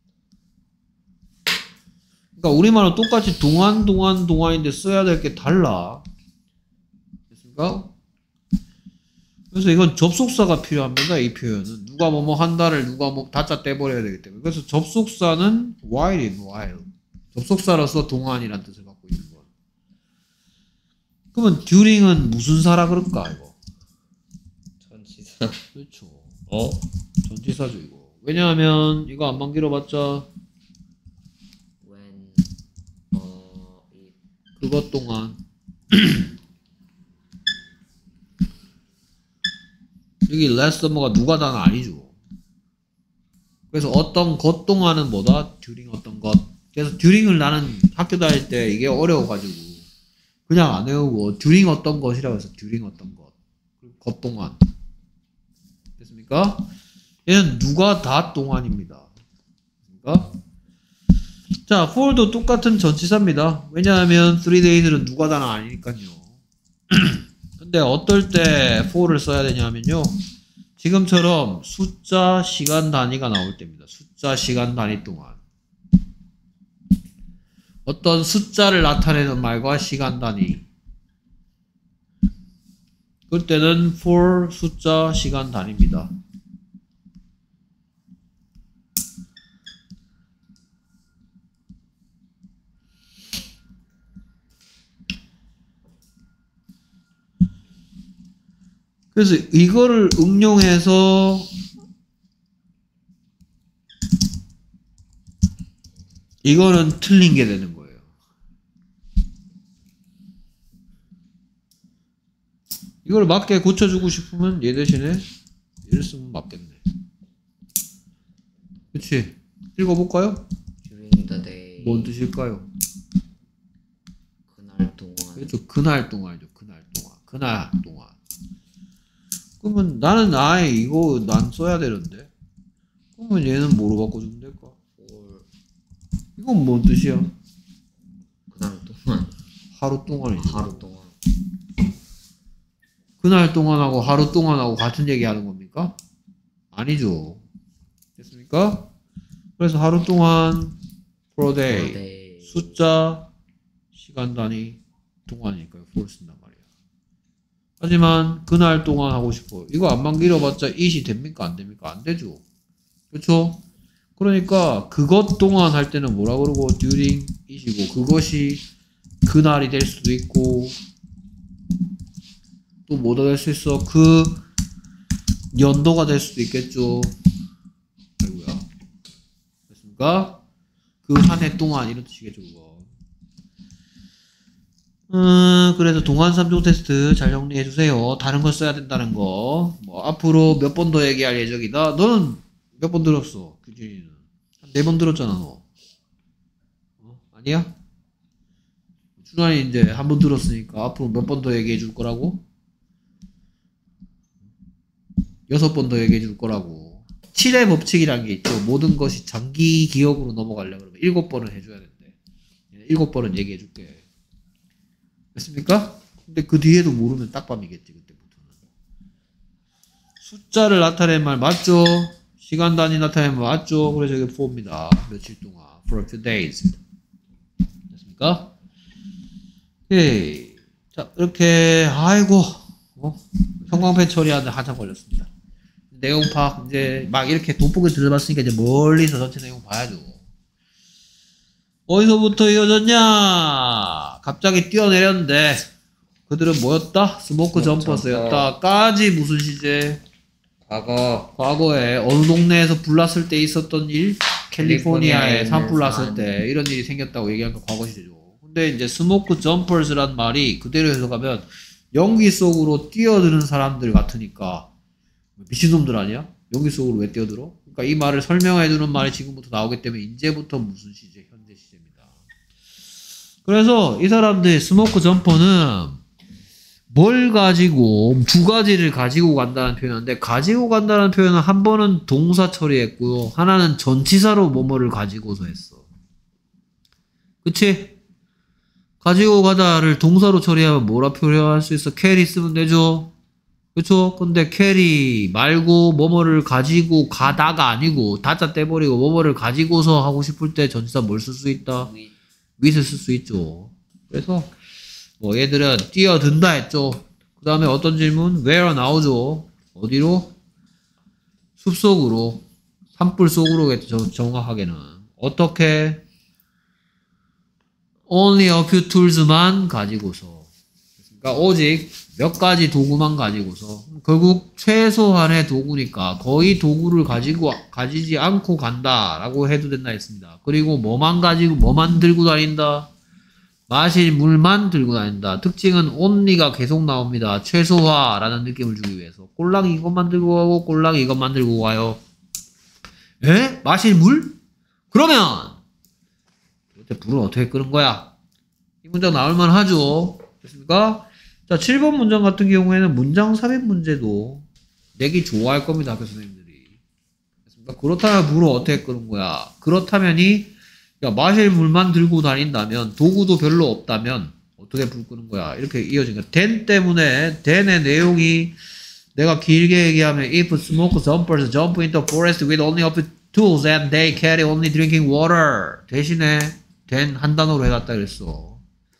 그러니까 우리말은 똑같이 동안 동안 동안인데 써야 될 게 달라. 됐습니까? 그래서 이건 접속사가 필요합니다. 이 표현은 누가 뭐뭐 한다를 누가 뭐 다짜 떼버려야 되기 때문에. 그래서 접속사는 while인 while. 접속사로서 동안이란 뜻을 갖고 있는 거. 그러면 during은 무슨 사라 그럴까 이거? 전치사. 그렇죠. 어? 전치사죠 이거. 왜냐하면 이거 안만 길어봤자 when 어 이 그것 동안 여기 last summer가 누가 다는 아니죠. 그래서 어떤 것 동안은 뭐다? during 어떤 것. 그래서 during을 나는 학교 다닐 때 이게 어려워가지고 그냥 안 외우고 during 어떤 것이라고 해서 during 어떤 것. 것 동안. 됐습니까? 얘는 누가 다 동안입니다. 됐습니까? 자, for도 똑같은 전치사입니다. 왜냐하면 three days는 누가 다는 아니니까요. 근데 어떨 때 for를 써야 되냐면요. 지금처럼 숫자 시간 단위가 나올 때입니다. 숫자 시간 단위 동안. 어떤 숫자를 나타내는 말과 시간 단위. 그럴 때는 for 숫자 시간 단위입니다. 그래서 이거를 응용해서 이거는 틀린 게 되는 거예요. 이걸 맞게 고쳐주고 싶으면 얘 대신에 얘를 쓰면 맞겠네. 그치? 읽어볼까요? during the day. 뭔 뜻일까요? 그날 동안. 그렇죠. 그날 동안이죠. 그날 동안. 그날 동안. 그러면 나는 아예 이거 난 써야 되는데. 그러면 얘는 뭐로 바꿔주면 될까? for 이건 뭔 뜻이야? 그날 동안. 하루 동안이죠. 하루 동안. 그날 동안하고 하루 동안하고 같은 얘기 하는 겁니까? 아니죠. 됐습니까? 그래서 하루 동안 for a day, for a day. 숫자 시간 단위 동안이니까요. for 쓴단 말이야. 하지만 그날 동안 하고 싶어요. 이거 안만 길어봤자 it이 됩니까? 안 됩니까? 안 되죠. 그렇죠? 그러니까 그것 동안 할 때는 뭐라 그러고 during it이고 그것이 그날이 될 수도 있고 또 뭐가 될 수 있어? 그 연도가 될 수도 있겠죠. 아이고야. 됐습니까? 그 한 해 동안 이런 뜻이겠죠, 그거. 음, 그래서 동안 삼 종 테스트 잘 정리해 주세요. 다른 걸 써야 된다는 거. 뭐, 앞으로 몇 번 더 얘기할 예정이다. 너는 몇 번 들었어? 규진이는. 한 네 번 들었잖아, 너. 어? 아니야? 준환이 이제 한 번 들었으니까 앞으로 몇 번 더 얘기해 줄 거라고? 여섯 번 더 얘기해 줄 거라고. 칠의 법칙이라는 게 있죠. 모든 것이 장기 기억으로 넘어가려고 그러면 일곱 번을 해줘야 된대. 일곱 번은 얘기해 줄게. 됐습니까? 근데 그 뒤에도 모르면 딱밤이겠지, 그때부터는. 숫자를 나타낸 말 맞죠? 시간 단위 나타낸 말 맞죠? 그래서 이게 for입니다. 며칠 동안. for a few days. 됐습니까? 오케이. 자, 이렇게, 아이고, 어? 형광펜 처리하는데 한참 걸렸습니다. 내용 파악, 이제 막 이렇게 돋보기 들어봤으니까 이제 멀리서 전체 내용 봐야죠. 어디서부터 이어졌냐? 갑자기 뛰어내렸는데 그들은 뭐였다? 스모크 점퍼스였다. 까지 무슨 시제? 과거. 과거에 어느 동네에서 불났을 때 있었던 일? 캘리포니아에 캘리포니아에 산불 있는 났을 산. 때 이런 일이 생겼다고 얘기한 거 과거 시제죠. 근데 이제 스모크 점퍼스란 말이 그대로 해석하면 연기 속으로 뛰어드는 사람들 같으니까 미친놈들 아니야? 연기 속으로 왜 뛰어들어? 그러니까 이 말을 설명해주는 말이 지금부터 나오기 때문에 이제부터 무슨 시제? 현재 시제입니다. 그래서 이 사람들 스모크 점퍼는 뭘 가지고 두 가지를 가지고 간다는 표현인데 가지고 간다는 표현은 한 번은 동사 처리했고요. 하나는 전치사로 뭐뭐를 가지고서 했어. 그치? 가지고 가다를 동사로 처리하면 뭐라 표현할 수 있어? carry 쓰면 되죠? 그쵸? 근데 carry 말고 뭐뭐를 가지고 가다가 아니고 다자 떼버리고 뭐뭐를 가지고서 하고 싶을 때 전치사 뭘 쓸 수 있다? with을 쓸 수 있죠. 그래서 뭐 얘들은 뛰어든다 했죠. 그 다음에 어떤 질문? where 나오죠. 어디로? 숲속으로. 산불 속으로겠죠. 정확하게는. 어떻게? only a few tools만 가지고서. 그러니까 오직 몇 가지 도구만 가지고서. 결국 최소한의 도구니까 거의 도구를 가지고 가지지 않고 간다라고 해도 된다 했습니다. 그리고 뭐만 가지고 뭐만 들고 다닌다? 마실 물만 들고 다닌다. 특징은 only가 계속 나옵니다. 최소화라는 느낌을 주기 위해서. 꼴랑 이것만 들고 가고 꼴랑 이것만 들고 가요. 에? 마실 물? 그러면 도대체 불을 어떻게 끄는 거야? 이 문장 나올만 하죠. 됐습니까? 자, 칠 번 문장 같은 경우에는 문장 삽입 문제도 내기 좋아할 겁니다. 학교 선생님들이. 됐습니까? 그렇다면 불을 어떻게 끄는 거야? 그렇다면이 야, 마실 물만 들고 다닌다면 도구도 별로 없다면 어떻게 불 끄는 거야? 이렇게 이어진 거야. then 때문에 then의 내용이 내가 길게 얘기하면 if smoke jumpers jump into forest with only a few tools and they carry only drinking water 대신에 then 한 단어로 해놨다 그랬어.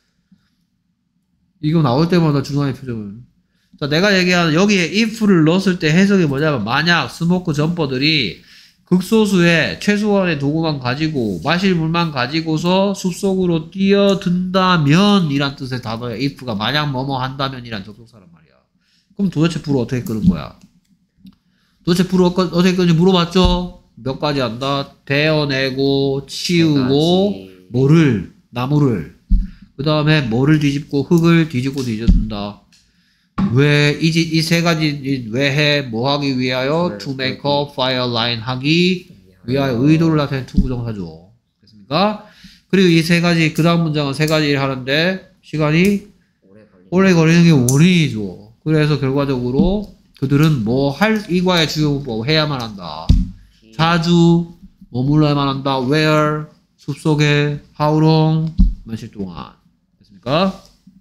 이거 나올 때마다 준환의 표정은 자 내가 얘기하는 여기에 if를 넣었을 때 해석이 뭐냐면 만약 스모크 점퍼들이 극소수의 최소한의 도구만 가지고 마실 물만 가지고서 숲속으로 뛰어든다면 이란 뜻의 단어야. if가 만약 뭐뭐 한다면 이란 접속사란 말이야. 그럼 도대체 불을 어떻게 끄는 거야? 도대체 불을 어떻게 끄는지 물어봤죠? 몇 가지 한다. 베어내고 치우고 뭐를 나무를 그 다음에 뭐를 뒤집고 흙을 뒤집고 뒤져둔다. 왜, 이, 이 세 가지, 왜 해? 뭐 하기 위하여? to make a fire line 하기 위하여 의도를 나타낸 투부정사죠. 됐습니까? 그리고 이 세 가지, 그 다음 문장은 세 가지 일 하는데, 시간이 오래 걸리는 게 원인이죠. 그래서 결과적으로 그들은 뭐 할, 이과의 주요문법 해야만 한다. 자주, 머물러야만 한다. where, 숲속에, how long, 며칠 동안. 됐습니까?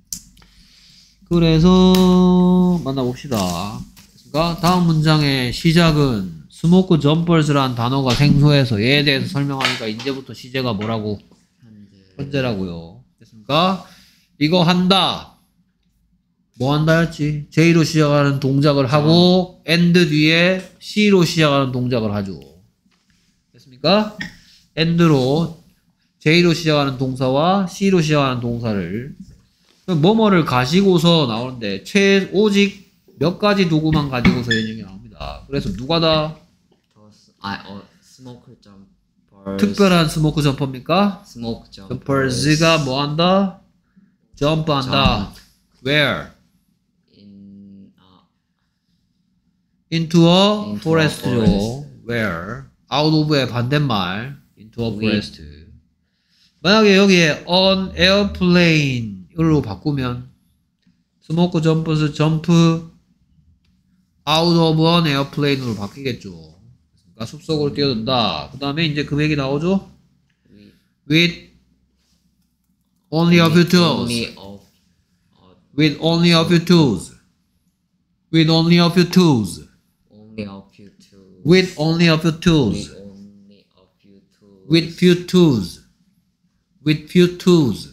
그래서 만나봅시다. 그러니까 다음 문장의 시작은 스모크 점퍼스라는 단어가 생소해서 얘에 대해서 설명하니까 이제부터 시제가 뭐라고? 현재. 현재라고요. 됐습니까? 이거 한다. 뭐 한다였지? J로 시작하는 동작을 하고 and 뒤에 C로 시작하는 동작을 하죠. 됐습니까? and로 J로 시작하는 동사와 C로 시작하는 동사를 뭐뭐를 가지고서 나오는데 최 오직 몇 가지 도구만 가지고서 연역이 나옵니다. 그래서 누가 다 더 스- 아, 어, 스모크 점퍼. 특별한 스모크 점퍼입니까? 스모크 점퍼. 점퍼즈가 뭐 한다? 점프한다. Where? in 아, Into a Into a forest죠. forest. Where? Out of의 반대말. Into a With. forest. 만약에 여기에 on airplane 이걸로 바꾸면 스모크 점퍼스 점프 out of an airplane으로 바뀌겠죠. 그러니까 숲속으로 뛰어든다. 그 다음에 이제 금액이 나오죠. with With only a few tools. only of 어, With only a few tools. With only a few tools. only a few tools. With only a few tools. with only a few tools. With few tools. With few tools.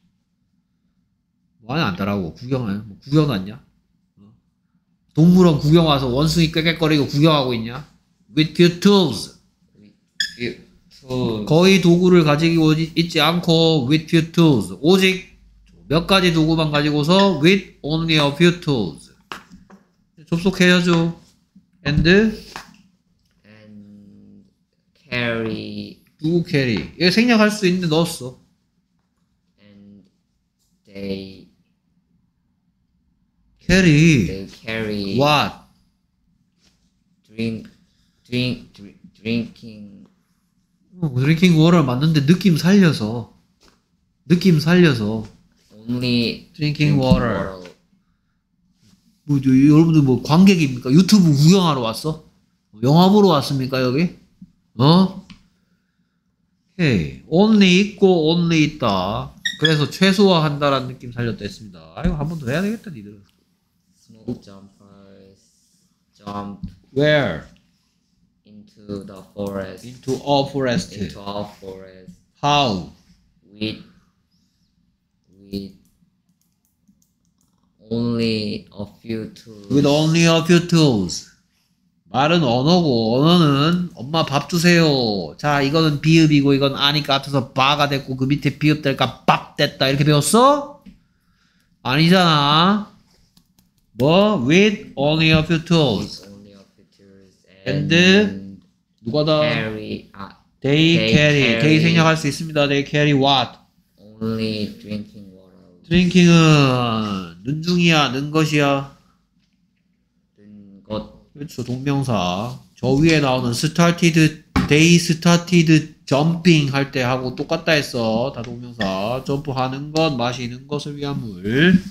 많이 안 따라하고 구경해. 뭐 구경 왔냐? 어? 동물원 구경 와서 원숭이 꽥꽥거리고 구경하고 있냐? With few tools. with few tools. 거의 도구를 가지고 있지 않고 with few tools. 오직 몇 가지 도구만 가지고서 with only a few tools. 접속해야죠. And and carry 누구 캐리? 이거 생략할 수 있는데 넣었어. and they 캐리. they carry What? drink drink dr- drinking 드링킹 워터 맞는데 느낌 살려서 느낌 살려서 only Drinking water. 뭐 저, 여러분들 뭐 관객입니까? 유튜브 구경하러 왔어? 영화 보러 왔습니까 여기? 어? 오케이. only 있고 only 있다. 그래서 최소화한다라는 느낌 살렸다 했습니다. 아이고 한 번 더 해야 되겠다 니들은. smoke jumpers jump Where? into the forest Into a forest. into a forest How? with with only a few tools. With only a few tools. 말은 언어고 언어는 엄마 밥 주세요. 자 이거는 비읍이고 이건 아니까 합쳐서 바가 됐고 그 밑에 비읍 될까 밥 됐다 이렇게 배웠어? 아니잖아. 뭐? With only a few tools. with only a few tools And and 누가 다? carry 아 They, They carry. carry. They 생략할 수 있습니다. They carry what? only drinking water. drinking은 는중이야 는 것이야. 는 것 그렇죠. 동명사. 저 위에 나오는 started, they started jumping 할 때 하고 똑같다 했어. 다 동명사. 점프하는 것, 마시는 것을 위한 물.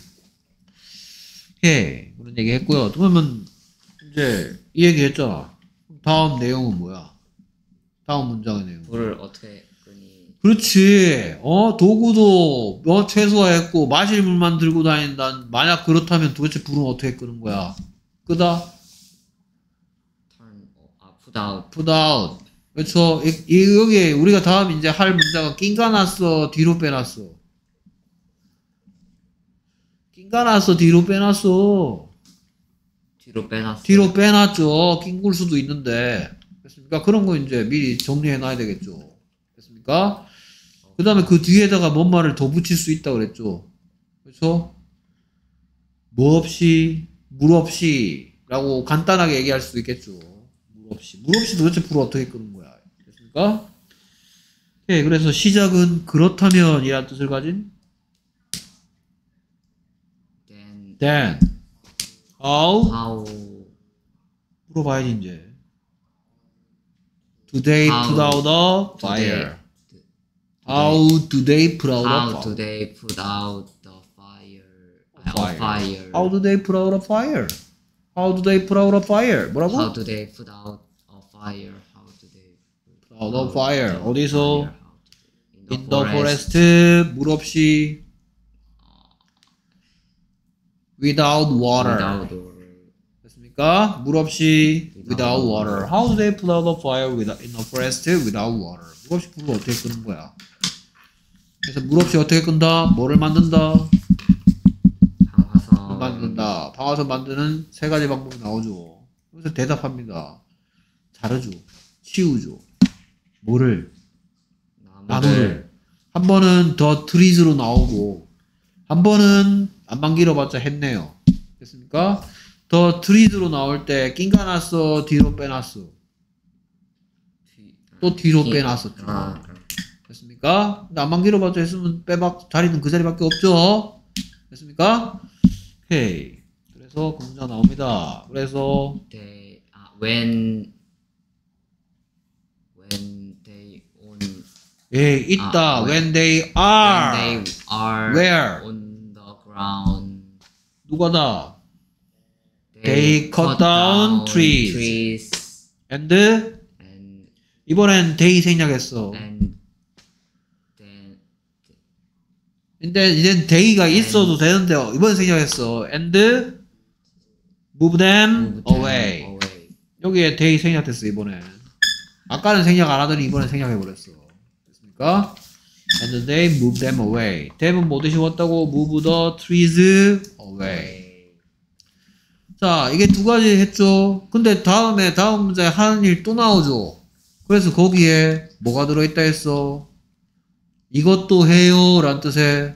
예, 그런 얘기 했고요. 그러면 이제 이 얘기 했잖아. 다음 내용은 뭐야? 다음 문장의 내용. 불을 어떻게 끄니? 그렇지. 어, 도구도 어, 최소화했고 마실 물만 들고 다닌다. 만약 그렇다면 도대체 불은 어떻게 끄는 거야? 끄다? turn 아 put out put out. 그렇죠. 이, 이 여기에 우리가 다음 이제 할 문자가 낑가놨어, 뒤로 빼놨어. 낑가놨어, 뒤로 빼놨어. 뒤로 빼놨어. 뒤로 빼놨죠. 낑굴 수도 있는데. 됐습니까? 그런 거 이제 미리 정리해놔야 되겠죠. 됐습니까? 그 다음에 그 뒤에다가 뭔 말을 더 붙일 수 있다 그랬죠. 그렇죠? 뭐 없이, 물 없이 라고 간단하게 얘기할 수도 있겠죠. 물 없이. 물 없이 도대체 불을 어떻게 끄는 거야. 됐습니까? 오케이. 그래서 시작은 그렇다면 이란 뜻을 가진 then then how how 물어봐야지 이제. Do they How put out a do they- fire? How do they put out a how fire? do they put out the fire? 아, Fire. a fire. How do they put out a fire? How do they put out a fire? 뭐라고? How do they put out a fire? How do they put out a fire. the 어디서? fire? How do they- In the forest. 물 없이. Without water. without water. 됐습니까? 물 없이 Without without water. How do they put out a fire without, in the forest without water? 물 없이 불을 어떻게 끄는 거야? 그래서 물 없이 어떻게 끈다? 뭐를 만든다? 항화석 만든 나옵니다. 방아선 만드는 세 가지 방법이 나오죠. 그래서 대답합니다. 자르죠. 치우죠. 뭐를? 나무를. 한 번은 더 트리즈로 나오고 한 번은 안만 길어봤자 했네요. 됐습니까? 더 트리즈로 나올 때 낑가놨어, 뒤로 빼놨어. 또 뒤로 뒤- 빼놨었죠. 아, 됐습니까? 근데 안만 길어봤자 했으면 빼박 자리는 그 자리밖에 없죠. 됐습니까? 오케이. 그래서 그 문제가 나옵니다. 그래서 they 아, when when they on 예, 있다. 아, when they are when they are where? on the ground 누가다? They cut down trees. trees and and 이번엔 they 생략했어. and then 근데 이젠 they가 있어도 되는데 이번엔 생략했어. and move them move them away. away. 여기에 they 생략했어 이번엔. 아까는 생략 안 하더니 이번엔 생략해버렸어. 됐습니까? and they move them away. them은 뭐 대신 왔다고? move the trees away. 자, 이게 두 가지 했죠. 근데 다음에 다음 문제에 하는 일 또 나오죠. 그래서 거기에 뭐가 들어있다 했어? 이것도 해요 라는 뜻의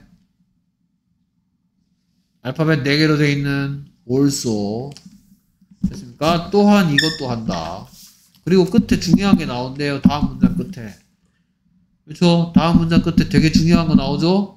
알파벳 네 개로 되어 있는 also. 됐습니까? 또한 이것도 한다. 그리고 끝에 중요한 게 나온대요. 다음 문장 끝에. 그렇죠? 다음 문장 끝에 되게 중요한 거 나오죠?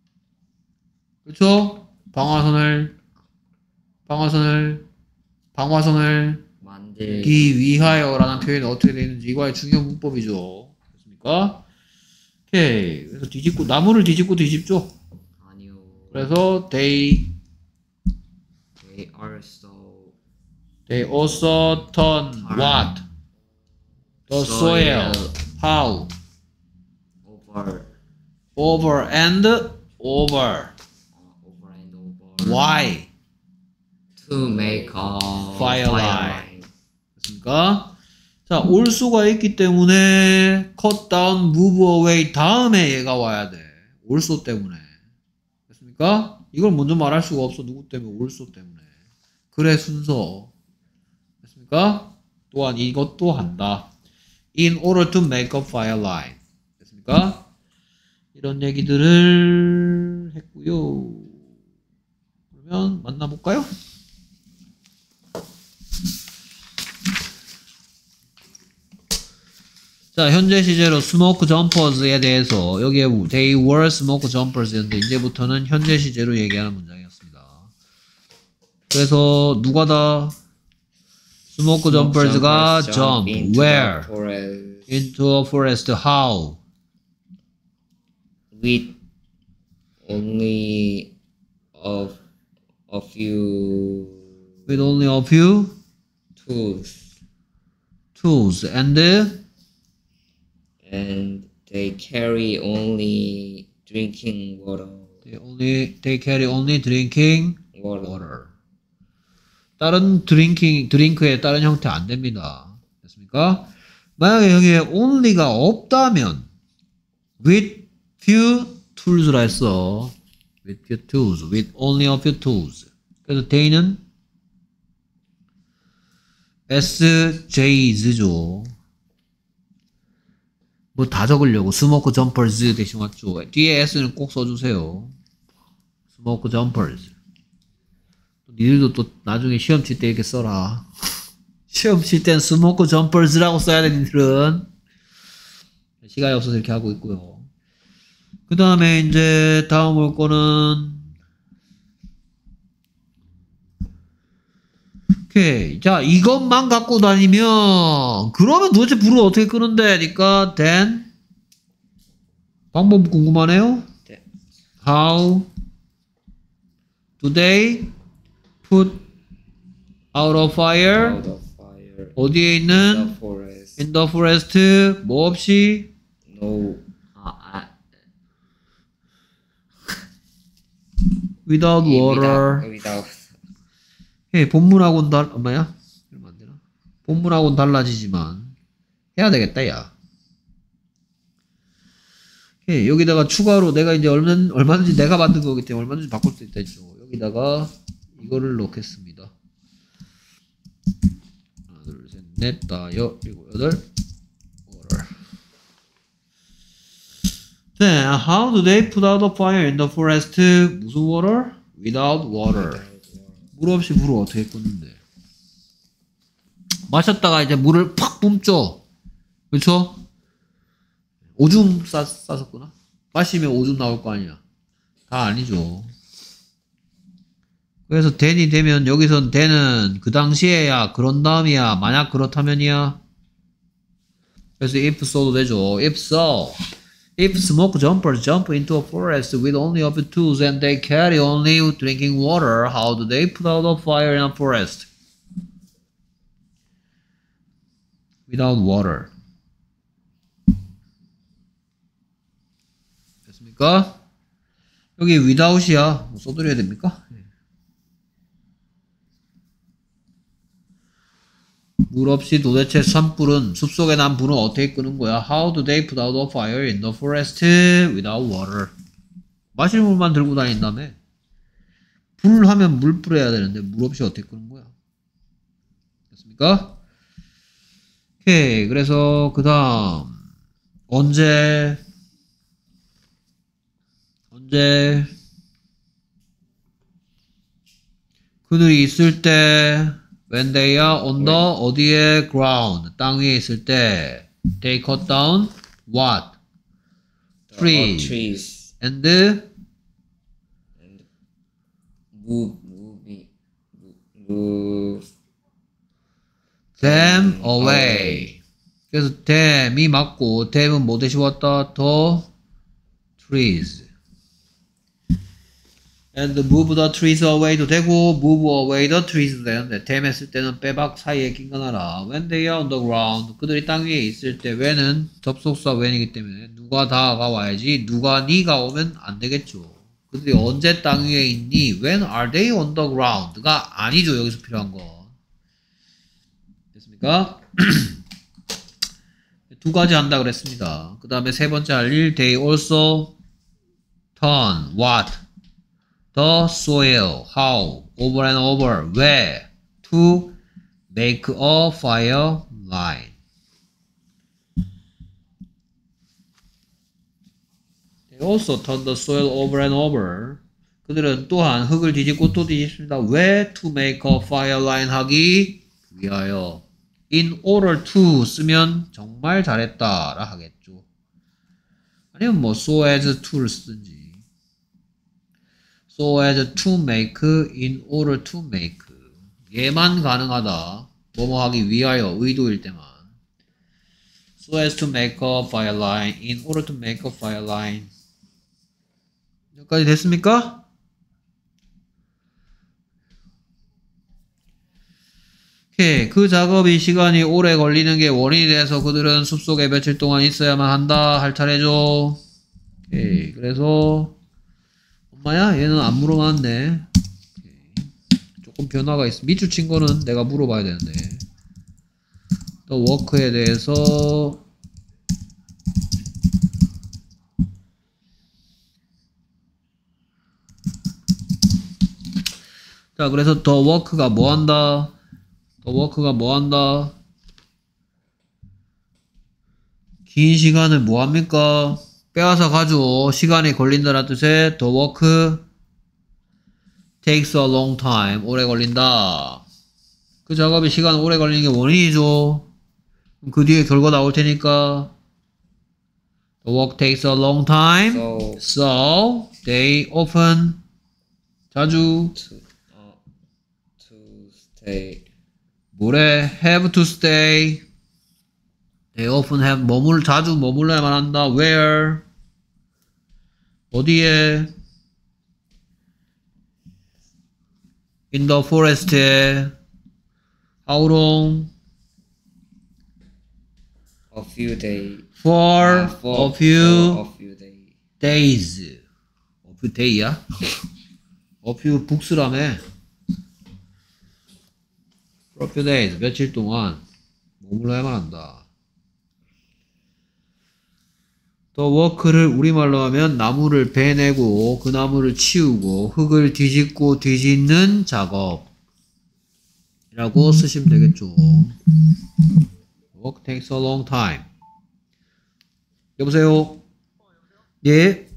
그렇죠? 방화선을 방화선을 방화선을 만들기 기 위하여라는 표현이 어떻게 되어 있는지 이거의 중요한 문법이죠. 됐습니까? 오케이. 그래서 뒤집고 나무를 뒤집고 뒤집죠. 아니요. 그래서 they they also they also turn what? The soil. How? over Over and over. uh, over and over Why? to make a Fire line. line. 됐습니까? 자, 올 수가 있기 때문에 cut down, move away 다음에 얘가 와야 돼. 올소 때문에. 됐습니까? 이걸 먼저 말할 수가 없어. 누구 때문에? 올소 때문에. 그래 순서. 됐습니까? 또한 이것도 한다. In order to make a fire line. 됐습니까? 이런 얘기들을 했고요. 그러면 만나볼까요? 자, 현재 시제로 smoke jumpers에 대해서 여기에 they were smoke jumpers였는데 이제부터는 현재 시제로 얘기하는 문장이었습니다. 그래서 누가다? smoke jumpers가 jump into where? the forest into a forest how? with only a, a few with only a few tools tools and and they carry only drinking water they only they carry only drinking water. water. 다른 드링킹 드링크의 다른 형태 안 됩니다. 됐습니까? 만약에 여기에 only가 없다면 with few tools라 했어. with few tools, with only a few tools. 그래서 they는 에스제이즈죠. 뭐 다 적으려고 스모크 점퍼즈 대신 왔죠. 뒤에 S는 꼭 써주세요. 스모크 점퍼즈. 니들도 또 나중에 시험 칠 때 이렇게 써라. 시험 칠 땐 스모크 점퍼즈라고 써야 돼, 니들은. 시간이 없어서 이렇게 하고 있고요. 그 다음에 이제 다음 올 거는 오케이. 자, 이것만 갖고 다니면 그러면 도대체 불을 어떻게 끄는데? 니까 then 방법 궁금하네요. 네. How do they put out a fire? Out of fire 어디에 in 있는 the forest. in the forest 뭐 없이 No 아, 아, without water. without, without 예, 본문하고는 달, 엄마야? 이러면 안 되나? 본문하고는 달라지지만, 해야 되겠다, 야. 예, 여기다가 추가로 내가 이제 얼마, 얼마든지 내가 만든 거기 때문에 얼마든지 바꿀 수 있다 했죠. 여기다가 이거를 넣겠습니다. 하나, 둘, 셋, 넷, 다, 여, 일곱, 여덟. water. Then how do they put out a fire in the forest? 무슨 water? Without water. 물 없이 물을 어떻게 끓는데? 마셨다가 이제 물을 팍 뿜죠. 그렇죠? 오줌 싸, 싸섰구나. 마시면 오줌 나올 거 아니야. 다 아니죠. 그래서 then이 되면 여기선 then은 그 당시에야 그런 다음이야 만약 그렇다면이야. 그래서 if so도 되죠. if so, if smoke jumpers jump into a forest with only a few tools and they carry only drinking water, how do they put out a fire in a forest? Without water. 됐습니까? 여기 without이야. 뭐 써드려야 됩니까? 물 없이 도대체 산불은 숲속에 난 불은 어떻게 끄는 거야? How do they put out a fire in the forest without water? 마실 물만 들고 다닌다며. 불을 하면 물 뿌려야 되는데 물 없이 어떻게 끄는 거야? 됐습니까? 오케이. 그래서 그 다음 언제 언제 그들이 있을 때 when they are on the 어디에 ground 땅 위에 있을 때 they cut down what? trees, trees. and and move move move them away. 그래서 them이 맞고 them은 뭐 대신 왔다? the trees. and move the trees away도 되고 move away the trees도 되는데 them 했을 때는 빼박 사이에 낀 거 알아. when they are on the ground 그들이 땅 위에 있을 때 when은 접속사 when이기 때문에 누가 다가 와야지 누가 니가 오면 안 되겠죠. 그들이 언제 땅 위에 있니? when are they on the ground가 아니죠. 여기서 필요한 건 됐습니까? 두 가지 한다 그랬습니다. 그 다음에 세 번째 할 일 they also turn what? the soil, how, over and over, where, to make a fire line. They also turn the soil over and over. 그들은 또한 흙을 뒤집고 또 뒤집습니다. 왜? to make a fire line 하기 위하여. in order to 쓰면 정말 잘했다라 하겠죠. 아니면 뭐 so as to를 쓰든지. so as to make, in order to make. 얘만 가능하다. 뭐뭐 하기 위하여, 의도일 때만. so as to make a fire line, in order to make a fire line. 여기까지 됐습니까? 오케이. 그 작업이 시간이 오래 걸리는 게 원인이 돼서 그들은 숲속에 며칠 동안 있어야만 한다. 할 차례죠. 오케이. 그래서 엄마야 얘는 안 물어봤네. 조금 변화가 있어. 밑줄 친 거는 내가 물어봐야 되는데. 또 워크에 대해서 자 그래서 더 워크가 뭐 한다? 더 워크가 뭐 한다? 긴 시간을 뭐 합니까? 빼앗아 가지고 시간이 걸린다는 뜻의 the work takes a long time. 오래 걸린다. 그 작업이 시간 오래 걸리는 게 원인이죠. 그 뒤에 결과 나올 테니까 the work takes a long time. So, So they often 자주 to, uh, to stay. 뭐래? have to stay. They often have 머물 자주 머물러야만 한다. Where? 어디에? In the forest에. How long? A few days. For Uh, for, a few for a few days. days. A few day야? A few books라며. For a few days. 며칠 동안 머물러야만 한다. 더 워크를 우리말로 하면 나무를 베내고 그 나무를 치우고 흙을 뒤집고 뒤집는 작업이라고 쓰시면 되겠죠. Work takes a long time. 여보세요? 예?